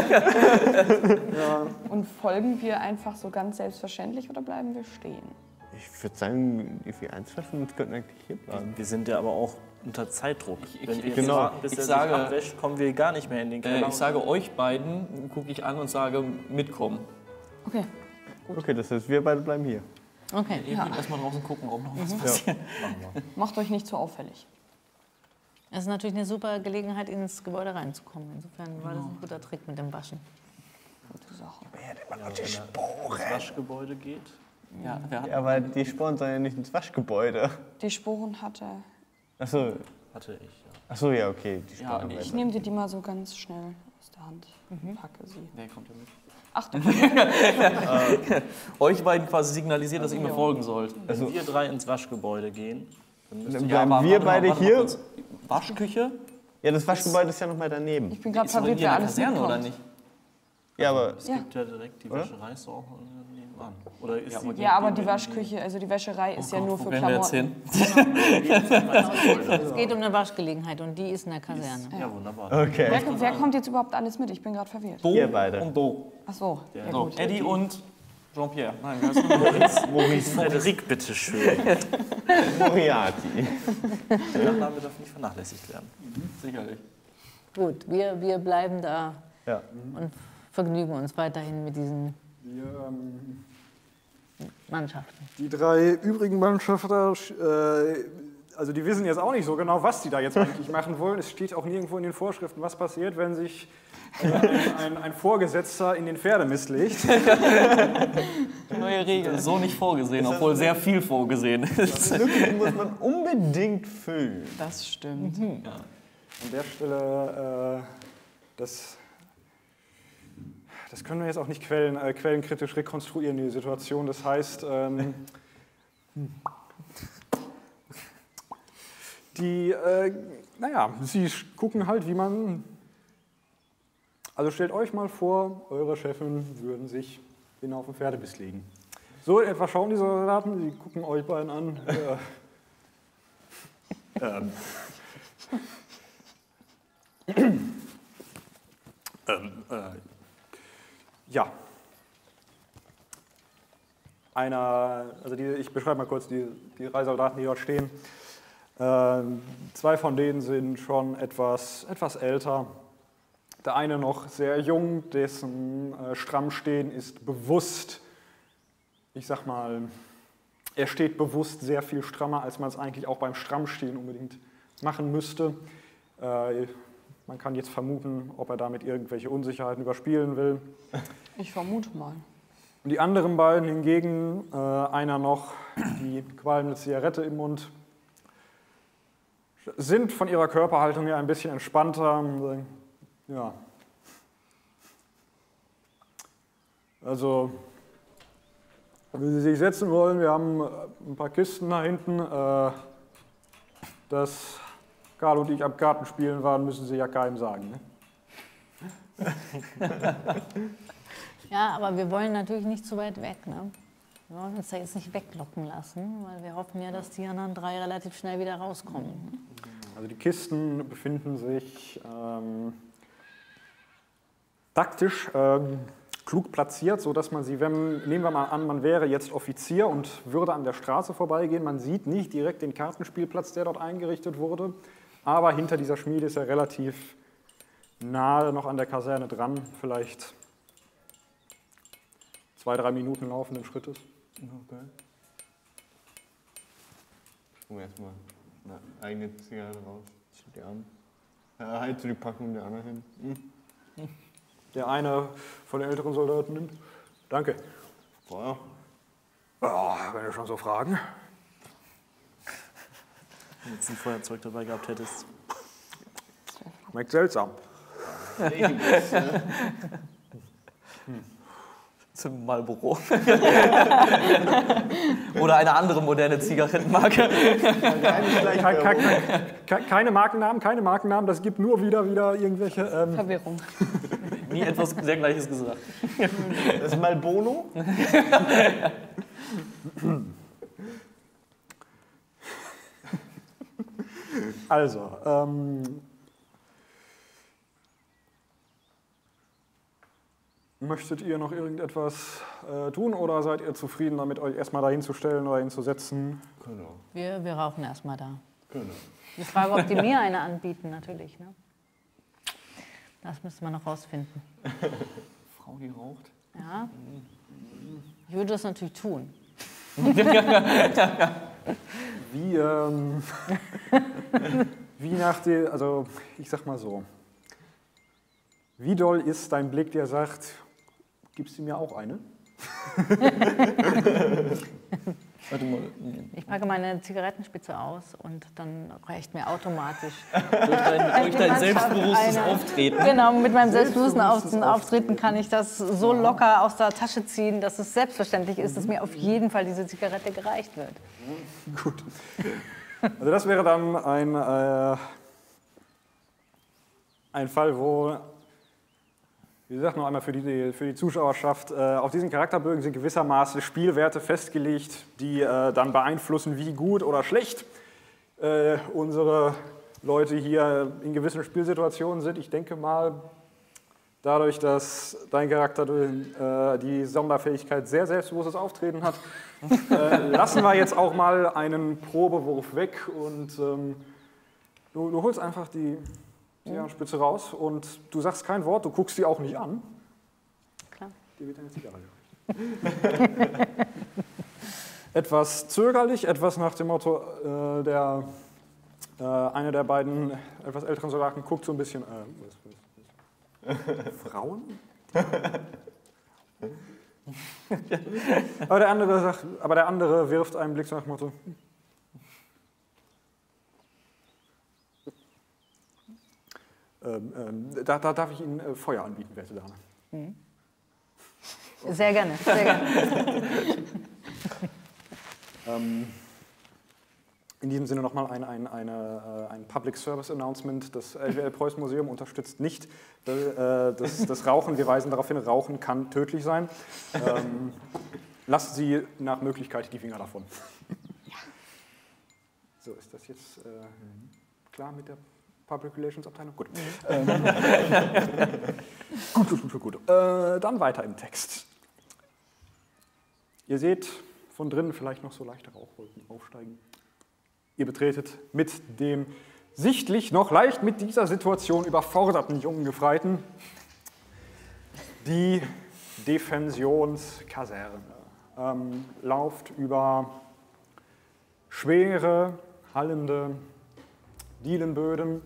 Und folgen wir einfach so ganz selbstverständlich oder bleiben wir stehen? Ich würde sagen, wir 1, 2 Stunden könnten eigentlich hier bleiben. Wir sind ja aber auch unter Zeitdruck. Wenn wir genau. warten, bis Ich er sage- sich abwäscht, kommen wir gar nicht mehr in den Keller. Ich sage euch beiden, gucke ich an und sage, mitkommen. Okay. Okay, das heißt, wir beide bleiben hier. Okay. Eben erstmal draußen gucken, ob noch was passiert. Macht euch nicht so auffällig. Es ist natürlich eine super Gelegenheit, ins Gebäude reinzukommen. Insofern war das ein guter Trick mit dem Waschen. Gute Sache. Wenn er ins Waschgebäude geht. Ja, wer hat Ja, aber die Sporen sollen ja nicht ins Waschgebäude. Die Sporen hatte. Achso, Hatte ich, ja. achso, ja, okay. Die Ja, Sporen Ich nehme dir die mal so ganz schnell aus der Hand. Packe sie. Wer kommt denn mit? Achtung. Euch beiden quasi signalisiert, dass ihr mir folgen sollt. Wenn wir 3 ins Waschgebäude gehen, dann müsst Dann ihr... bleiben aber wir warte mal, beide warte mal hier. kurz. Waschküche? Ja, das Waschgebäude ist ja noch mal daneben. Ich bin gerade Ist doch verwirrt, hier wer in der alles Kaserne oder mitkommt. nicht? Ja, aber Es gibt ja direkt die Oder? Wäscherei, ist doch auch nebenan. Oder ist die Ja, aber die Waschküche, also die Wäscherei ist ja nur Wo für gehen wir jetzt Klamotten. hin? Es geht um eine Waschgelegenheit und die ist in der Kaserne. Ja, wunderbar. okay. Wer kommt jetzt überhaupt alles mit? Ich bin gerade verwirrt. Bo Ihr beide. und Bo. Ach so, ja So, gut. Eddie und Jean-Pierre. Nein, wer ist denn Maurice Frederik, bitteschön. Moriarty. Der Nachname darf nicht vernachlässigt werden. sicherlich. Gut, wir bleiben da Ja. und vergnügen uns weiterhin mit diesen Wir, Mannschaften. die 3 übrigen Mannschafter, also die wissen jetzt auch nicht so genau, was die da jetzt eigentlich machen wollen. Es steht auch nirgendwo in den Vorschriften, was passiert, wenn sich ein Vorgesetzter in den Pferdemist legt. Neue Regel. So nicht vorgesehen, obwohl sehr viel vorgesehen ist. Die Lücke muss man unbedingt füllen. Das stimmt. An der Stelle, das können wir jetzt auch nicht quellenkritisch rekonstruieren, die Situation. Das heißt, sie gucken halt, wie man... Also stellt euch mal vor, eure Chefin würden sich auf den Pferdebiss legen. So in etwa schauen die Soldaten, die gucken euch beiden an. Ja. Ich beschreibe mal kurz die 3 Soldaten, die dort stehen. 2 von denen sind schon etwas älter. Der eine noch sehr jung, dessen Strammstehen ist bewusst, ich sag mal, er steht bewusst sehr viel strammer, als man es eigentlich auch beim Strammstehen unbedingt machen müsste. Man kann jetzt vermuten, ob er damit irgendwelche Unsicherheiten überspielen will. Ich vermute mal. Und die anderen beiden hingegen, einer noch, die qualmende Zigarette im Mund, sind von ihrer Körperhaltung her ein bisschen entspannter. Ja. Also, wenn Sie sich setzen wollen, wir haben ein paar Kisten da hinten. Dass Karl und ich am Kartenspielen waren, müssen Sie ja keinem sagen. Ne? Ja, aber wir wollen natürlich nicht zu weit weg. Ne? Wir wollen uns da jetzt nicht weglocken lassen, weil wir hoffen ja, dass die anderen 3 relativ schnell wieder rauskommen. Also die Kisten befinden sich taktisch klug platziert, sodass man sie, nehmen wir mal an, man wäre jetzt Offizier und würde an der Straße vorbeigehen, man sieht nicht direkt den Kartenspielplatz, der dort eingerichtet wurde, aber hinter dieser Schmiede ist er relativ nahe noch an der Kaserne dran, vielleicht 2-3 Minuten laufenden Schrittes. Okay. Ich hole mir erstmal eine eigene Zigarette raus. Schieb die an. Halt zu die Packung der anderen hin. Der eine von den älteren Soldaten nimmt. Danke. Feuer. Oh, wenn du schon so fragen. Wenn du jetzt ein Feuerzeug dabei gehabt hättest. Schmeckt seltsam. Zum Marlboro. Oder eine andere moderne Zigarettenmarke. Keine Markennamen, das gibt nur wieder irgendwelche... Verwirrung. Nie etwas sehr Gleiches gesagt. Das ist Malbono. Also, möchtet ihr noch irgendetwas tun oder seid ihr zufrieden damit, euch erstmal dahin zu stellen oder hinzusetzen? Genau. Wir rauchen erstmal da. Genau. Die Frage, ob die mir eine anbieten, natürlich. Ne? Das müssen wir noch rausfinden. Frau, die raucht. Ja. Ich würde das natürlich tun. Wie nach der, also ich sag mal so, wie doll ist dein Blick, der sagt, gibst du mir auch eine? Warte mal. Ich packe meine Zigarettenspitze aus und dann reicht mir automatisch. Durch dein selbstbewusstes Auftreten. Genau, mit meinem selbstbewussten Auftreten kann ich das so locker aus der Tasche ziehen, dass es selbstverständlich ist, dass mir auf jeden Fall diese Zigarette gereicht wird. Gut. Also das wäre dann ein Fall, wo, wie gesagt, noch einmal für die Zuschauerschaft, auf diesen Charakterbögen sind gewissermaßen Spielwerte festgelegt, die dann beeinflussen, wie gut oder schlecht unsere Leute hier in gewissen Spielsituationen sind. Ich denke mal, dadurch, dass dein Charakter die Sonderfähigkeit sehr selbstbewusstes Auftreten hat, lassen wir jetzt auch mal einen Probewurf weg und du holst einfach die Spitze raus und du sagst kein Wort, du guckst sie auch nicht an. Klar. Dir wird eine Zigarre gereicht. Etwas zögerlich, etwas nach dem Motto, einer der beiden etwas älteren Soldaten guckt so ein bisschen, Frauen? aber der andere wirft einen Blick so nach dem Motto, da darf ich Ihnen Feuer anbieten, werte Dame. Mhm. Sehr gerne, sehr gerne. In diesem Sinne nochmal ein Public Service Announcement. Das LWL Preußen Museum unterstützt nicht das Rauchen. Wir weisen darauf hin, Rauchen kann tödlich sein. Lasst Sie nach Möglichkeit die Finger davon. So, ist das jetzt klar mit der Public Relations Abteilung? Gut. Gut. Dann weiter im Text. Ihr seht von drinnen vielleicht noch so leichte Rauchwolken aufsteigen. Ihr betretet mit dem sichtlich noch leicht mit dieser Situation überforderten jungen Gefreiten die Defensionskaserne. Lauft über schwere, hallende Dielenböden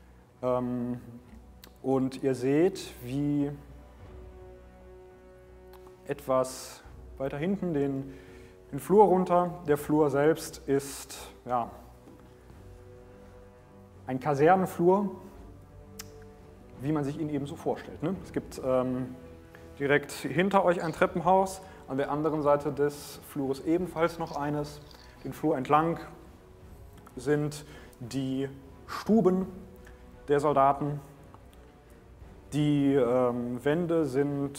und ihr seht, wie etwas weiter hinten den Flur runter. Der Flur selbst ist ja, ein Kasernenflur, wie man sich ihn eben so vorstellt. Ne? Es gibt direkt hinter euch ein Treppenhaus, an der anderen Seite des Flures ebenfalls noch eines. Den Flur entlang sind die Stuben der Soldaten. Die Wände sind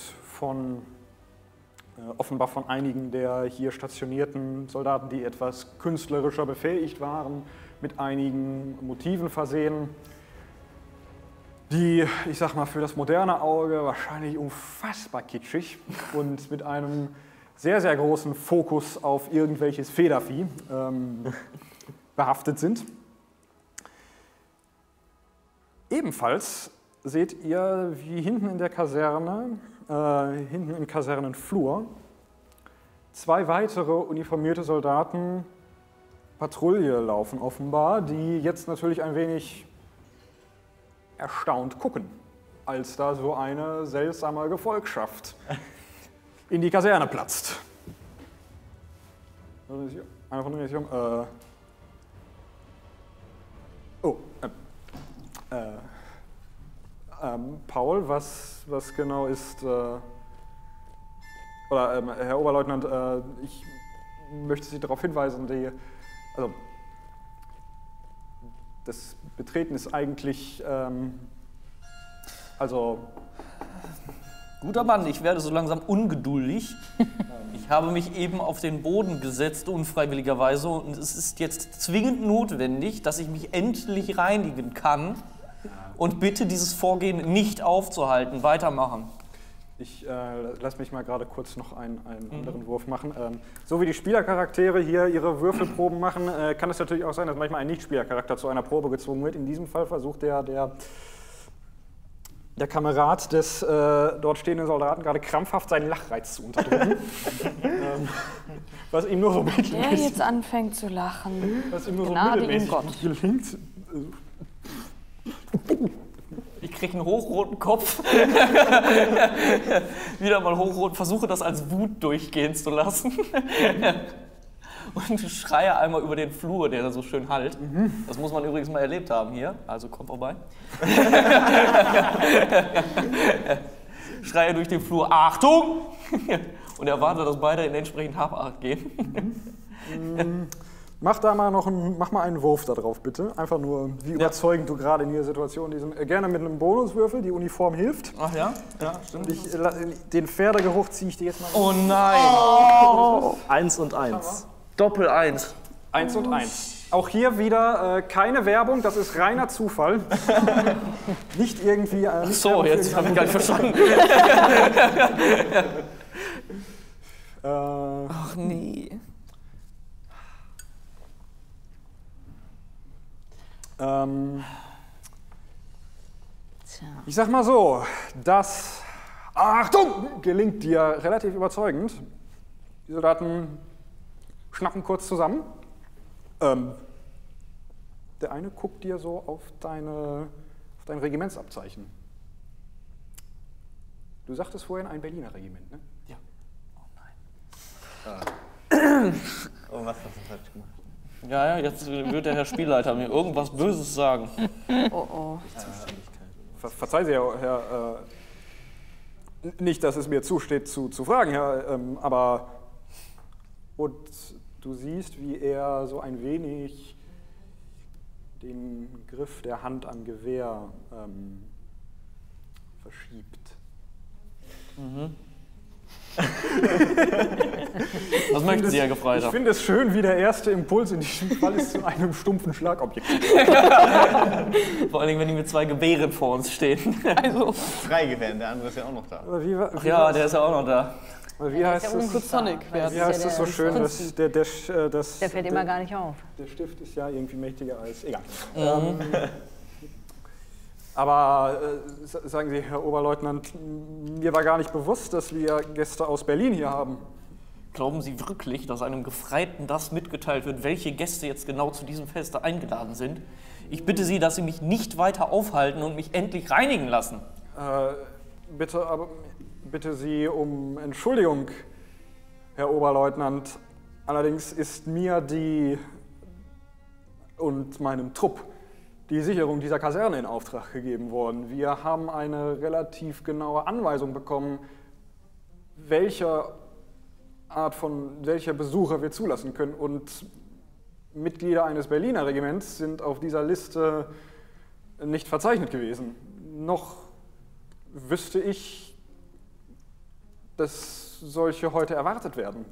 offenbar von einigen der hier stationierten Soldaten, die etwas künstlerischer befähigt waren, mit einigen Motiven versehen, die, ich sag mal, für das moderne Auge wahrscheinlich unfassbar kitschig und mit einem sehr, sehr großen Fokus auf irgendwelches Federvieh behaftet sind. Ebenfalls seht ihr, wie hinten in der Kaserne, hinten im Kasernenflur, zwei weitere uniformierte Soldaten Patrouille laufen offenbar, die jetzt natürlich ein wenig erstaunt gucken, als da so eine seltsame Gefolgschaft in die Kaserne platzt. Einer von den Regierung. Paul, was genau ist, Herr Oberleutnant, ich möchte Sie darauf hinweisen, das Betreten ist eigentlich, Guter Mann, ich werde so langsam ungeduldig. Ich habe mich eben auf den Boden gesetzt, unfreiwilligerweise, und es ist jetzt zwingend notwendig, dass ich mich endlich reinigen kann und bitte dieses Vorgehen nicht aufzuhalten. Weitermachen. Ich lasse mich mal gerade kurz noch einen anderen Wurf machen. So wie die Spielercharaktere hier ihre Würfelproben machen, kann es natürlich auch sein, dass manchmal ein Nicht-Spielercharakter zu einer Probe gezwungen wird. In diesem Fall versucht der Kamerad des dort stehenden Soldaten gerade krampfhaft seinen Lachreiz zu unterdrücken. Was ihm nur so mittelmäßig... Der jetzt anfängt zu lachen. Was ihm nur so Gnade ihm mittelmäßig Gott. gelingt. Ich kriege einen hochroten Kopf. Wieder mal hochrot, versuche das als Wut durchgehen zu lassen. Und schreie einmal über den Flur, der da so schön hallt. Das muss man übrigens mal erlebt haben hier, also komm vorbei. Schreie durch den Flur, Achtung! Und erwarte, dass beide in entsprechend Habacht gehen. Mach mal einen Wurf da drauf, bitte. Einfach nur, wie überzeugend du gerade in dieser Situation diesen. Gerne mit einem Bonuswürfel, die Uniform hilft. Ach ja? Ja, stimmt. Den Pferdegeruch ziehe ich dir jetzt mal. Oh nein! 1 und 1. Doppel 1. 1 und 1. Auch hier wieder keine Werbung, das ist reiner Zufall. Nicht irgendwie. Nicht So, jetzt habe ich gar nicht verstanden. Ach nee. Ich sag mal so, das Achtung gelingt dir relativ überzeugend. Die Soldaten schnappen kurz zusammen. Der eine guckt dir so auf dein Regimentsabzeichen. Du sagtest vorhin ein Berliner Regiment, ne? Ja. Oh nein. Oh, was hast du falsch gemacht? Ja, jetzt wird der Herr Spielleiter mir irgendwas Böses sagen. Oh. Verzeihen Sie, Herr, nicht, dass es mir zusteht zu fragen, Herr, aber und du siehst, wie er so ein wenig den Griff der Hand am Gewehr verschiebt. Was möchten Sie, Herr Gefreiter? Ich finde es schön, wie der erste Impuls in diesem Fall ist, zu einem stumpfen Schlagobjekt. Vor allem, wenn die mit 2 Gewehren vor uns stehen. Also. Freigewehren, der andere ist ja auch noch da. Ach ja, der ist ja auch noch da. Wie heißt es? Wie heißt es so schön, dass der fällt immer gar nicht auf. Der Stift ist ja irgendwie mächtiger als... Egal. Aber sagen Sie, Herr Oberleutnant, mir war gar nicht bewusst, dass wir Gäste aus Berlin hier haben. Glauben Sie wirklich, dass einem Gefreiten das mitgeteilt wird, welche Gäste jetzt genau zu diesem Feste eingeladen sind? Ich bitte Sie, dass Sie mich nicht weiter aufhalten und mich endlich reinigen lassen. Bitte Sie um Entschuldigung, Herr Oberleutnant. Allerdings ist mir und meinem Trupp die Sicherung dieser Kaserne in Auftrag gegeben worden. Wir haben eine relativ genaue Anweisung bekommen, welcher Besucher wir zulassen können. Und Mitglieder eines Berliner Regiments sind auf dieser Liste nicht verzeichnet gewesen. Noch wüsste ich, dass solche heute erwartet werden.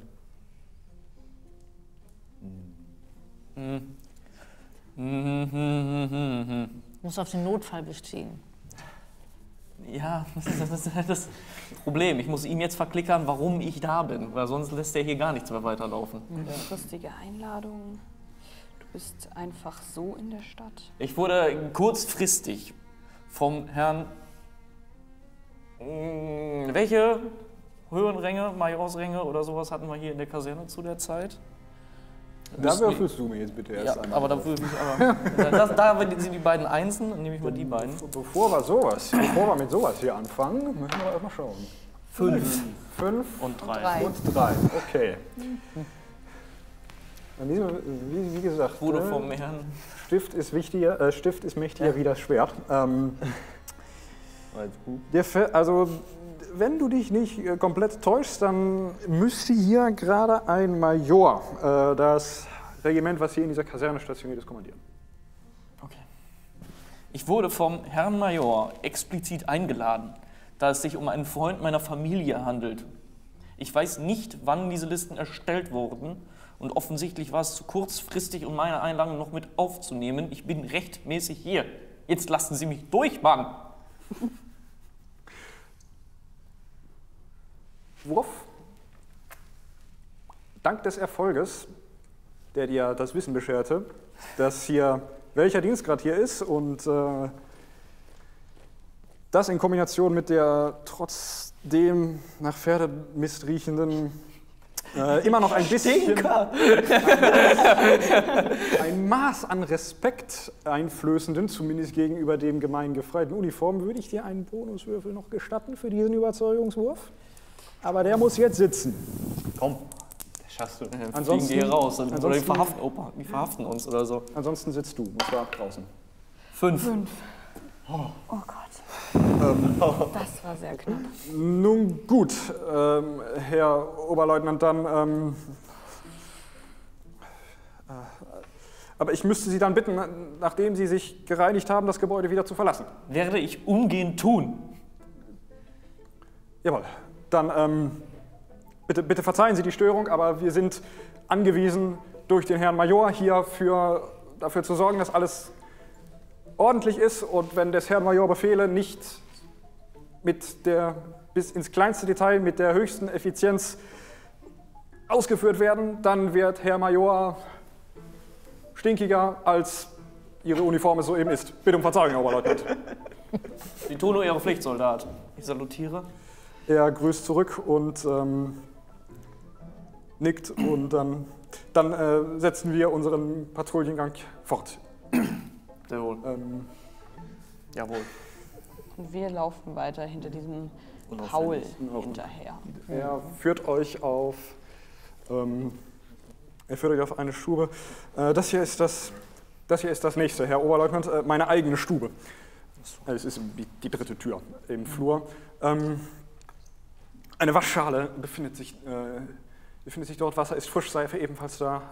Muss auf den Notfall bestehen. Ja, das ist halt das Problem. Ich muss ihm jetzt verklickern, warum ich da bin, weil sonst lässt er hier gar nichts mehr weiterlaufen. Kurzfristige Einladung. Du bist einfach so in der Stadt. Ich wurde kurzfristig vom Herrn... Welche höheren Ränge, Majorsränge oder sowas hatten wir hier in der Kaserne zu der Zeit? Da würfelst du mir jetzt bitte erst einmal. Aber da würfel ich aber. Da sind die beiden Einsen, dann nehme ich mal die beiden. Bevor wir mit sowas hier anfangen, müssen wir erstmal schauen. 5. 5 und 3. Und 3, okay. Wie gesagt, Wurde vom Herrn. Stift ist wichtiger, Stift ist mächtiger wie das Schwert. Also, wenn du dich nicht komplett täuschst, dann müsste hier gerade ein Major das Regiment, was hier in dieser Kaserne stationiert ist, kommandieren. Okay. Ich wurde vom Herrn Major explizit eingeladen, da es sich um einen Freund meiner Familie handelt. Ich weiß nicht, wann diese Listen erstellt wurden und offensichtlich war es zu kurzfristig, um meine Einladung noch mit aufzunehmen. Ich bin rechtmäßig hier. Jetzt lassen Sie mich durch, Mann! Wurf. Dank des Erfolges, der dir das Wissen bescherte, dass hier welcher Dienstgrad hier ist und das in Kombination mit der trotzdem nach Pferdemist riechenden immer noch ein bisschen ein Maß an Respekt einflößenden, zumindest gegenüber dem gemein gefreiten Uniform, würde ich dir einen Bonuswürfel noch gestatten für diesen Überzeugungswurf. Aber der muss jetzt sitzen. Komm, das schaffst du. Ansonsten fliegen die hier raus oder die verhaften uns oder so. Ansonsten sitzt du, und zwar draußen. 5. Oh Gott. Das war sehr knapp. Nun gut, Herr Oberleutnant, dann. Aber ich müsste Sie dann bitten, nachdem Sie sich gereinigt haben, das Gebäude wieder zu verlassen. Werde ich umgehend tun. Jawohl. Dann bitte verzeihen Sie die Störung, aber wir sind angewiesen, durch den Herrn Major hier dafür zu sorgen, dass alles ordentlich ist und wenn des Herrn Major Befehle nicht bis ins kleinste Detail mit der höchsten Effizienz ausgeführt werden, dann wird Herr Major stinkiger, als Ihre Uniform es soeben ist. Bitte um Verzeihung, Herr Oberleutnant. Sie tun nur Ihre Pflicht, Soldat. Ich salutiere. Er grüßt zurück und nickt und dann setzen wir unseren Patrouillengang fort. Sehr wohl. Jawohl. Und wir laufen weiter hinter diesem Paul hinterher. Er führt euch auf eine Stube. Das hier ist das nächste, Herr Oberleutnant, meine eigene Stube. Es ist die dritte Tür im Flur. Eine Waschschale befindet sich dort, Wasser ist frisch, Seife ebenfalls da.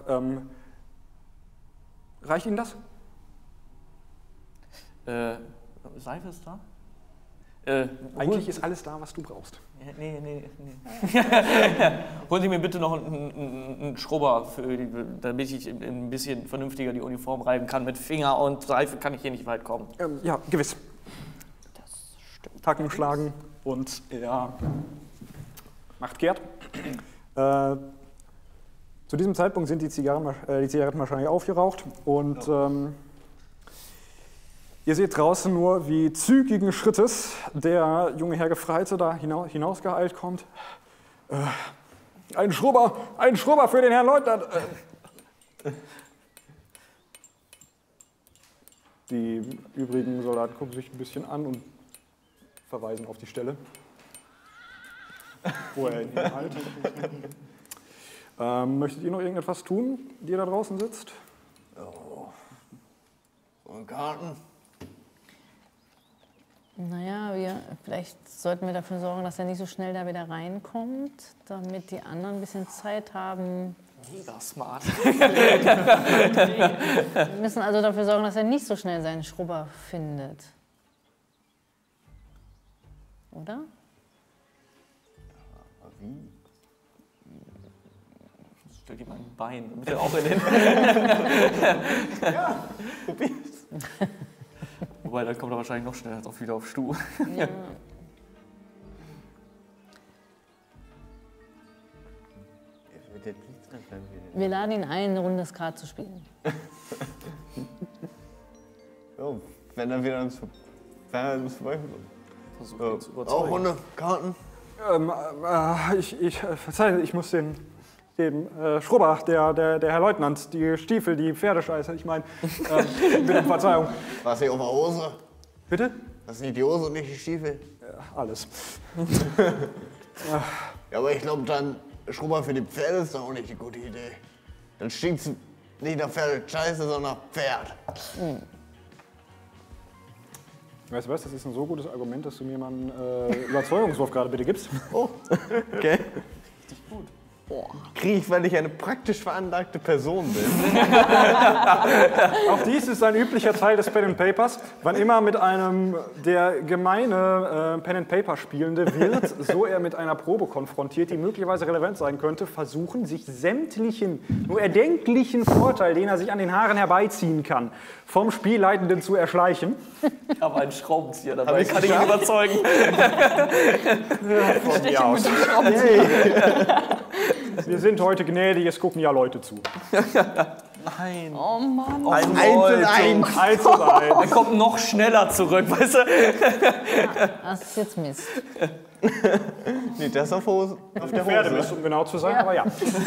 Reicht Ihnen das? Seife ist da? Eigentlich ist alles da, was du brauchst. Nee. Holen Sie mir bitte noch einen Schrubber, damit ich ein bisschen vernünftiger die Uniform reiben kann. Mit Finger und Seife kann ich hier nicht weit kommen. Ja, gewiss. Das stimmt. Hacken schlagen und er macht kehrt. Zu diesem Zeitpunkt sind die Zigaretten wahrscheinlich aufgeraucht und ihr seht draußen nur, wie zügigen Schrittes der junge Herr Gefreite da hinausgeeilt kommt. Ein Schrubber für den Herrn Leutnant. Die übrigen Soldaten gucken sich ein bisschen an und verweisen auf die Stelle, wo er ihn hält. Möchtet ihr noch irgendetwas tun, die ihr da draußen sitzt? Und Karten? Naja, vielleicht sollten wir dafür sorgen, dass er nicht so schnell da wieder reinkommt, damit die anderen ein bisschen Zeit haben. Mega smart. Wir müssen also dafür sorgen, dass er nicht so schnell seinen Schrubber findet. Oder? Wie? Stell ihm ein Bein, damit er auch in den... Ja, probier's. Wobei, dann kommt er wahrscheinlich noch schneller wieder auf Stuhl. Ja. Wir laden ihn ein, eine Runde Skat zu spielen. So, wenn er wieder uns vorbei. Versuche ihn zu Auch überzeugen. Runde Karten? Verzeihen, ich muss dem Schrubber, der Herr Leutnant, die Stiefel, die Pferdescheiße, ich meine, bitte um Verzeihung. War es nicht auf der Hose? Bitte? Das ist nicht die Hose und nicht die Stiefel? Ja, alles. Ja, aber ich glaube dann, Schrubber für die Pferde ist doch auch nicht die gute Idee. dann stinkt's nicht nach Pferdescheiße, sondern nach Pferd. Weißt du was, das ist ein so gutes Argument, dass du mir mal einen Überzeugungswurf gerade bitte gibst. Oh, okay. Richtig gut. Kriege ich, weil ich eine praktisch veranlagte Person bin. Auch dies ist ein üblicher Teil des Pen and Papers. Wann immer mit einem der gemeine Pen and Paper Spielende wird, so er mit einer Probe konfrontiert, die möglicherweise relevant sein könnte, versuchen, sich sämtlichen nur erdenklichen Vorteil, den er sich an den Haaren herbeiziehen kann, vom Spielleitenden zu erschleichen. Ich habe einen Schraubenzieher dabei, kann ich ihn überzeugen. Von mir aus. Wir sind heute gnädig, es gucken ja Leute zu. Nein. Oh Mann. Ein 1 und 1. Er kommt noch schneller zurück, weißt du? Das ist jetzt Mist. Nee, das auf der Pferdemist, Hose. um genau zu sein, aber ja.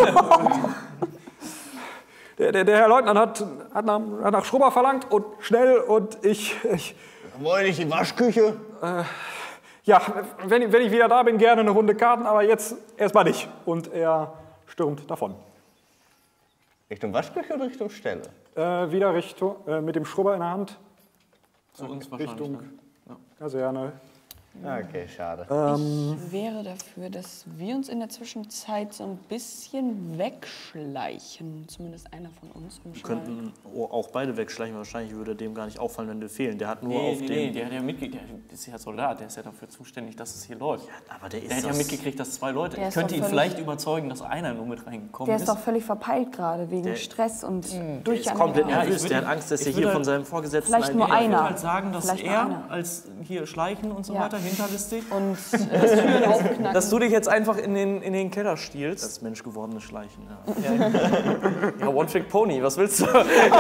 Der Herr Leutnant hat nach Schrubber verlangt und schnell und ich Wollen nicht die Waschküche? ja, wenn ich wieder da bin, gerne eine Runde Karten, aber jetzt erstmal nicht. Und er stürmt davon. Richtung Waschküche oder Richtung Stelle? Wieder Richtung, mit dem Schrubber in der Hand, Zu uns wahrscheinlich. Richtung dann. Kaserne. Okay, schade. Ich wäre dafür, dass wir uns in der Zwischenzeit so ein bisschen wegschleichen. Zumindest einer von uns. Um Wir schon mal- könnten auch beide wegschleichen. Wahrscheinlich würde dem gar nicht auffallen, wenn wir fehlen. Der hat nur auf Nee, den... der hat ja mitgekriegt, der ist ja Soldat, der ist ja dafür zuständig, dass es hier läuft. Aber der Der ist hat ja das- mitgekriegt, dass 2 Leute. Der Ich ist könnte doch ihn völlig- vielleicht überzeugen, dass einer nur mit reingekommen Der ist. ist doch völlig verpeilt gerade wegen Der- Stress und Der ist komplett Durcheinander. nervös. Der hat Angst, dass er ich hier würde- von seinem Vorgesetzten... Vielleicht nur Ich würde einer. halt sagen, dass Vielleicht nur er einer. als hier Schleichen und so Ja. weiter hinterlistig, Und Türen aufknacken. dass du dich jetzt einfach in den Keller stiehlst. Das menschgewordene Schleichen, ja. Ja, One-Trick-Pony, was willst du?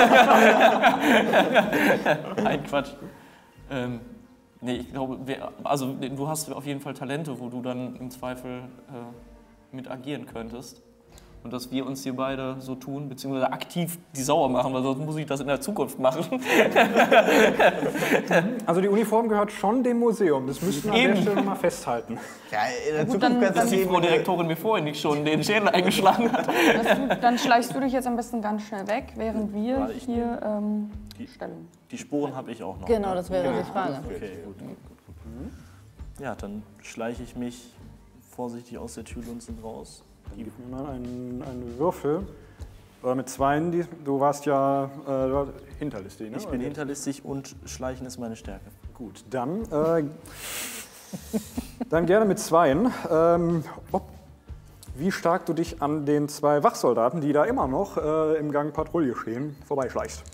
Nein, Quatsch. Nee, ich glaube, du hast auf jeden Fall Talente, wo du dann im Zweifel mit agieren könntest. Und dass wir uns hier beide so tun, beziehungsweise aktiv die sauer machen, weil sonst muss ich das in der Zukunft machen. Also die Uniform gehört schon dem Museum. Das müssten wir an der Stelle mal festhalten. Ja, in der Gut, Zukunft dann- kannst Dass du die Frau Direktorin mir vorhin nicht schon den Schädel eingeschlagen hat. Dann schleichst du dich jetzt am besten ganz schnell weg, während wir Warte, ich hier stellen. Die Spuren habe ich auch noch. Genau, das wäre die Frage. Okay, gut. Ja, dann schleiche ich mich vorsichtig aus der Türlunzen raus. Gib mir mal einen Würfel. Mit 2, du warst ja hinterlistig, ne? Ich bin hinterlistig und Schleichen ist meine Stärke. Gut, dann gerne mit 2. Wie stark du dich an den 2 Wachsoldaten, die da immer noch im Gang Patrouille stehen, vorbeischleichst.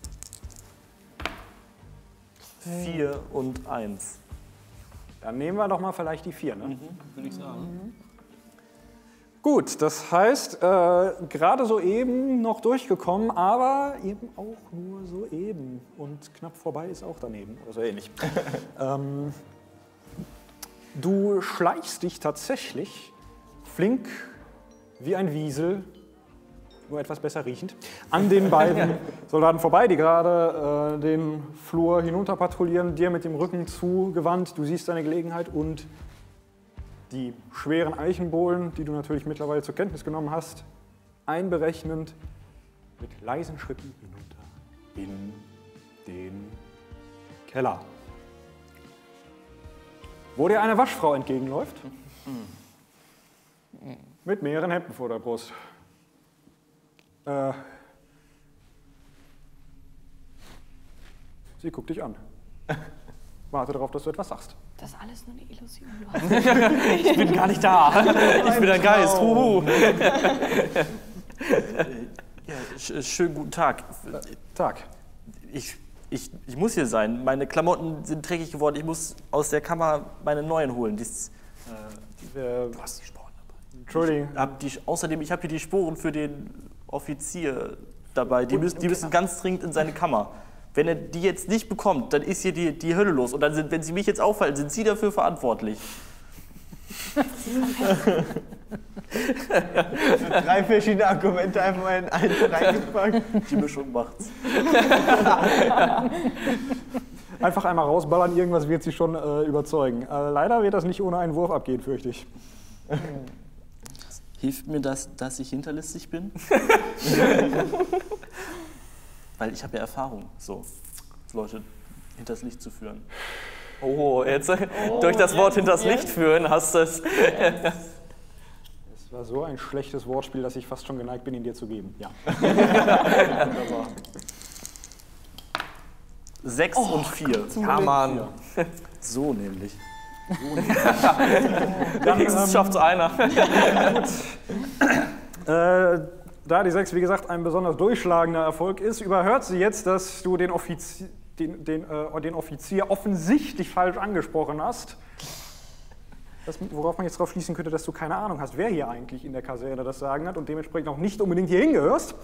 4 und 1. Dann nehmen wir doch mal vielleicht die 4, ne? Würde ich sagen. Gut, das heißt, gerade soeben noch durchgekommen, aber eben auch nur so eben. Und knapp vorbei ist auch daneben, oder so ähnlich. Du schleichst dich tatsächlich flink wie ein Wiesel, nur etwas besser riechend, an den beiden Soldaten vorbei, die gerade den Flur hinunter patrouillieren, dir mit dem Rücken zugewandt. Du siehst deine Gelegenheit und die schweren Eichenbohlen, die du natürlich mittlerweile zur Kenntnis genommen hast, einberechnend mit leisen Schritten hinunter in den Keller. Wo dir eine Waschfrau entgegenläuft, mit mehreren Hemden vor der Brust. Sie guckt dich an. Warte darauf, dass du etwas sagst. Das ist alles nur eine Illusion. Ich bin gar nicht da. Ich bin ein Geist. Huhu. Ja, schönen guten Tag. Tag. Ich muss hier sein. Meine Klamotten sind dreckig geworden. Ich muss aus der Kammer meine neuen holen. Du hast die Sporen dabei. Entschuldigung. Außerdem, ich habe hier die Sporen für den Offizier dabei. Die müssen ganz dringend in seine Kammer. Wenn er die jetzt nicht bekommt, dann ist hier die Hölle los. Und dann wenn Sie mich jetzt auffallen, sind Sie dafür verantwortlich. 3 verschiedene Argumente einfach mal in eins reingepackt. Die Mischung macht's. Einfach einmal rausballern, irgendwas wird sie schon überzeugen. Leider wird das nicht ohne einen Wurf abgehen, fürchte ich. Hilft mir das, dass ich hinterlistig bin? Weil ich habe ja Erfahrung, so Leute hinters Licht zu führen. Oh, jetzt durch das Wort hinters Licht führen hast du es. Es war so ein schlechtes Wortspiel, dass ich fast schon geneigt bin, ihn dir zu geben. Ja. 6 und 4. Ja, Mann. So nämlich. Wenigstens schafft es einer. Da die 6, wie gesagt, ein besonders durchschlagender Erfolg ist, überhört sie jetzt, dass du den Offizier offensichtlich falsch angesprochen hast. Worauf man jetzt darauf schließen könnte, dass du keine Ahnung hast, wer hier eigentlich in der Kaserne das Sagen hat und dementsprechend auch nicht unbedingt hier hingehörst.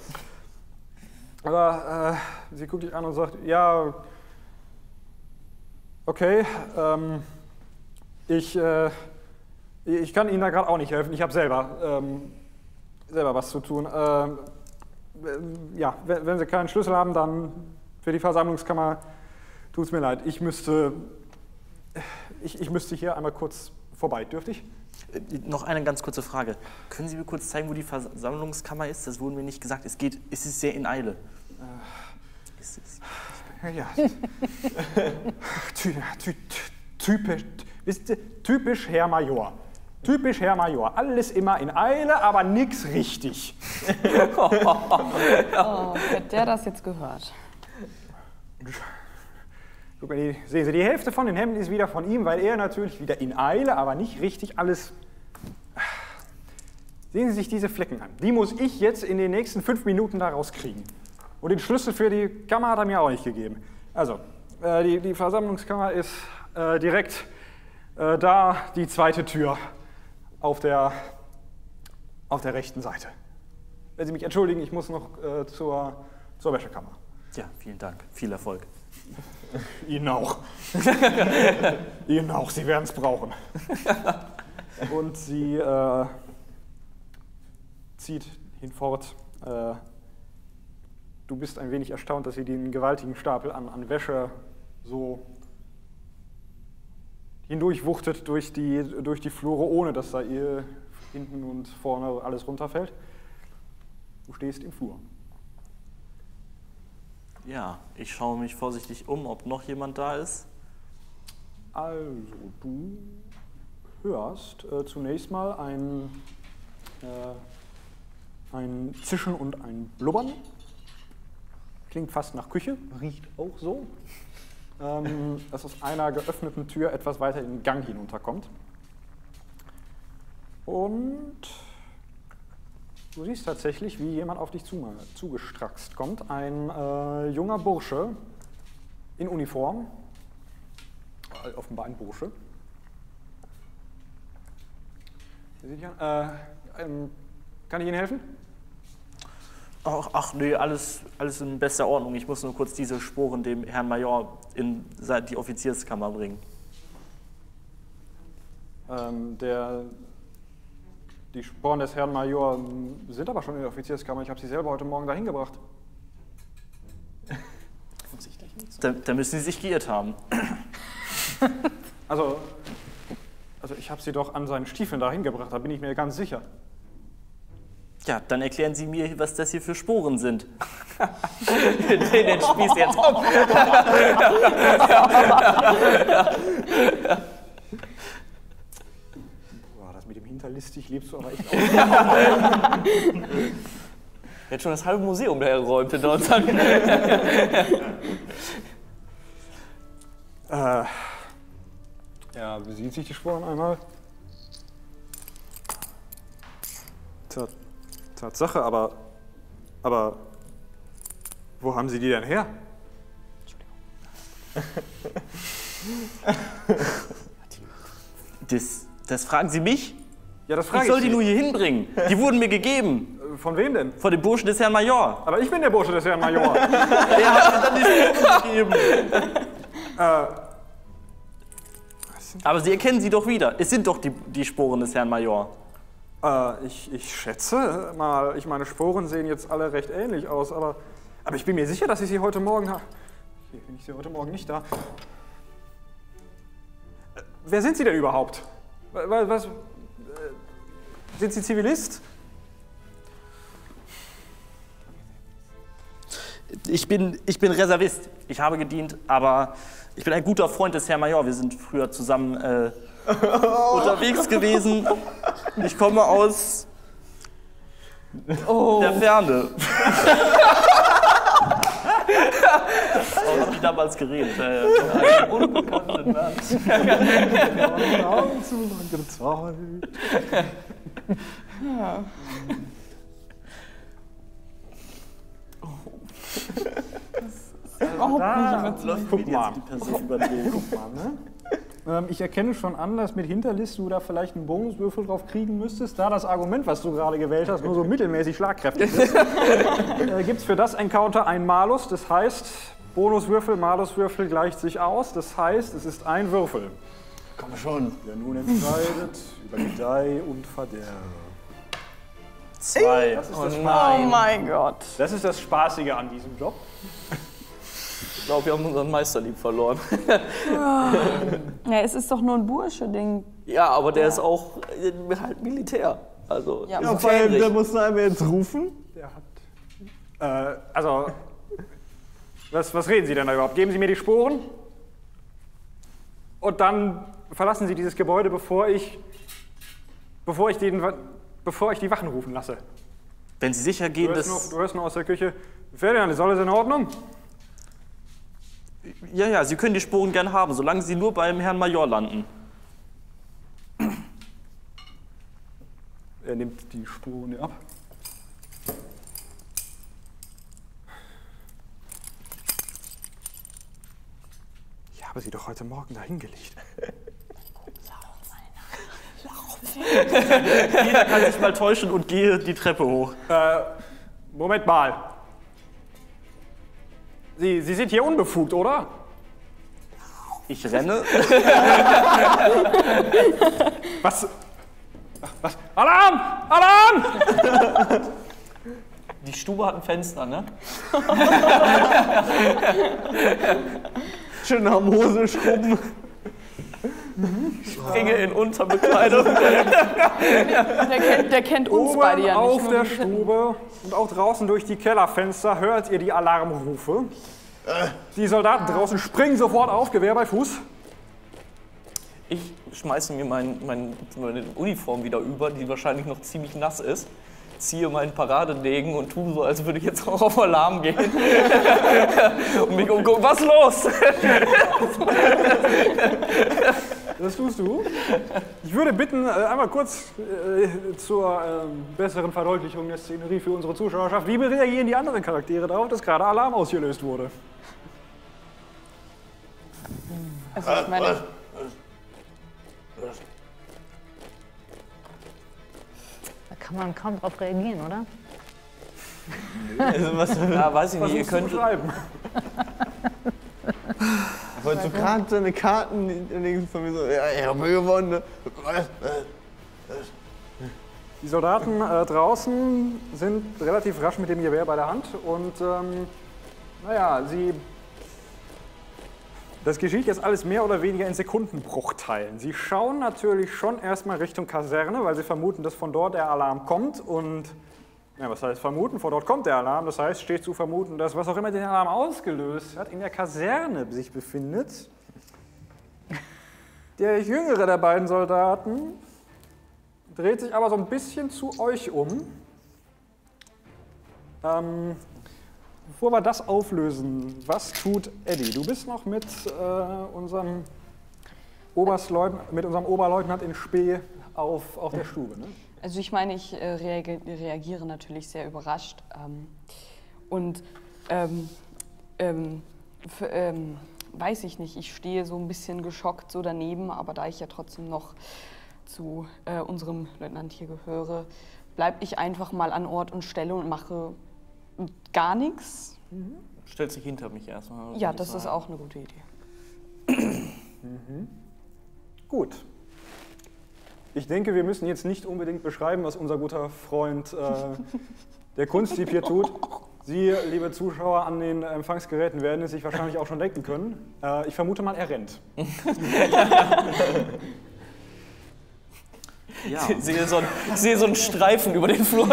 Aber sie guckt dich an und sagt, ja, okay, ich kann Ihnen da gerade auch nicht helfen. Ich habe selber was zu tun. Ja, wenn Sie keinen Schlüssel haben, dann für die Versammlungskammer, tut es mir leid. Ich müsste hier einmal kurz vorbei. Dürfte ich? Noch eine ganz kurze Frage. Können Sie mir kurz zeigen, wo die Versammlungskammer ist? Das wurde mir nicht gesagt. Es ist sehr in Eile. Ist es? Ja. Typisch Herr Major. Typisch Herr Major. Alles immer in Eile, aber nix richtig. Oh, hätte der das jetzt gehört? Guck mal, sehen Sie, die Hälfte von den Hemden ist wieder von ihm, weil er natürlich wieder in Eile, aber nicht richtig alles... Sehen Sie sich diese Flecken an. Die muss ich jetzt in den nächsten 5 Minuten da rauskriegen. Und den Schlüssel für die Kammer hat er mir auch nicht gegeben. Also, die Versammlungskammer ist direkt da, die zweite Tür auf der rechten Seite. Wenn Sie mich entschuldigen, ich muss noch zur Wäschekammer. Ja, vielen Dank. Viel Erfolg. Ihnen auch. Ihnen auch, Sie werden es brauchen. Und sie zieht hinfort. Du bist ein wenig erstaunt, dass sie den gewaltigen Stapel an Wäsche so hindurchwuchtet durch die Flure, ohne dass da ihr hinten und vorne alles runterfällt. Du stehst im Flur. Ja, ich schaue mich vorsichtig um, ob noch jemand da ist. Also, du hörst zunächst mal ein Zischen und ein Blubbern. Klingt fast nach Küche, riecht auch so. Das aus einer geöffneten Tür etwas weiter in den Gang hinunterkommt. Und du siehst tatsächlich, wie jemand auf dich zugestraxt kommt. Ein junger Bursche in Uniform, offenbar ein Bursche. Kann ich Ihnen helfen? Ach nee, alles in bester Ordnung. Ich muss nur kurz diese Sporen dem Herrn Major in die Offizierskammer bringen. Die Sporen des Herrn Major sind aber schon in der Offizierskammer. Ich habe sie selber heute Morgen dahin gebracht. Da müssen Sie sich geirrt haben. Also ich habe sie doch an seinen Stiefeln dahin gebracht, da bin ich mir ganz sicher. Ja, dann erklären Sie mir, was das hier für Sporen sind. Den Spieß jetzt auf. Boah, das mit dem hinterlistig lebst du aber echt auch. Jetzt schon das halbe Museum hergeräumt hinter uns. Ja, besieht sich die Sporen einmal. Tatsache, aber wo haben Sie die denn her? Das fragen Sie mich? Ja, das frage Ich soll die nur hier hinbringen. Die wurden mir gegeben. Von wem denn? Von dem Burschen des Herrn Major. Aber ich bin der Bursche des Herrn Major. Der hat mir dann die Sporen gegeben. Aber Sie erkennen sie doch wieder. Es sind doch die Sporen des Herrn Major. Ich schätze mal, meine Sporen sehen jetzt alle recht ähnlich aus, aber ich bin mir sicher, dass ich sie heute Morgen habe. Hier bin ich sie heute Morgen nicht da. Wer sind Sie denn überhaupt? Was? Sind Sie Zivilist? Ich bin Reservist. Ich habe gedient, aber ich bin ein guter Freund des Herrn Major. Wir sind früher zusammen unterwegs gewesen. Ich komme aus der Ferne. Haben die damals geredet? Einem unbekannten Land. Zu lange Zeit. Ja. Guck mal. Die Person überdreht. Ich erkenne schon an, dass mit Hinterlist du da vielleicht einen Bonuswürfel drauf kriegen müsstest, da das Argument, was du gerade gewählt hast, nur so mittelmäßig schlagkräftig ist. Gibt es für das Encounter einen Malus, das heißt, Bonuswürfel, Maluswürfel gleicht sich aus, das heißt, es ist ein Würfel. Komm schon. Der nun entscheidet über Gedeih und Verderb. 2. Das ist das Oh mein Gott. Das ist das Spaßige an diesem Job. Ich glaube, wir haben unseren Meisterlieb verloren. Ja, es ist doch nur ein Bursche-Ding. Ja, aber der ist auch halt Militär. Also, Ja, Ja, vor allem, der muss einmal jetzt rufen. Der hat. Also. Was reden Sie denn da überhaupt? Geben Sie mir die Sporen und dann verlassen Sie dieses Gebäude, bevor ich die Wachen rufen lasse. wenn Sie sicher gehen, dass... Du hörst nur aus der Küche. Ferdinand, ist alles in Ordnung? Ja, Sie können die Sporen gern haben, solange Sie nur beim Herrn Major landen. Er nimmt die Spuren ab. Ich habe sie doch heute Morgen dahin gelegt. Jeder kann sich mal täuschen und gehe die Treppe hoch. Moment mal. Sie sind hier unbefugt, oder? Ich renne. Was? Alarm! Alarm! Die Stube hat ein Fenster, ne? Schön am Hosenschrubben. Springe in Unterbekleidung. Der kennt uns beide ja nicht. Auf nur der wir sind- Stube und auch draußen durch die Kellerfenster hört ihr die Alarmrufe. Die Soldaten draußen springen sofort auf, Gewehr bei Fuß. Ich schmeiße mir meine Uniform wieder über, die wahrscheinlich noch ziemlich nass ist. Ziehe meinen Paradedegen und tue so, als würde ich jetzt auch auf Alarm gehen. Und mich umgucken, was ist los? Das tust du. Ich würde bitten, einmal kurz zur besseren Verdeutlichung der Szenerie für unsere Zuschauerschaft. Wie reagieren die anderen Charaktere darauf, dass gerade Alarm ausgelöst wurde? Also ich meine, Da kann man kaum drauf reagieren, oder? Also was Ja, weiß ich nicht, ihr Versuchst du könnt... beschreiben. wollte so gerade seine Karten von mir so, ja, ich habe gewonnen. Ne? Die Soldaten draußen sind relativ rasch mit dem Gewehr bei der Hand und naja, das geschieht jetzt alles mehr oder weniger in Sekundenbruchteilen. Sie schauen natürlich schon erstmal Richtung Kaserne, weil sie vermuten, dass von dort der Alarm kommt und, ja, was heißt vermuten? Von dort kommt der Alarm, das heißt, steht zu vermuten, dass was auch immer den Alarm ausgelöst hat, in der Kaserne sich befindet. Der jüngere der beiden Soldaten dreht sich aber so ein bisschen zu euch um. Bevor wir das auflösen, was tut Eddie? Du bist noch mit unserem Oberleutnant in Spee auf der Stube, ne? also ich meine, ich reagiere natürlich sehr überrascht. Weiß ich nicht, ich stehe so ein bisschen geschockt so daneben, aber da ich ja trotzdem noch zu unserem Leutnant hier gehöre, bleibe ich einfach mal an Ort und Stelle und mache gar nichts. Stellt sich hinter mich erstmal. Ja, das ist auch eine gute Idee. Gut. Ich denke, wir müssen jetzt nicht unbedingt beschreiben, was unser guter Freund der Kunstdieb hier tut. Sie, liebe Zuschauer an den Empfangsgeräten, werden es sich wahrscheinlich auch schon denken können. Ich vermute mal, er rennt. Ja. Ich sehe so einen Streifen über den Flur.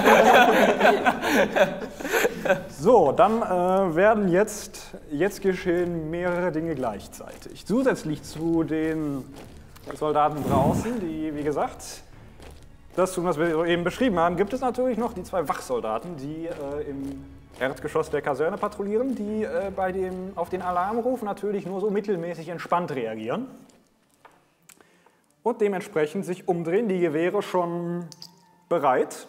So, dann werden jetzt geschehen mehrere Dinge gleichzeitig. Zusätzlich zu den Soldaten draußen, die, wie gesagt, das tun, was wir eben beschrieben haben, gibt es natürlich noch die 2 Wachsoldaten, die im Erdgeschoss der Kaserne patrouillieren, die auf den Alarmruf natürlich nur so mittelmäßig entspannt reagieren. Und dementsprechend sich umdrehen, die Gewehre schon bereit.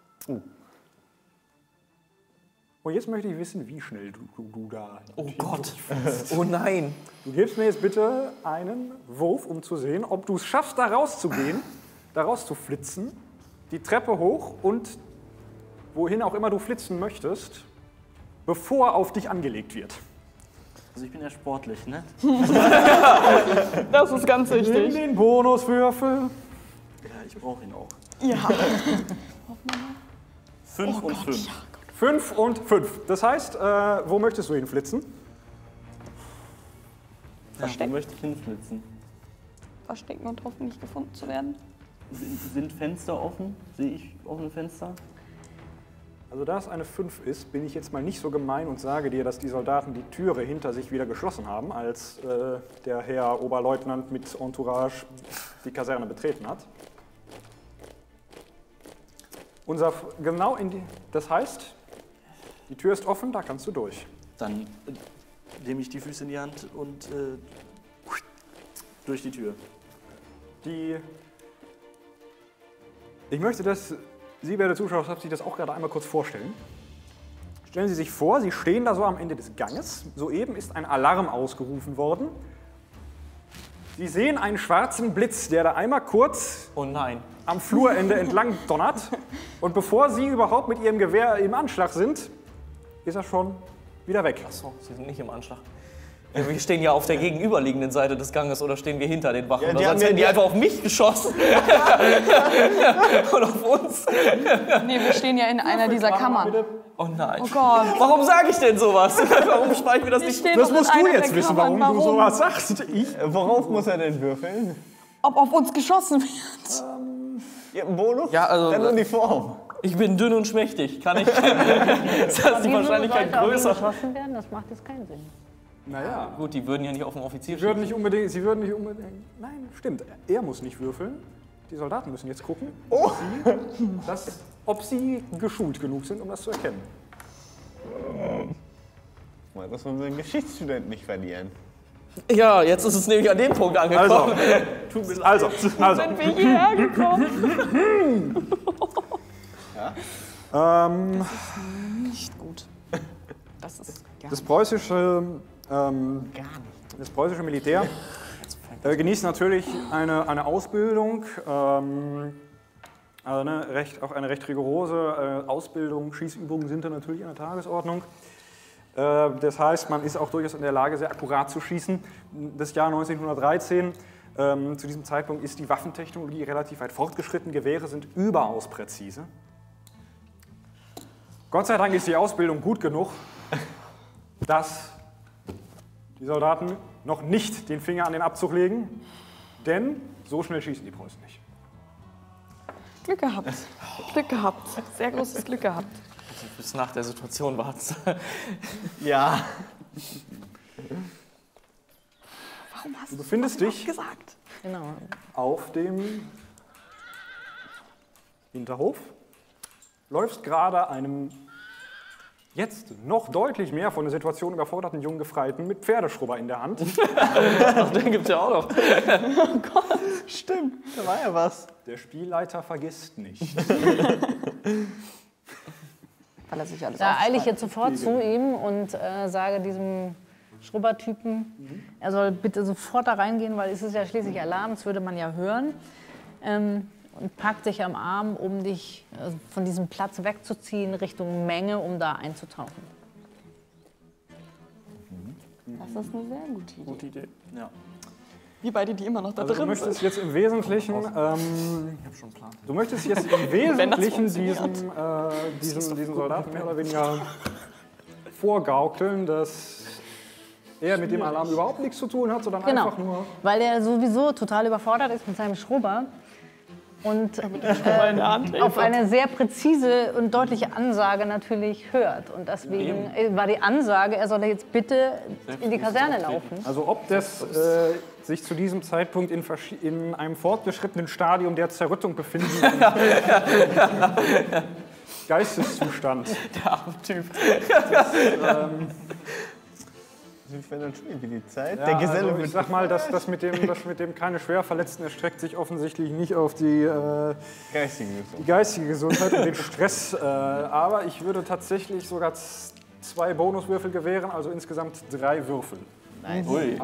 Und jetzt möchte ich wissen, wie schnell du da... Oh Gott, oh nein. Du gibst mir jetzt bitte einen Wurf, um zu sehen, ob du es schaffst, da rauszugehen, da rauszuflitzen, die Treppe hoch und wohin auch immer du flitzen möchtest, bevor auf dich angelegt wird. Also ich bin ja sportlich, ne? Das ist ganz Nimm wichtig. den Bonuswürfel. Ja, ich brauche ihn auch. Ja. 5 und 5. 5 und 5. Das heißt, wo möchtest du hinflitzen? Wo möchte ich hinflitzen? Verstecken und hoffen, nicht gefunden zu werden. Sind Fenster offen? Sehe ich offene Fenster? Also da es eine 5 ist, bin ich jetzt mal nicht so gemein und sage dir, dass die Soldaten die Türe hinter sich wieder geschlossen haben, als der Herr Oberleutnant mit Entourage die Kaserne betreten hat. Das heißt, die Tür ist offen, da kannst du durch. Dann nehme ich die Füße in die Hand und durch die Tür. Ich möchte, dass Sie, werte Zuschauer, sich das auch gerade einmal kurz vorstellen. Stellen Sie sich vor, Sie stehen da so am Ende des Ganges. Soeben ist ein Alarm ausgerufen worden. Sie sehen einen schwarzen Blitz, der da einmal kurz Oh nein. am Flurende entlang donnert. Und bevor Sie überhaupt mit Ihrem Gewehr im Anschlag sind, ist er schon wieder weg. Achso, Sie sind nicht im Anschlag. Ja, wir stehen ja auf der gegenüberliegenden Seite des Ganges oder stehen wir hinter den Wachen? Ja, die Oder haben sonst hätten die ja- einfach auf mich geschossen. Und auf uns. Nee, wir stehen ja in einer dieser Kammern. Oh nein. Oh Gott. Warum sage ich denn sowas? Warum spare ich mir das Wir nicht? stehen Das doch in musst du einer jetzt der wissen, Kammern. warum du sowas sagst. Ich? Worauf muss er denn würfeln? Ob auf uns geschossen wird. Ihr habt einen Bonus? Ja, also- Dann Uniform. Ich bin dünn und schmächtig. Kann ich? Ist das die Wahrscheinlichkeit größer? geschossen werden, das macht jetzt keinen Sinn. Naja. Gut, die würden ja nicht auf den Offizier Sie würden schießen. nicht unbedingt. Nein, stimmt. Er muss nicht würfeln. Die Soldaten müssen jetzt gucken, ob sie geschult genug sind, um das zu erkennen. Mal, dass wir unseren Geschichtsstudenten nicht verlieren. Ja, jetzt ist es nämlich an dem Punkt angekommen. Also. Sind wir hierher gekommen? Nicht gut. Das ist gar Das preußische Militär genießt natürlich eine Ausbildung, auch eine recht rigorose Ausbildung. Schießübungen sind da natürlich an der Tagesordnung. Das heißt, man ist auch durchaus in der Lage, sehr akkurat zu schießen. Das Jahr 1913, zu diesem Zeitpunkt ist die Waffentechnologie relativ weit fortgeschritten. Gewehre sind überaus präzise. Gott sei Dank ist die Ausbildung gut genug, dass die Soldaten noch nicht den Finger an den Abzug legen, denn so schnell schießen die Preußen nicht. Glück gehabt. Glück gehabt. Sehr großes Glück gehabt. Bis nach der Situation warten. Ja. Warum hast Du befindest dich gesagt? Genau. auf dem Hinterhof, läufst gerade einem jetzt noch deutlich mehr von der Situation überforderten jungen Gefreiten mit Pferdeschrubber in der Hand. Ach, den gibt's ja auch noch. Stimmt, da war ja was. Der Spielleiter vergisst nicht. Weil er sich alles Da eile ich jetzt sofort zu ihm und sage diesem Schrubbertypen, er soll bitte sofort da reingehen, weil es ist ja schließlich Alarm, das würde man ja hören. Und packt dich am Arm, um dich von diesem Platz wegzuziehen, Richtung Menge, um da einzutauchen. Das ist eine sehr gute Idee. Gute Idee. Ja. Wir beide, die immer noch da Also du drin möchtest sind. jetzt im Wesentlichen, Ich habe schon einen Plan. du möchtest jetzt im Wesentlichen diesen Soldaten mehr oder weniger vorgaukeln, dass er mit dem Alarm überhaupt nichts zu tun hat, sondern Genau, einfach nur... weil er sowieso total überfordert ist mit seinem Schrubber und meine Hand auf eine sehr präzise und deutliche Ansage natürlich hört. Und deswegen war die Ansage, er solle jetzt bitte in die Kaserne laufen. Also ob das sich zu diesem Zeitpunkt in einem fortgeschrittenen Stadium der Zerrüttung befindet. Geisteszustand. Der arme Typ. Wie verändert schon wie die Zeit? Ja, Der Geselle also ich sag mal, das mit dem keine Schwerverletzten erstreckt sich offensichtlich nicht auf die geistige Gesundheit und den Stress. Aber ich würde tatsächlich sogar 2 Bonuswürfel gewähren, also insgesamt 3 Würfel. Nice. Ui.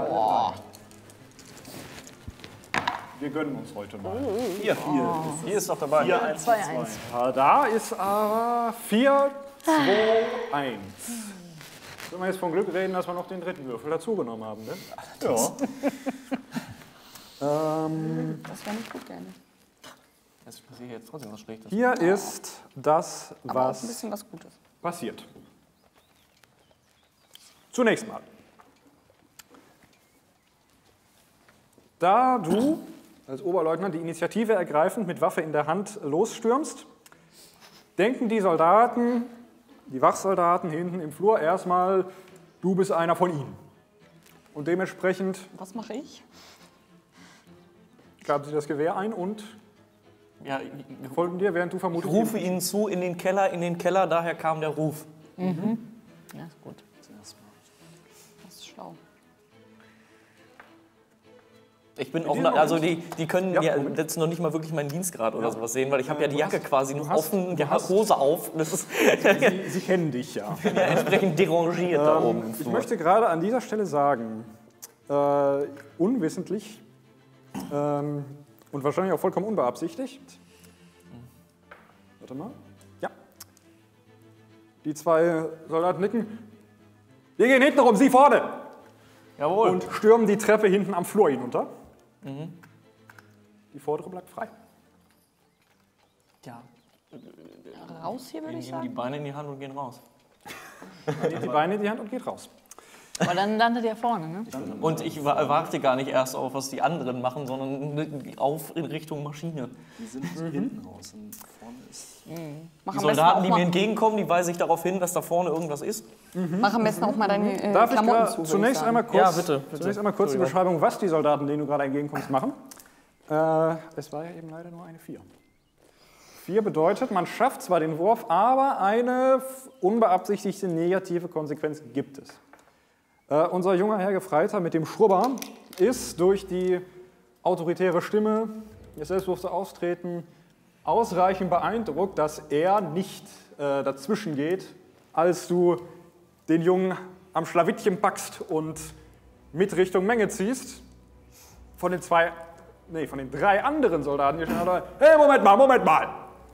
Wir gönnen uns heute mal. Hier ist doch dabei. 4, 1, 2, 2. 1. Da ist aber 4, 2, 1. Sollen wir jetzt von Glück reden, dass wir noch den 3. Würfel dazugenommen haben, ne? Ja. Das wäre nicht gut, gerne. Das passiert jetzt trotzdem was Schlechtes. Hier ist das, Aber auch ein was bisschen was Gutes. passiert. Zunächst mal. Da du als Oberleutnant die Initiative ergreifend mit Waffe in der Hand losstürmst, denken die Soldaten, die Wachsoldaten hinten im Flur erstmal, du bist einer von ihnen. Und dementsprechend Was mache ich? gaben sie das Gewehr ein und Ja, folgen dir, während du ich vermutlich... rufe ihnen zu in den Keller, daher kam der Ruf. Ja, ist gut. Das ist schlau. Ich bin auch, also die können Ja, ja Moment. jetzt noch nicht mal wirklich meinen Dienstgrad oder sowas sehen, weil ich habe ja die Jacke quasi noch hast- offen, die du hast- Hose auf. Das ist Sie kennen dich ja. ja entsprechend derangiert da oben im Ich Flur. möchte gerade an dieser Stelle sagen, unwissentlich und wahrscheinlich auch vollkommen unbeabsichtigt. Warte mal. Ja. Die 2 Soldaten nicken. Wir gehen hinten rum, Sie vorne! Jawohl. Und stürmen die Treppe hinten am Flur hinunter. Die vordere bleibt frei. ja, Raus hier, würde wir ich nehmen die sagen. Beine in die Hand und gehen raus. Nehmt die Beine in die Hand und geht raus. Aber dann landet er vorne, ne? Und ich warte gar nicht erst auf, was die anderen machen, sondern auf in Richtung Maschine. Die sind hinten raus und vorne ist. Mach Die am besten Soldaten, auch die mir mal, entgegenkommen, die weisen sich darauf hin, dass da vorne irgendwas ist. mach am besten auch mal deine Darf ich Klamotten grad zu. würde ich zunächst sagen. einmal kurz, Ja, bitte. Zunächst einmal kurz die Beschreibung, was die Soldaten, denen du gerade entgegenkommst, machen. Es war ja eben leider nur eine 4. 4 bedeutet, man schafft zwar den Wurf, aber eine unbeabsichtigte negative Konsequenz gibt es. Unser junger Herr Gefreiter mit dem Schrubber ist durch die autoritäre Stimme, das selbstbewusste Auftreten, ausreichend beeindruckt, dass er nicht dazwischen geht, als du den Jungen am Schlawittchen packst und mit Richtung Menge ziehst. Von den 3 anderen Soldaten hier stehen, hey, Moment mal!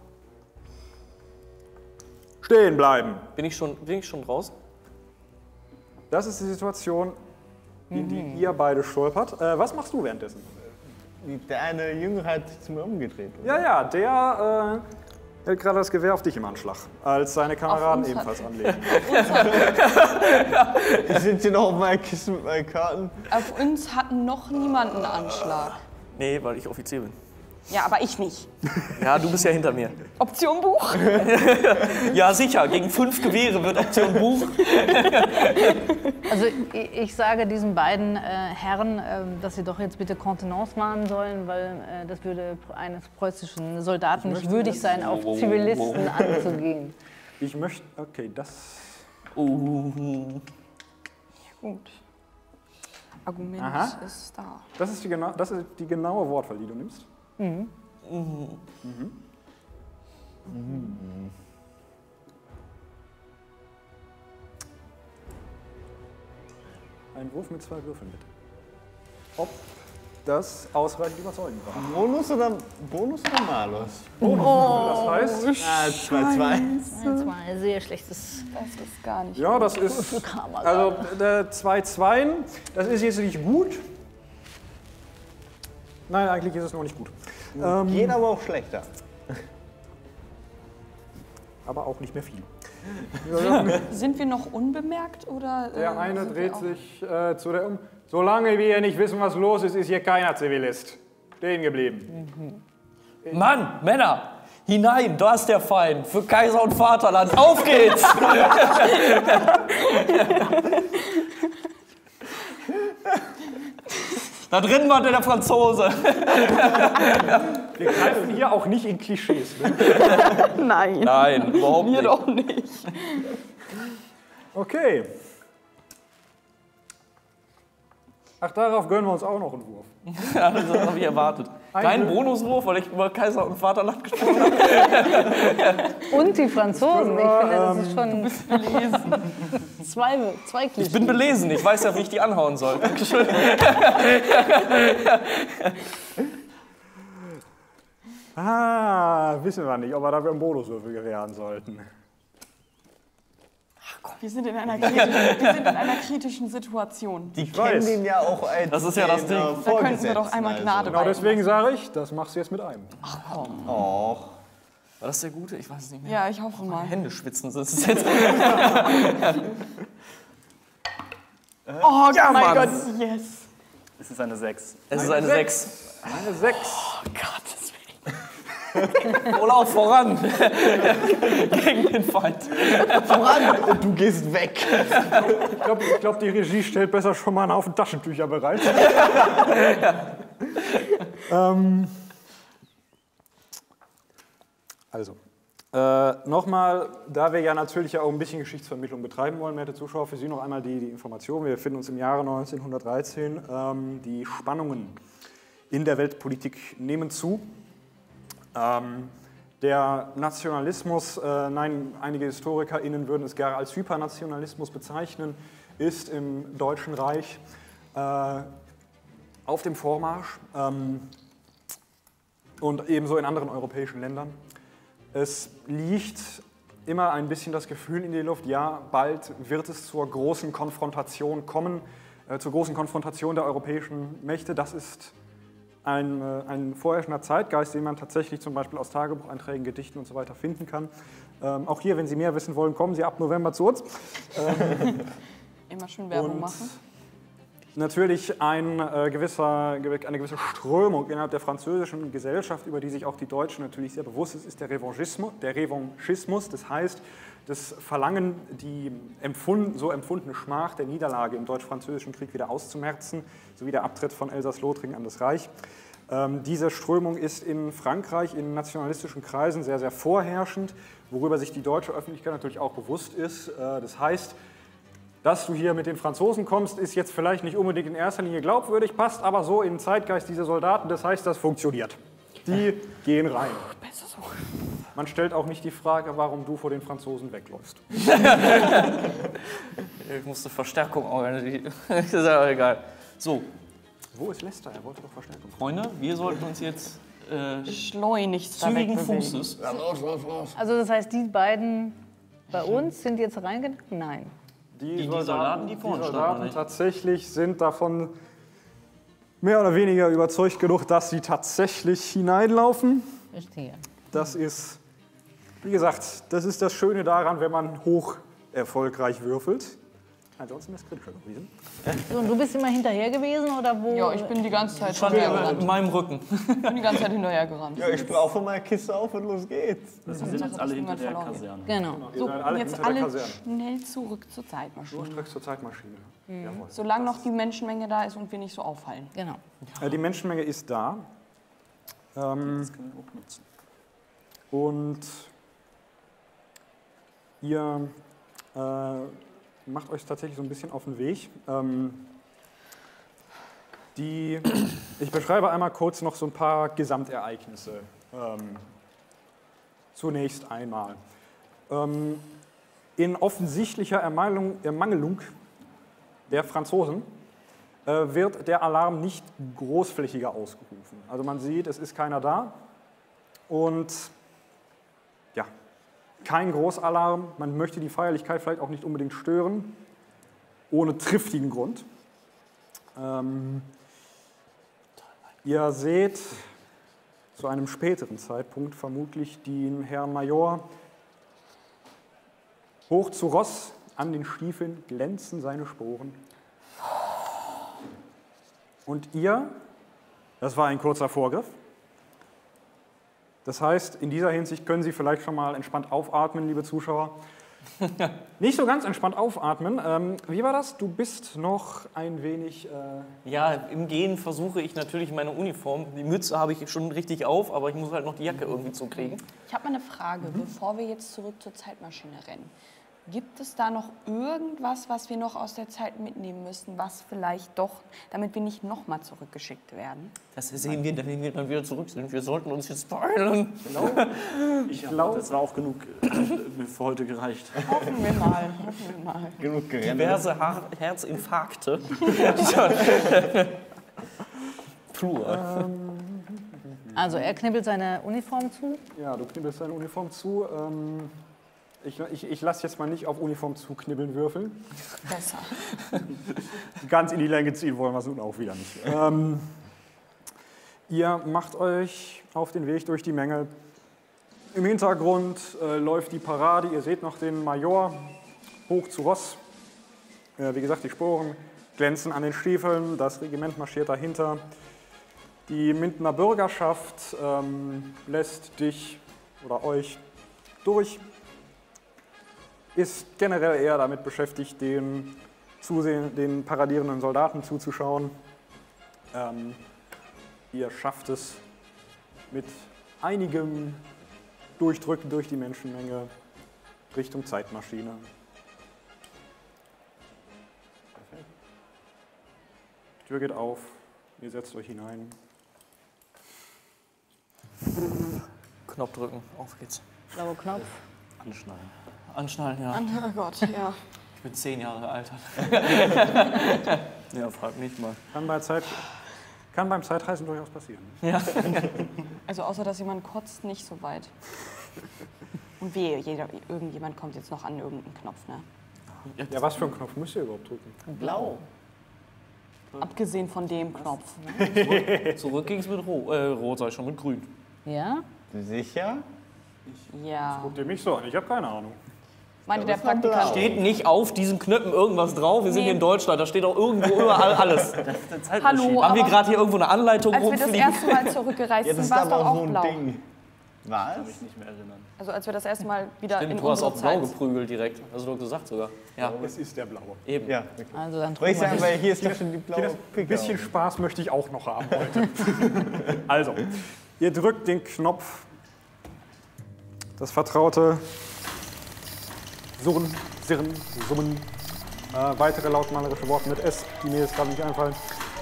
Stehen bleiben! Bin ich schon raus? Das ist die Situation, in die ihr beide stolpert. Was machst du währenddessen? Der eine Jüngere hat sich zu mir umgedreht. Oder? Ja, der hält gerade das Gewehr auf dich im Anschlag, als seine Kameraden Auf uns ebenfalls anlegen. Ich sitze hier noch auf meiner Kiste mit meinen Karten. Auf uns hat noch niemand einen Anschlag. Nee, weil ich Offizier bin. Ja, aber ich nicht. Ja, du bist ja hinter mir. Option Buch? Ja, sicher. Gegen 5 Gewehre wird Option Buch. Also ich sage diesen beiden Herren, dass sie doch jetzt bitte Kontenance wahren sollen, weil das würde eines preußischen Soldaten nicht würdig sein, auf Zivilisten anzugehen. Ich möchte, okay, das... Gut. Argument Aha. ist da. Das ist die genaue Wortwahl, die du nimmst. Ein Wurf mit 2 Würfeln bitte. Ob das ausreichend überzeugend war. Bonus oder Malus? Das heißt, 2-2. 2, sehr schlechtes Das ist gar nicht. ja, das ist, Karma. also der 2-2, das ist jetzt nicht gut. Nein, eigentlich ist es noch nicht gut. Geht aber auch schlechter. Aber auch nicht mehr viel. Sind wir noch unbemerkt oder? Der eine sind wir dreht auch- sich zu der um. Solange wir nicht wissen, was los ist, ist hier keiner Zivilist. Stehen geblieben. Mann, Männer, hinein, da ist der Feind, für Kaiser und Vaterland, auf geht's! Da drin war der Franzose. Wir greifen hier auch nicht in Klischees. Ne? Nein. Nein, überhaupt Wir nicht. doch nicht. Okay. Ach, darauf gönnen wir uns auch noch einen Wurf. Ja, das habe ich erwartet. Kein Bonuswurf, weil ich über Kaiser und Vaterland gesprochen habe. Und die Franzosen. Ich finde, das ist schon... Zwei Klischees. Ich bin belesen, ich weiß ja, wie ich die anhauen soll. Dankeschön. Wissen wir nicht, ob wir dafür einen Bonuswürfel gewähren sollten. Wir sind in einer kritischen Situation. Die kennen den ja auch als Das ist ja das den, Ding. Da könnten wir doch einmal Gnade Genau deswegen sage ich, das machst du jetzt mit einem. Och. War das der Gute? Ich weiß es nicht mehr. Ja, ich hoffe mal. Hände schwitzen sind es jetzt. Oh Ja, mein Mann. Gott, yes. Es ist eine 6. Es ist eine 6. Eine 6. Olaf, voran! Gegen den Feind. Voran! Du gehst weg. Ich glaube, die Regie stellt besser schon mal einen Haufen Taschentücher bereit. Also, nochmal, da wir ja natürlich auch ein bisschen Geschichtsvermittlung betreiben wollen, werte Zuschauer, für Sie noch einmal die Information. Wir befinden uns im Jahre 1913. Die Spannungen in der Weltpolitik nehmen zu. Der Nationalismus, nein, einige HistorikerInnen würden es gerne als Hypernationalismus bezeichnen, ist im Deutschen Reich auf dem Vormarsch und ebenso in anderen europäischen Ländern. Es liegt immer ein bisschen das Gefühl in die Luft, ja, bald wird es zur großen Konfrontation kommen, zur großen Konfrontation der europäischen Mächte. Das ist ein vorherrschender Zeitgeist, den man tatsächlich zum Beispiel aus Tagebucheinträgen, Gedichten und so weiter finden kann. Auch hier, wenn Sie mehr wissen wollen, kommen Sie ab November zu uns. Immer schön Werbung Und machen. natürlich eine gewisse Strömung innerhalb der französischen Gesellschaft, über die sich auch die Deutschen natürlich sehr bewusst ist der Revanchismus. Das heißt, das Verlangen, die so empfundene Schmach der Niederlage im Deutsch-Französischen Krieg wieder auszumerzen, sowie der Abtritt von Elsass-Lothringen an das Reich. Diese Strömung ist in Frankreich in nationalistischen Kreisen sehr, sehr vorherrschend, worüber sich die deutsche Öffentlichkeit natürlich auch bewusst ist. Das heißt, dass du hier mit den Franzosen kommst, ist jetzt vielleicht nicht unbedingt in erster Linie glaubwürdig, passt aber so in den Zeitgeist dieser Soldaten, das heißt, das funktioniert. Die gehen rein. Besser so. Man stellt auch nicht die Frage, warum du vor den Franzosen wegläufst. Ich musste Verstärkung organisieren. Ist ja egal. So, Wo ist Lester? Er wollte doch Verstärkung. Freunde, wir sollten uns jetzt Schleunigst da zügigen wegbewegen. Fußes. Ja, los. Also das heißt, die beiden bei uns sind jetzt reingegangen? Nein. Die Soldaten, die vorne standen, Soldaten nicht? tatsächlich sind davon mehr oder weniger überzeugt genug, dass sie tatsächlich hineinlaufen. Verstehe. Das ist, wie gesagt, das ist das Schöne daran, wenn man hoch erfolgreich würfelt. Ansonsten ist es kritischer gewesen. So, und du bist immer hinterher gewesen oder wo? Ja, ich bin die ganze Zeit Stand hinterhergerannt. in meinem Rücken. Ich bin die ganze Zeit hinterhergerannt. Ja, ich springe auch von meiner Kiste auf und los geht's. Wir sind jetzt alle hinter der verloren. Kaserne. Genau. Ihr So, seid und alle jetzt hinter der alle Kaserne. schnell zurück zur Zeitmaschine. Durchstreckt zur Zeitmaschine. Jawohl. Solange noch die Menschenmenge da ist und wir nicht so auffallen. Genau. Die Menschenmenge ist da. Das können wir auch nutzen. Und ihr macht euch tatsächlich so ein bisschen auf den Weg. Ich beschreibe einmal kurz noch so ein paar Gesamtereignisse. Zunächst einmal. In offensichtlicher Ermangelung der Franzosen wird der Alarm nicht großflächiger ausgerufen. Also man sieht, es ist keiner da und ja, kein Großalarm. Man möchte die Feierlichkeit vielleicht auch nicht unbedingt stören, ohne triftigen Grund. Ihr seht zu einem späteren Zeitpunkt vermutlich den Herrn Major hoch zu Ross, an den Stiefeln glänzen seine Sporen. Und ihr, das war ein kurzer Vorgriff, Das heißt, in dieser Hinsicht können Sie vielleicht schon mal entspannt aufatmen, liebe Zuschauer. Nicht so ganz entspannt aufatmen. Wie war das? Du bist noch ein wenig... Ja, im Gehen versuche ich natürlich meine Uniform. Die Mütze habe ich schon richtig auf, aber ich muss halt noch die Jacke irgendwie zukriegen. Ich habe mal eine Frage, bevor wir jetzt zurück zur Zeitmaschine rennen. Gibt es da noch irgendwas, was wir noch aus der Zeit mitnehmen müssen, was vielleicht doch, damit wir nicht nochmal zurückgeschickt werden? Das sehen wir, wenn wir dann wieder zurück sind. Wir sollten uns jetzt beeilen. Ich glaube, das war auch genug mir für heute gereicht. Hoffen wir mal, hoffen wir mal. Genug gerannt. Diverse Herzinfarkte. Plur. Also er knibbelt seine Uniform zu. Ja, du knibbelst deine Uniform zu. Ich lasse jetzt mal nicht auf Uniform zuknibbeln würfeln. Besser. Ganz in die Länge ziehen wollen wir es nun auch wieder nicht. Ihr macht euch auf den Weg durch die Menge. Im Hintergrund läuft die Parade. Ihr seht noch den Major hoch zu Ross. Wie gesagt, die Sporen glänzen an den Stiefeln. Das Regiment marschiert dahinter. Die Mindener Bürgerschaft lässt dich oder euch durch. Ist generell eher damit beschäftigt, den paradierenden Soldaten zuzuschauen. Ihr schafft es mit einigem Durchdrücken durch die Menschenmenge Richtung Zeitmaschine. Perfekt. Die Tür geht auf, ihr setzt euch hinein. Knopf drücken, auf geht's. Blauer Knopf. Anschneiden. Anschnallen, ja. Oh Gott, ja. Ich bin 10 Jahre alt. Ja, frag mich mal. Kann beim Zeitreisen durchaus passieren. Ja. Also außer, dass jemand kotzt, nicht so weit. Und wehe, irgendjemand kommt jetzt noch an irgendeinen Knopf, ne? Ja, was für einen Knopf müsst ihr überhaupt drücken? Blau. Abgesehen von dem Knopf. Zurück ging's mit Rot, sag ich schon, mit Grün. Ja? Sicher? Ja. Guckt ihr mich so an? Ich habe keine Ahnung. Meinte der das war blau. Praktikant. Steht nicht auf diesen Knöpfen irgendwas drauf. Wir sind hier in Deutschland, da steht auch irgendwo überall alles. Hallo, Haben wir aber gerade hier irgendwo eine Anleitung als wir das rumfliegen? erste Mal zurückgereist Ja, das sind, ist war es aber doch auch auch so ein blau. Ding. Was? Kann mich nicht mehr erinnern. Also als wir das erste Mal wieder Stimmt, in du hast unsere auch blau Zeit... geprügelt direkt. Hast du doch gesagt sogar. Ja, Es ist der blaue. eben. Ja, okay. Also dann Wollte ich drücken sagen, wir weil hier ist doch schon die blaue Ein Picke. bisschen Spaß möchte ich auch noch haben heute. Also, ihr drückt den Knopf. Das vertraute Surren, Sirren, Summen, weitere lautmalerische Worte mit S, die mir jetzt gerade nicht einfallen,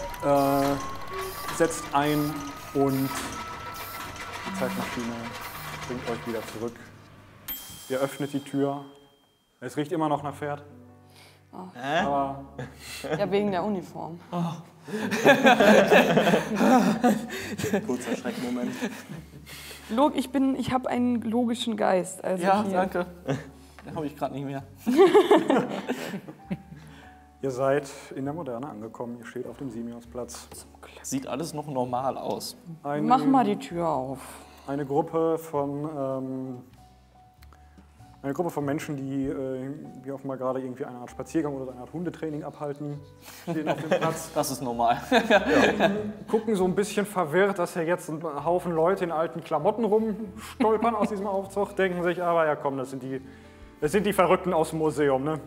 setzt ein und die Zeitmaschine bringt euch wieder zurück. Ihr öffnet die Tür. Es riecht immer noch nach Pferd. Aber Ja, wegen der Uniform. Kurzer Schreckmoment. Ich habe einen logischen Geist. Also Ja, hier. danke. Den habe ich gerade nicht mehr. ihr seid in der Moderne angekommen. Ihr steht auf dem Simeonsplatz. Sieht alles noch normal aus. Mach mal die Tür auf. Eine Gruppe von Menschen, die offenbar gerade irgendwie eine Art Spaziergang oder eine Art Hundetraining abhalten, stehen auf dem Platz, Das ist normal. gucken so ein bisschen verwirrt, dass hier jetzt ein Haufen Leute in alten Klamotten rumstolpern aus diesem Aufzug, denken sich, aber ja komm, das sind die Verrückten aus dem Museum. Ne?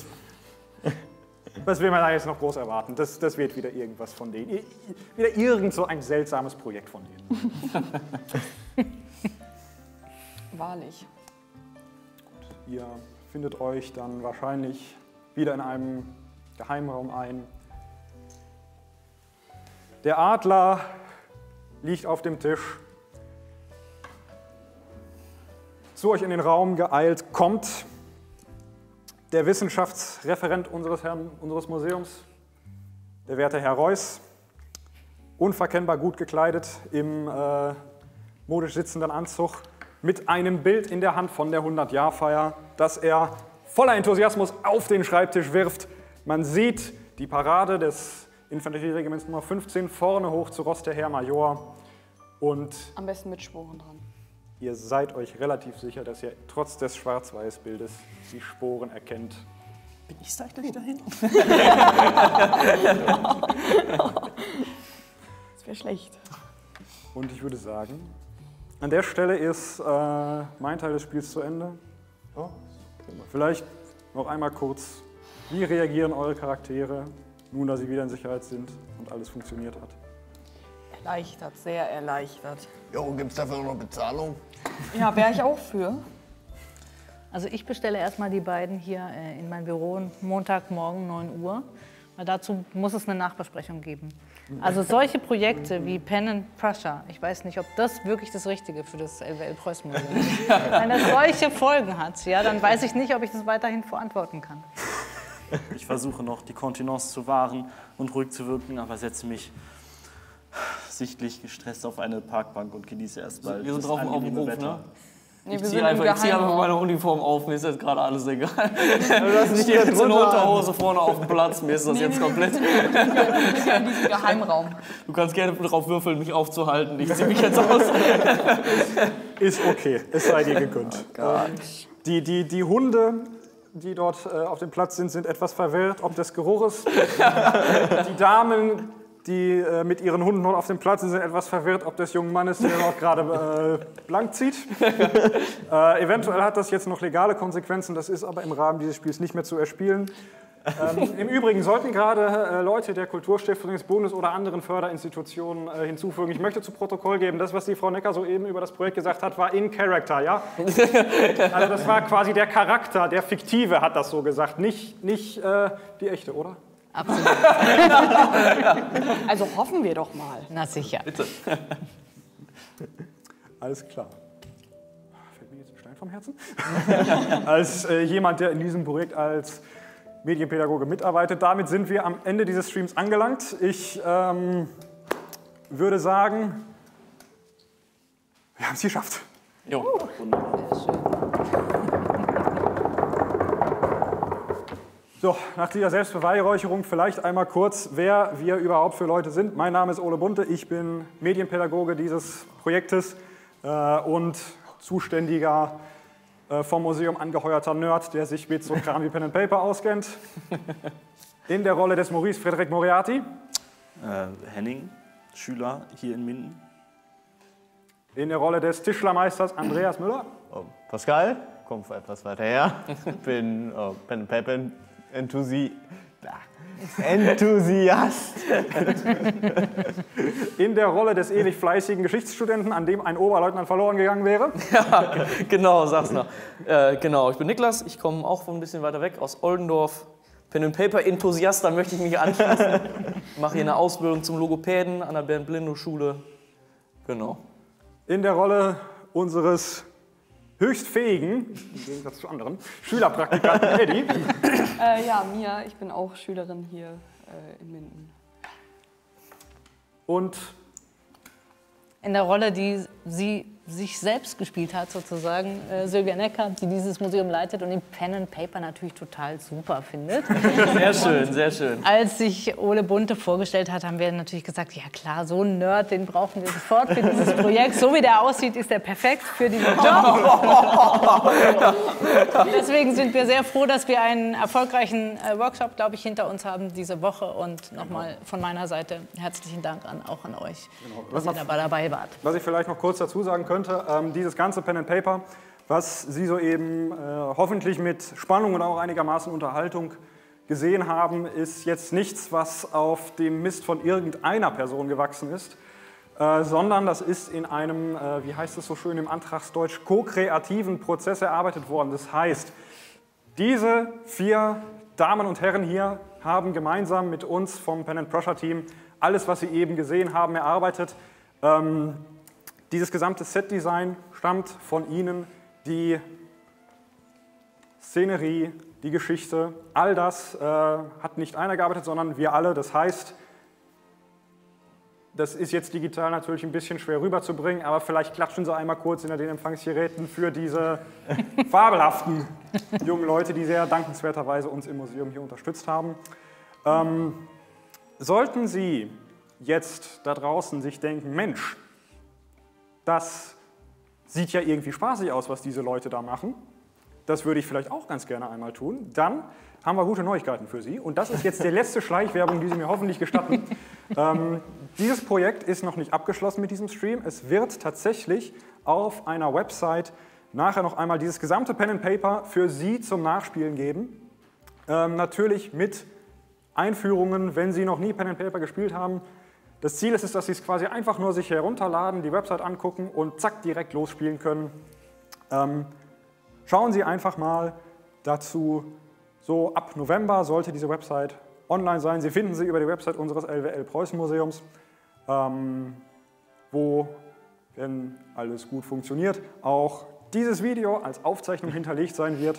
Was will man da jetzt noch groß erwarten? Das wird wieder irgendwas von denen. Wieder irgend so ein seltsames Projekt von denen. Wahrlich. Ihr findet euch dann wahrscheinlich wieder in einem Geheimraum ein. Der Adler liegt auf dem Tisch. Zu euch in den Raum geeilt kommt der Wissenschaftsreferent unseres Museums, der werte Herr Reuss, unverkennbar gut gekleidet im modisch sitzenden Anzug, mit einem Bild in der Hand von der 100-Jahr-Feier, das er voller Enthusiasmus auf den Schreibtisch wirft. Man sieht die Parade des Infanterieregiments Nummer 15 vorne hoch zu Ross, der Herr Major. Und Am besten mit Sporen dran. ihr seid euch relativ sicher, dass ihr trotz des Schwarz-Weiß-Bildes die Sporen erkennt. Bin ich eigentlich dahin? Das wäre schlecht. Und ich würde sagen, an der Stelle ist mein Teil des Spiels zu Ende. Oh, Vielleicht noch einmal kurz, wie reagieren eure Charaktere, nun da sie wieder in Sicherheit sind und alles funktioniert hat? Erleichtert, sehr erleichtert. Jo, gibt's dafür noch Bezahlung? Ja, wäre ich auch für. Also ich bestelle erstmal die beiden hier in mein Büro Montagmorgen 9 Uhr. Weil dazu muss es eine Nachbesprechung geben. Also solche Projekte wie Pen and Prussia, ich weiß nicht, ob das wirklich das Richtige für das LWL-Preußen-Museum ist. Wenn das solche Folgen hat, ja, dann weiß ich nicht, ob ich das weiterhin verantworten kann. Ich versuche noch, die Kontenance zu wahren und ruhig zu wirken, aber setze mich sichtlich gestresst auf eine Parkbank und genieße erstmal Wir sind das drauf auf dem angenehme Hof, Wetter. ne? Nee, Ich wir ziehe sind im einfach Geheimraum. meine Uniform auf, mir ist jetzt gerade alles egal. lass Ich dich stehe jetzt in der drunter an. Unterhose vorne auf dem Platz, mir ist das jetzt komplett... Wir sind ja in diesem Geheimraum. Du kannst gerne darauf würfeln, mich aufzuhalten. Ich ziehe mich jetzt aus. Ist okay, es sei dir gegönnt. Die Hunde, die dort auf dem Platz sind etwas verwirrt, ob des Geruches. Die Damen, die mit ihren Hunden dort auf dem Platz sind etwas verwirrt, ob des jungen Mannes, der dort gerade blank zieht. Eventuell hat das jetzt noch legale Konsequenzen, das ist aber im Rahmen dieses Spiels nicht mehr zu erspielen. Im Übrigen sollten gerade Leute der Kulturstiftung des Bundes oder anderen Förderinstitutionen hinzufügen. Ich möchte zu Protokoll geben, das, was die Frau Necker soeben über das Projekt gesagt hat, war in Character, ja? Also das war quasi der Charakter, der Fiktive hat das so gesagt, nicht die echte, oder? Absolut. Also hoffen wir doch mal. Na sicher. Alles klar. Fällt mir jetzt ein Stein vom Herzen? Als jemand, der in diesem Projekt als Medienpädagoge mitarbeitet, damit sind wir am Ende dieses Streams angelangt. Ich würde sagen, wir haben es geschafft. Jo. Sehr schön. So, nach dieser Selbstbeweihräucherung vielleicht einmal kurz, wer wir überhaupt für Leute sind. Mein Name ist Ole Bunte, ich bin Medienpädagoge dieses Projektes und zuständiger vom Museum angeheuerter Nerd, der sich mit so Kram wie Pen and Paper auskennt. In der Rolle des Maurice Frédéric Moriarty. Henning, Schüler hier in Minden. In der Rolle des Tischlermeisters Andreas Müller. Pascal, komm etwas weiter her. Bin Pen and Paper Enthusiast. In der Rolle des ewig fleißigen Geschichtsstudenten, an dem ein Oberleutnant verloren gegangen wäre. Ja, genau, sag's noch. Genau, ich bin Niklas, ich komme auch von ein bisschen weiter weg aus Oldendorf. Pen and Paper Enthusiast, da möchte ich mich anschließen. Mache hier eine Ausbildung zum Logopäden an der Bernd-Blindow-Schule. Genau. In der Rolle unseres höchst fähigen, im Gegensatz zu anderen, Schülerpraktikanten Eddie. Ja, Mia, ich bin auch Schülerin hier in Minden. Und In der Rolle, die sie sich selbst gespielt hat, sozusagen, Sylvia Necker, die dieses Museum leitet und den Pen and Paper natürlich total super findet. Sehr schön, sehr schön. Als sich Ole Bunte vorgestellt hat, haben wir natürlich gesagt, ja klar, so einen Nerd, den brauchen wir sofort für dieses Projekt. So wie der aussieht, ist er perfekt für diesen Job. Deswegen sind wir sehr froh, dass wir einen erfolgreichen Workshop, glaube ich, hinter uns haben diese Woche. Und nochmal von meiner Seite herzlichen Dank auch an euch, dass ihr dabei wart. was ich vielleicht noch kurz dazu sagen könnte, dieses ganze Pen and Paper, was Sie soeben hoffentlich mit Spannung und auch einigermaßen Unterhaltung gesehen haben, ist jetzt nichts, was auf dem Mist von irgendeiner Person gewachsen ist, sondern das ist in einem, wie heißt es so schön im Antragsdeutsch, ko-kreativen Prozess erarbeitet worden. Das heißt, diese 4 Damen und Herren hier haben gemeinsam mit uns vom Pen and Prussia Team alles, was Sie eben gesehen haben, erarbeitet. Dieses gesamte Set-Design stammt von Ihnen, die Szenerie, die Geschichte, all das hat nicht einer gearbeitet, sondern wir alle. Das heißt, das ist jetzt digital natürlich ein bisschen schwer rüberzubringen, aber vielleicht klatschen Sie einmal kurz hinter den Empfangsgeräten für diese fabelhaften jungen Leute, die sehr dankenswerterweise uns im Museum hier unterstützt haben. Sollten Sie jetzt da draußen sich denken, Mensch, das sieht ja irgendwie spaßig aus, was diese Leute da machen. Das würde ich vielleicht auch ganz gerne einmal tun. Dann haben wir gute Neuigkeiten für Sie. Und das ist jetzt die letzte Schleichwerbung, die Sie mir hoffentlich gestatten. Dieses Projekt ist noch nicht abgeschlossen mit diesem Stream. Es wird tatsächlich auf einer Website nachher noch einmal dieses gesamte Pen and Paper für Sie zum Nachspielen geben. Natürlich mit Einführungen, wenn Sie noch nie Pen and Paper gespielt haben. Das Ziel ist es, dass Sie es quasi einfach nur sich herunterladen, die Website angucken und zack, direkt losspielen können. Schauen Sie einfach mal dazu. So ab November sollte diese Website online sein. Sie finden sie über die Website unseres LWL Preußen Museums, wo, wenn alles gut funktioniert, auch dieses Video als Aufzeichnung hinterlegt sein wird.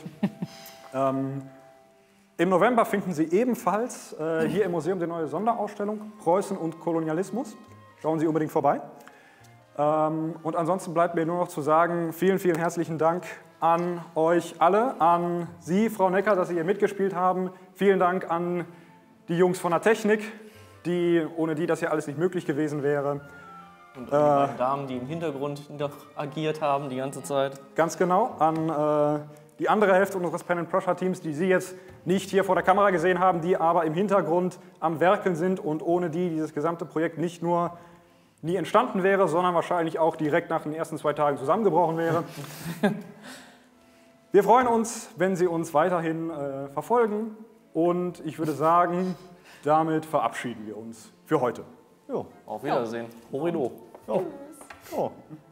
Im November finden Sie ebenfalls hier im Museum die neue Sonderausstellung Preußen und Kolonialismus. Schauen Sie unbedingt vorbei. Und ansonsten bleibt mir nur noch zu sagen, vielen, vielen herzlichen Dank an euch alle, an Sie, Frau Necker, dass Sie hier mitgespielt haben. Vielen Dank an die Jungs von der Technik, ohne die das hier alles nicht möglich gewesen wäre. Und an die beiden Damen, die im Hintergrund noch agiert haben die ganze Zeit. Ganz genau, an die andere Hälfte unseres Pen and Prussia Teams, die Sie jetzt nicht hier vor der Kamera gesehen haben, die aber im Hintergrund am Werkeln sind und ohne die dieses gesamte Projekt nicht nur nie entstanden wäre, sondern wahrscheinlich auch direkt nach den ersten 2 Tagen zusammengebrochen wäre. Wir freuen uns, wenn Sie uns weiterhin verfolgen und ich würde sagen, damit verabschieden wir uns für heute. Jo, auf Wiedersehen. Horrido. Ja.